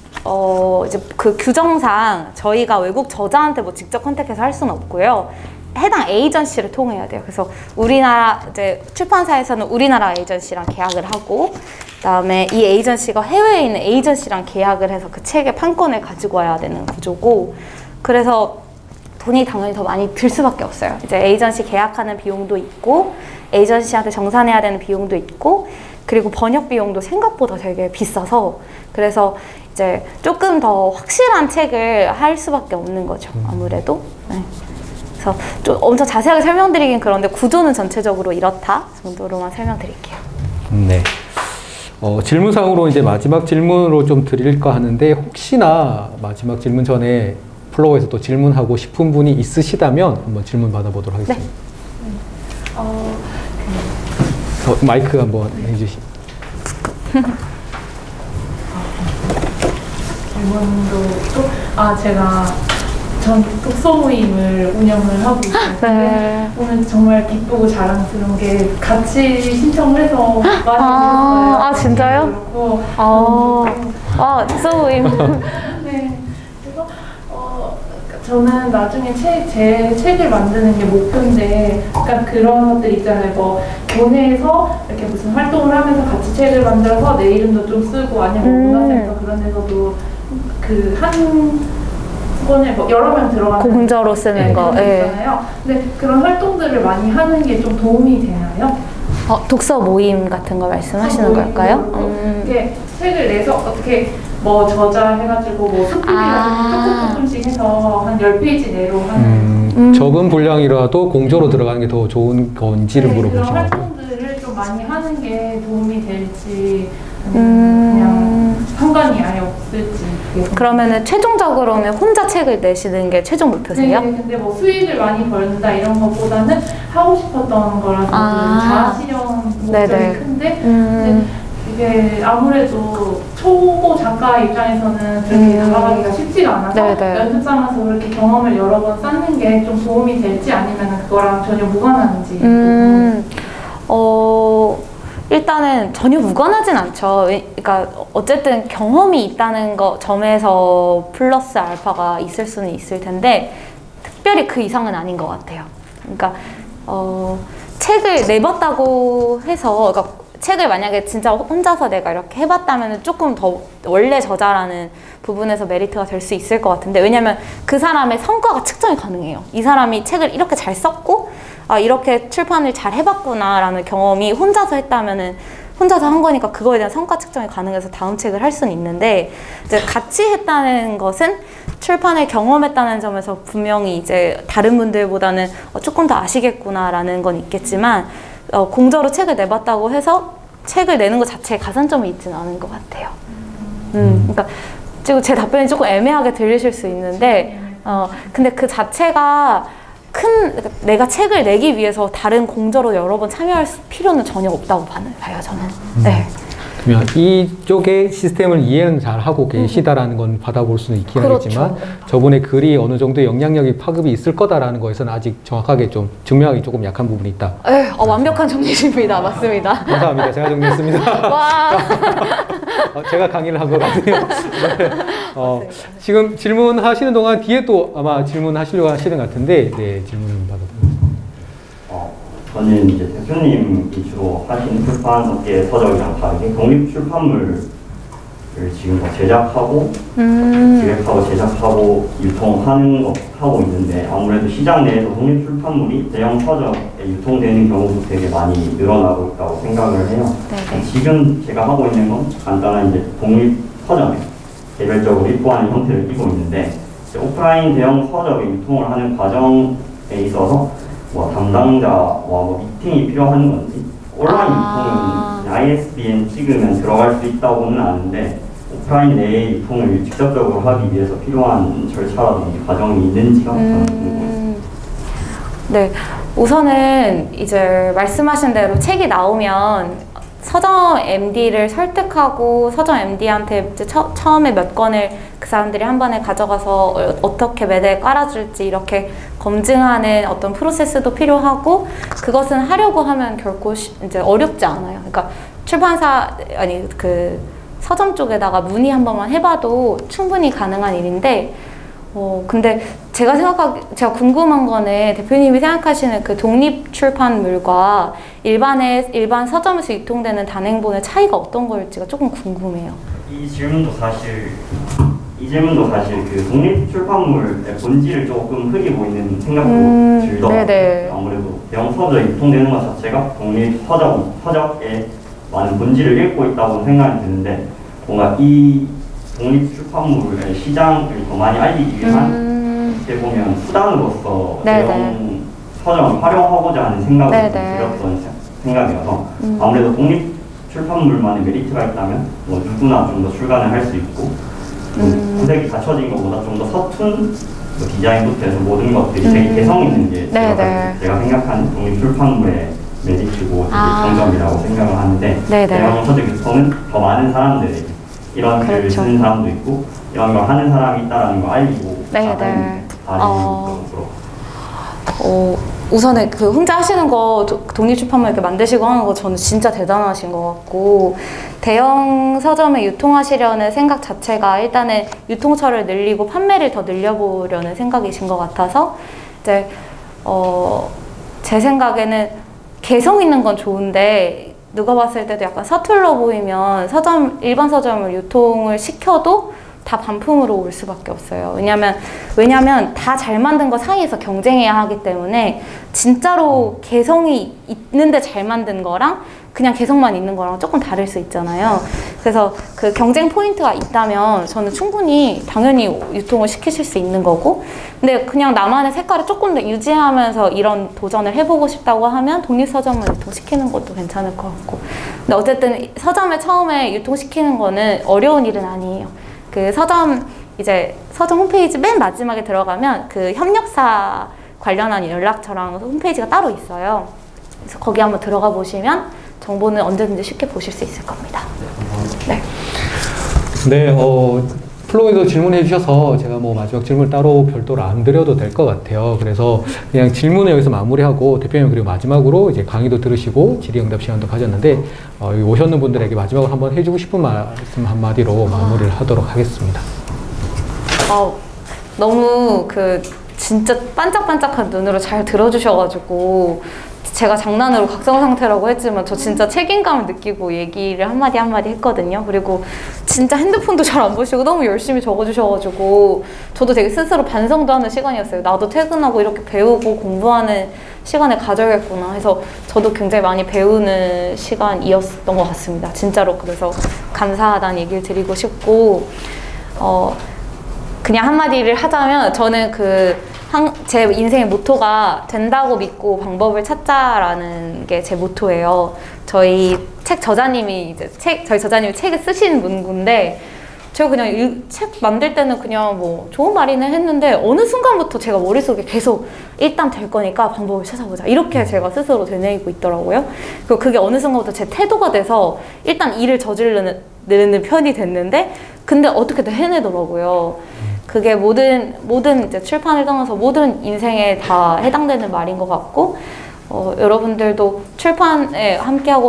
이제 그 규정상 저희가 외국 저자한테 뭐 직접 컨택해서 할 수는 없고요. 해당 에이전시를 통해야 돼요. 그래서 우리나라 이제 출판사에서는 우리나라 에이전시랑 계약을 하고 그다음에 이 에이전시가 해외에 있는 에이전시랑 계약을 해서 그 책의 판권을 가지고 와야 되는 구조고 그래서 돈이 당연히 더 많이 들 수밖에 없어요. 이제 에이전시 계약하는 비용도 있고 에이전시한테 정산해야 되는 비용도 있고 그리고 번역 비용도 생각보다 되게 비싸서 그래서 이제 조금 더 확실한 책을 할 수밖에 없는 거죠. 아무래도. 네. 그래서 좀 엄청 자세하게 설명드리긴 그런데 구조는 전체적으로 이렇다 정도로만 설명드릴게요. 네. 질문상으로 이제 마지막 질문으로 좀 드릴까 하는데 혹시나 마지막 질문 전에 플로어에서 또 질문하고 싶은 분이 있으시다면 한번 질문 받아보도록 하겠습니다. 네. 마이크 한번 해주시. 질문도 제가 전 독서 모임을 운영을 하고 있는데 네. 오늘 정말 기쁘고 자랑스러운 게 같이 신청을 해서 많이 들었어요. 아 진짜요? 그렇고 독서 모임. 네. 그래서 저는 나중에 제 책을 만드는 게 목표인데 약간 그런 것들 있잖아요. 뭐 교내에서 이렇게 무슨 활동을 하면서 같이 책을 만들어서 내 이름도 좀 쓰고 아니면 문화센터 그런 데서도 그 한 번에 뭐 여러 명 들어가는 공저로 쓰는 거. 있잖아요. 근데 그런 활동들을 많이 하는 게 좀 도움이 되나요? 독서 모임 같은 거 말씀하시는 걸까요? 이렇게 책을 내서 어떻게 뭐 저자해가지고 뭐 스토리를 조금씩 해서 한 10페이지 내로 하는 적은 분량이라도 공조로 들어가는 게 더 좋은 건지를 물어보시는 그런 거예요. 활동들을 좀 많이 하는 게 도움이 될지 그냥 상관이 아예 없을지 그러면은 최종적으로는 혼자 책을 내시는 게 최종 목표세요? 네, 근데 뭐 수익을 많이 벌는다 이런 것보다는 하고 싶었던 거라서 자아실현 목적이 큰데 근데 이게 아무래도 초보 작가 입장에서는 그렇게 다가가기가 쉽지가 않아서 연습 삼아서 그렇게 경험을 여러 번 쌓는 게 좀 도움이 될지 아니면 그거랑 전혀 무관한지 일단은 전혀 무관하진 않죠. 그러니까 어쨌든 경험이 있다는 점에서 플러스 알파가 있을 수는 있을 텐데 특별히 그 이상은 아닌 것 같아요. 그러니까 책을 내봤다고 해서 그러니까 책을 만약에 진짜 혼자서 내가 이렇게 해봤다면 조금 더 원래 저자라는 부분에서 메리트가 될 수 있을 것 같은데 왜냐면 그 사람의 성과가 측정이 가능해요. 이 사람이 책을 이렇게 잘 썼고 이렇게 출판을 잘 해봤구나 라는 경험이 혼자서 했다면은 혼자서 한 거니까 그거에 대한 성과 측정이 가능해서 다음 책을 할 수는 있는데 이제 같이 했다는 것은 출판을 경험했다는 점에서 분명히 이제 다른 분들보다는 조금 더 아시겠구나 라는 건 있겠지만 공저로 책을 내봤다고 해서 책을 내는 것 자체에 가산점이 있지는 않은 것 같아요. 그러니까 지금 제 답변이 조금 애매하게 들리실 수 있는데 근데 그 자체가 내가 책을 내기 위해서 다른 공저로 여러 번 참여할 필요는 전혀 없다고 봐요, 저는. 네. 그러면 이쪽의 시스템을 이해는 잘 하고 계시다라는 건 받아볼 수는 있긴 하겠지만 저분의 글이 어느 정도 영향력이 파급이 있을 거다라는 거에서는 아직 정확하게 좀 증명하기 조금 약한 부분이 있다. 완벽한 정리십니다. 맞습니다. 감사합니다. 제가 정리했습니다. 와. 제가 강의를 한 것 같네요. 지금 질문하시는 동안 뒤에 또 아마 질문하시려고 하시는 것 같은데 질문을 받아보겠습니다. 저는 이제 대표님이 주로 하시는 출판 업계 서적이랑 다르게 독립 출판물을 지금 제작하고 기획하고 제작하고 유통하는 거 하고 있는데 아무래도 시장 내에서 독립 출판물이 대형 서적에 유통되는 경우도 되게 많이 늘어나고 있다고 생각을 해요. 지금 제가 하고 있는 건 간단한 이제 독립 서점에 개별적으로 입고하는 형태를 띠고 있는데 이제 오프라인 대형 서적의 유통을 하는 과정에 있어서 담당자와 미팅이 필요한 건지 온라인 유통은 ISBN 찍으면 들어갈 수 있다고는 아는데 오프라인 내의 유통을 직접적으로 하기 위해서 필요한 절차라든지 과정이 있는지가 궁금해요. 네, 우선은 이제 말씀하신 대로 책이 나오면 서점 MD를 설득하고 서점 MD한테 이제 처음에 몇 권을 그 사람들이 한 번에 가져가서 어떻게 매대에 깔아줄지 이렇게 검증하는 어떤 프로세스도 필요하고 그것은 하려고 하면 결코 이제 어렵지 않아요. 그러니까 출판사 그 서점 쪽에다가 문의 한 번만 해봐도 충분히 가능한 일인데 근데 제가 궁금한 거는 대표님이 생각하시는 그 독립 출판물과 일반 서점에서 유통되는 단행본의 차이가 어떤 걸지가 조금 궁금해요. 이 질문도 사실 그 독립 출판물의 본질을 조금 흐리고 있는 생각도 들더라고요. 아무래도 대형 서적에 유통되는 것 자체가 독립 서적의 많은 본질을 잃고 있다고 생각이 드는데 뭔가 이 독립 출판물의 시장을 더 많이 알리기 위한 어떻게 보면 수단으로서 대형 서점을 활용하고자 하는 생각을 들었던 생각이어서 아무래도 독립 출판물만의 메리트가 있다면 뭐 누구나 좀 더 출간을 할 수 있고 구색이 갖춰진 것보다 좀 더 서툰 뭐 디자인부터 해서 모든 것들이 되게 개성 있는 게 제가 생각하는 독립 출판물의 메리트고 장점이라고 생각을 하는데 대형 서적에서는 더 많은 사람들에게 이런 글을 쓰는 사람도 있고 이런 걸 하는 사람이 있다는 걸 알리고 우선에 그 혼자 하시는 거 독립출판물 이렇게 만드시고 하는 거 저는 진짜 대단하신 것 같고 대형 서점에 유통하시려는 생각 자체가 일단은 유통처를 늘리고 판매를 더 늘려보려는 생각이신 것 같아서 이제 제 생각에는 개성 있는 건 좋은데 누가 봤을 때도 약간 서툴러 보이면 일반 서점을 유통을 시켜도 다 반품으로 올 수밖에 없어요. 왜냐면 다 잘 만든 거 사이에서 경쟁해야 하기 때문에 진짜로 개성이 있는데 잘 만든 거랑 그냥 개성만 있는 거랑 조금 다를 수 있잖아요. 그래서 그 경쟁 포인트가 있다면 저는 충분히 당연히 유통을 시키실 수 있는 거고 근데 그냥 나만의 색깔을 조금 더 유지하면서 이런 도전을 해보고 싶다고 하면 독립서점을 유통시키는 것도 괜찮을 것 같고 근데 어쨌든 서점에 처음에 유통시키는 거는 어려운 일은 아니에요. 그 서점 홈페이지 맨 마지막에 들어가면 그 협력사 관련한 연락처랑 홈페이지가 따로 있어요. 그래서 거기 한번 들어가 보시면 정보는 언제든지 쉽게 보실 수 있을 겁니다. 플로우에도 질문해 주셔서 제가 뭐 마지막 질문 따로 별도로 안 드려도 될 것 같아요. 그래서 그냥 질문을 여기서 마무리하고 대표님 그리고 마지막으로 이제 강의도 들으시고 질의응답 시간도 가졌는데 여기 오셨는 분들에게 마지막으로 한번 해주고 싶은 말씀 한마디로 마무리를 하도록 하겠습니다. 너무 진짜 반짝반짝한 눈으로 잘 들어주셔가지고 제가 장난으로 각성 상태라고 했지만 저 진짜 책임감을 느끼고 얘기를 한마디 했거든요. 그리고 진짜 핸드폰도 잘 안 보시고 너무 열심히 적어주셔가지고 저도 되게 스스로 반성도 하는 시간이었어요. 나도 퇴근하고 이렇게 배우고 공부하는 시간을 가져야겠구나 해서 저도 굉장히 많이 배우는 시간이었던 것 같습니다. 진짜로. 그래서 감사하다는 얘기를 드리고 싶고 그냥 한마디를 하자면 저는 제 인생의 모토가 된다고 믿고 방법을 찾자라는 게 제 모토예요. 저희 저자님이 책을 쓰신 문구인데 제가 그냥 책 만들 때는 그냥 뭐 좋은 말이네 했는데 어느 순간부터 제가 머릿속에 계속 일단 될 거니까 방법을 찾아보자 이렇게 제가 스스로 되뇌이고 있더라고요. 그리고 그게 어느 순간부터 제 태도가 돼서 일단 일을 저지르는 편이 됐는데 근데 어떻게든 해내더라고요. 그게 모든 이제 출판을 떠나서 모든 인생에 다 해당되는 말인 것 같고 여러분들도 출판에 함께하고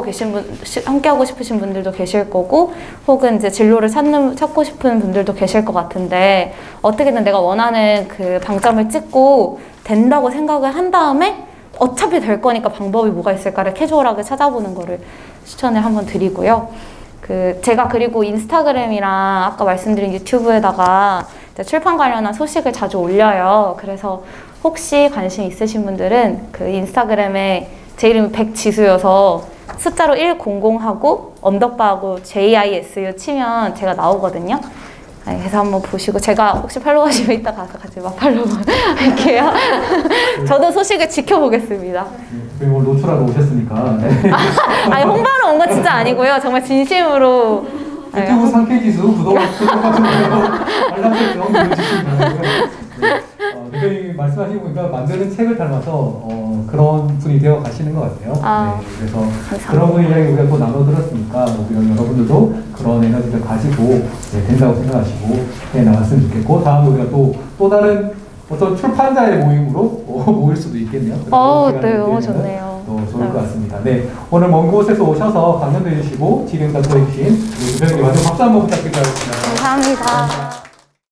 싶으신 분들도 계실 거고 혹은 이제 진로를 찾고 싶은 분들도 계실 것 같은데 어떻게든 내가 원하는 그 방점을 찍고 된다고 생각을 한 다음에 어차피 될 거니까 방법이 뭐가 있을까를 캐주얼하게 찾아보는 거를 추천을 한번 드리고요. 제가 그리고 인스타그램이랑 아까 말씀드린 유튜브에다가 출판 관련한 소식을 자주 올려요. 그래서 혹시 관심 있으신 분들은 그 인스타그램에 제 이름이 백지수여서 숫자로 100하고 언더바하고 JISU 치면 제가 나오거든요. 그래서 한번 보시고 제가 혹시 팔로우하시면 이따 가서 같이 팔로우 할게요. 저도 소식을 지켜보겠습니다. 오늘 노출하러 오셨으니까. 아니 홍보하러 온 건 진짜 아니고요. 정말 진심으로. 유튜브 상쾌지수 구독 같은 거 알람 설정 눌러주시면 되고요. 대표님이 말씀하시고 보니까 만드는 책을 닮아서 그런 분이 되어 가시는 것 같아요. 그래서 감사합니다. 그런 분의 이야기 우리가 또 나눠 들었으니까 여러분들도 그런 에너지를 가지고 된다고 생각하시고 해 나갔으면 좋겠고 다음에 우리가 또 다른 어떤 출판자의 모임으로 모일 수도 있겠네요. 네, 너무 좋네요. 좋을 것 같습니다. 네, 오늘 먼 곳에서 오셔서 강연도 해주시고 질의응답도 해주신 대표님께 박수 한번 부탁드리겠습니다. 감사합니다.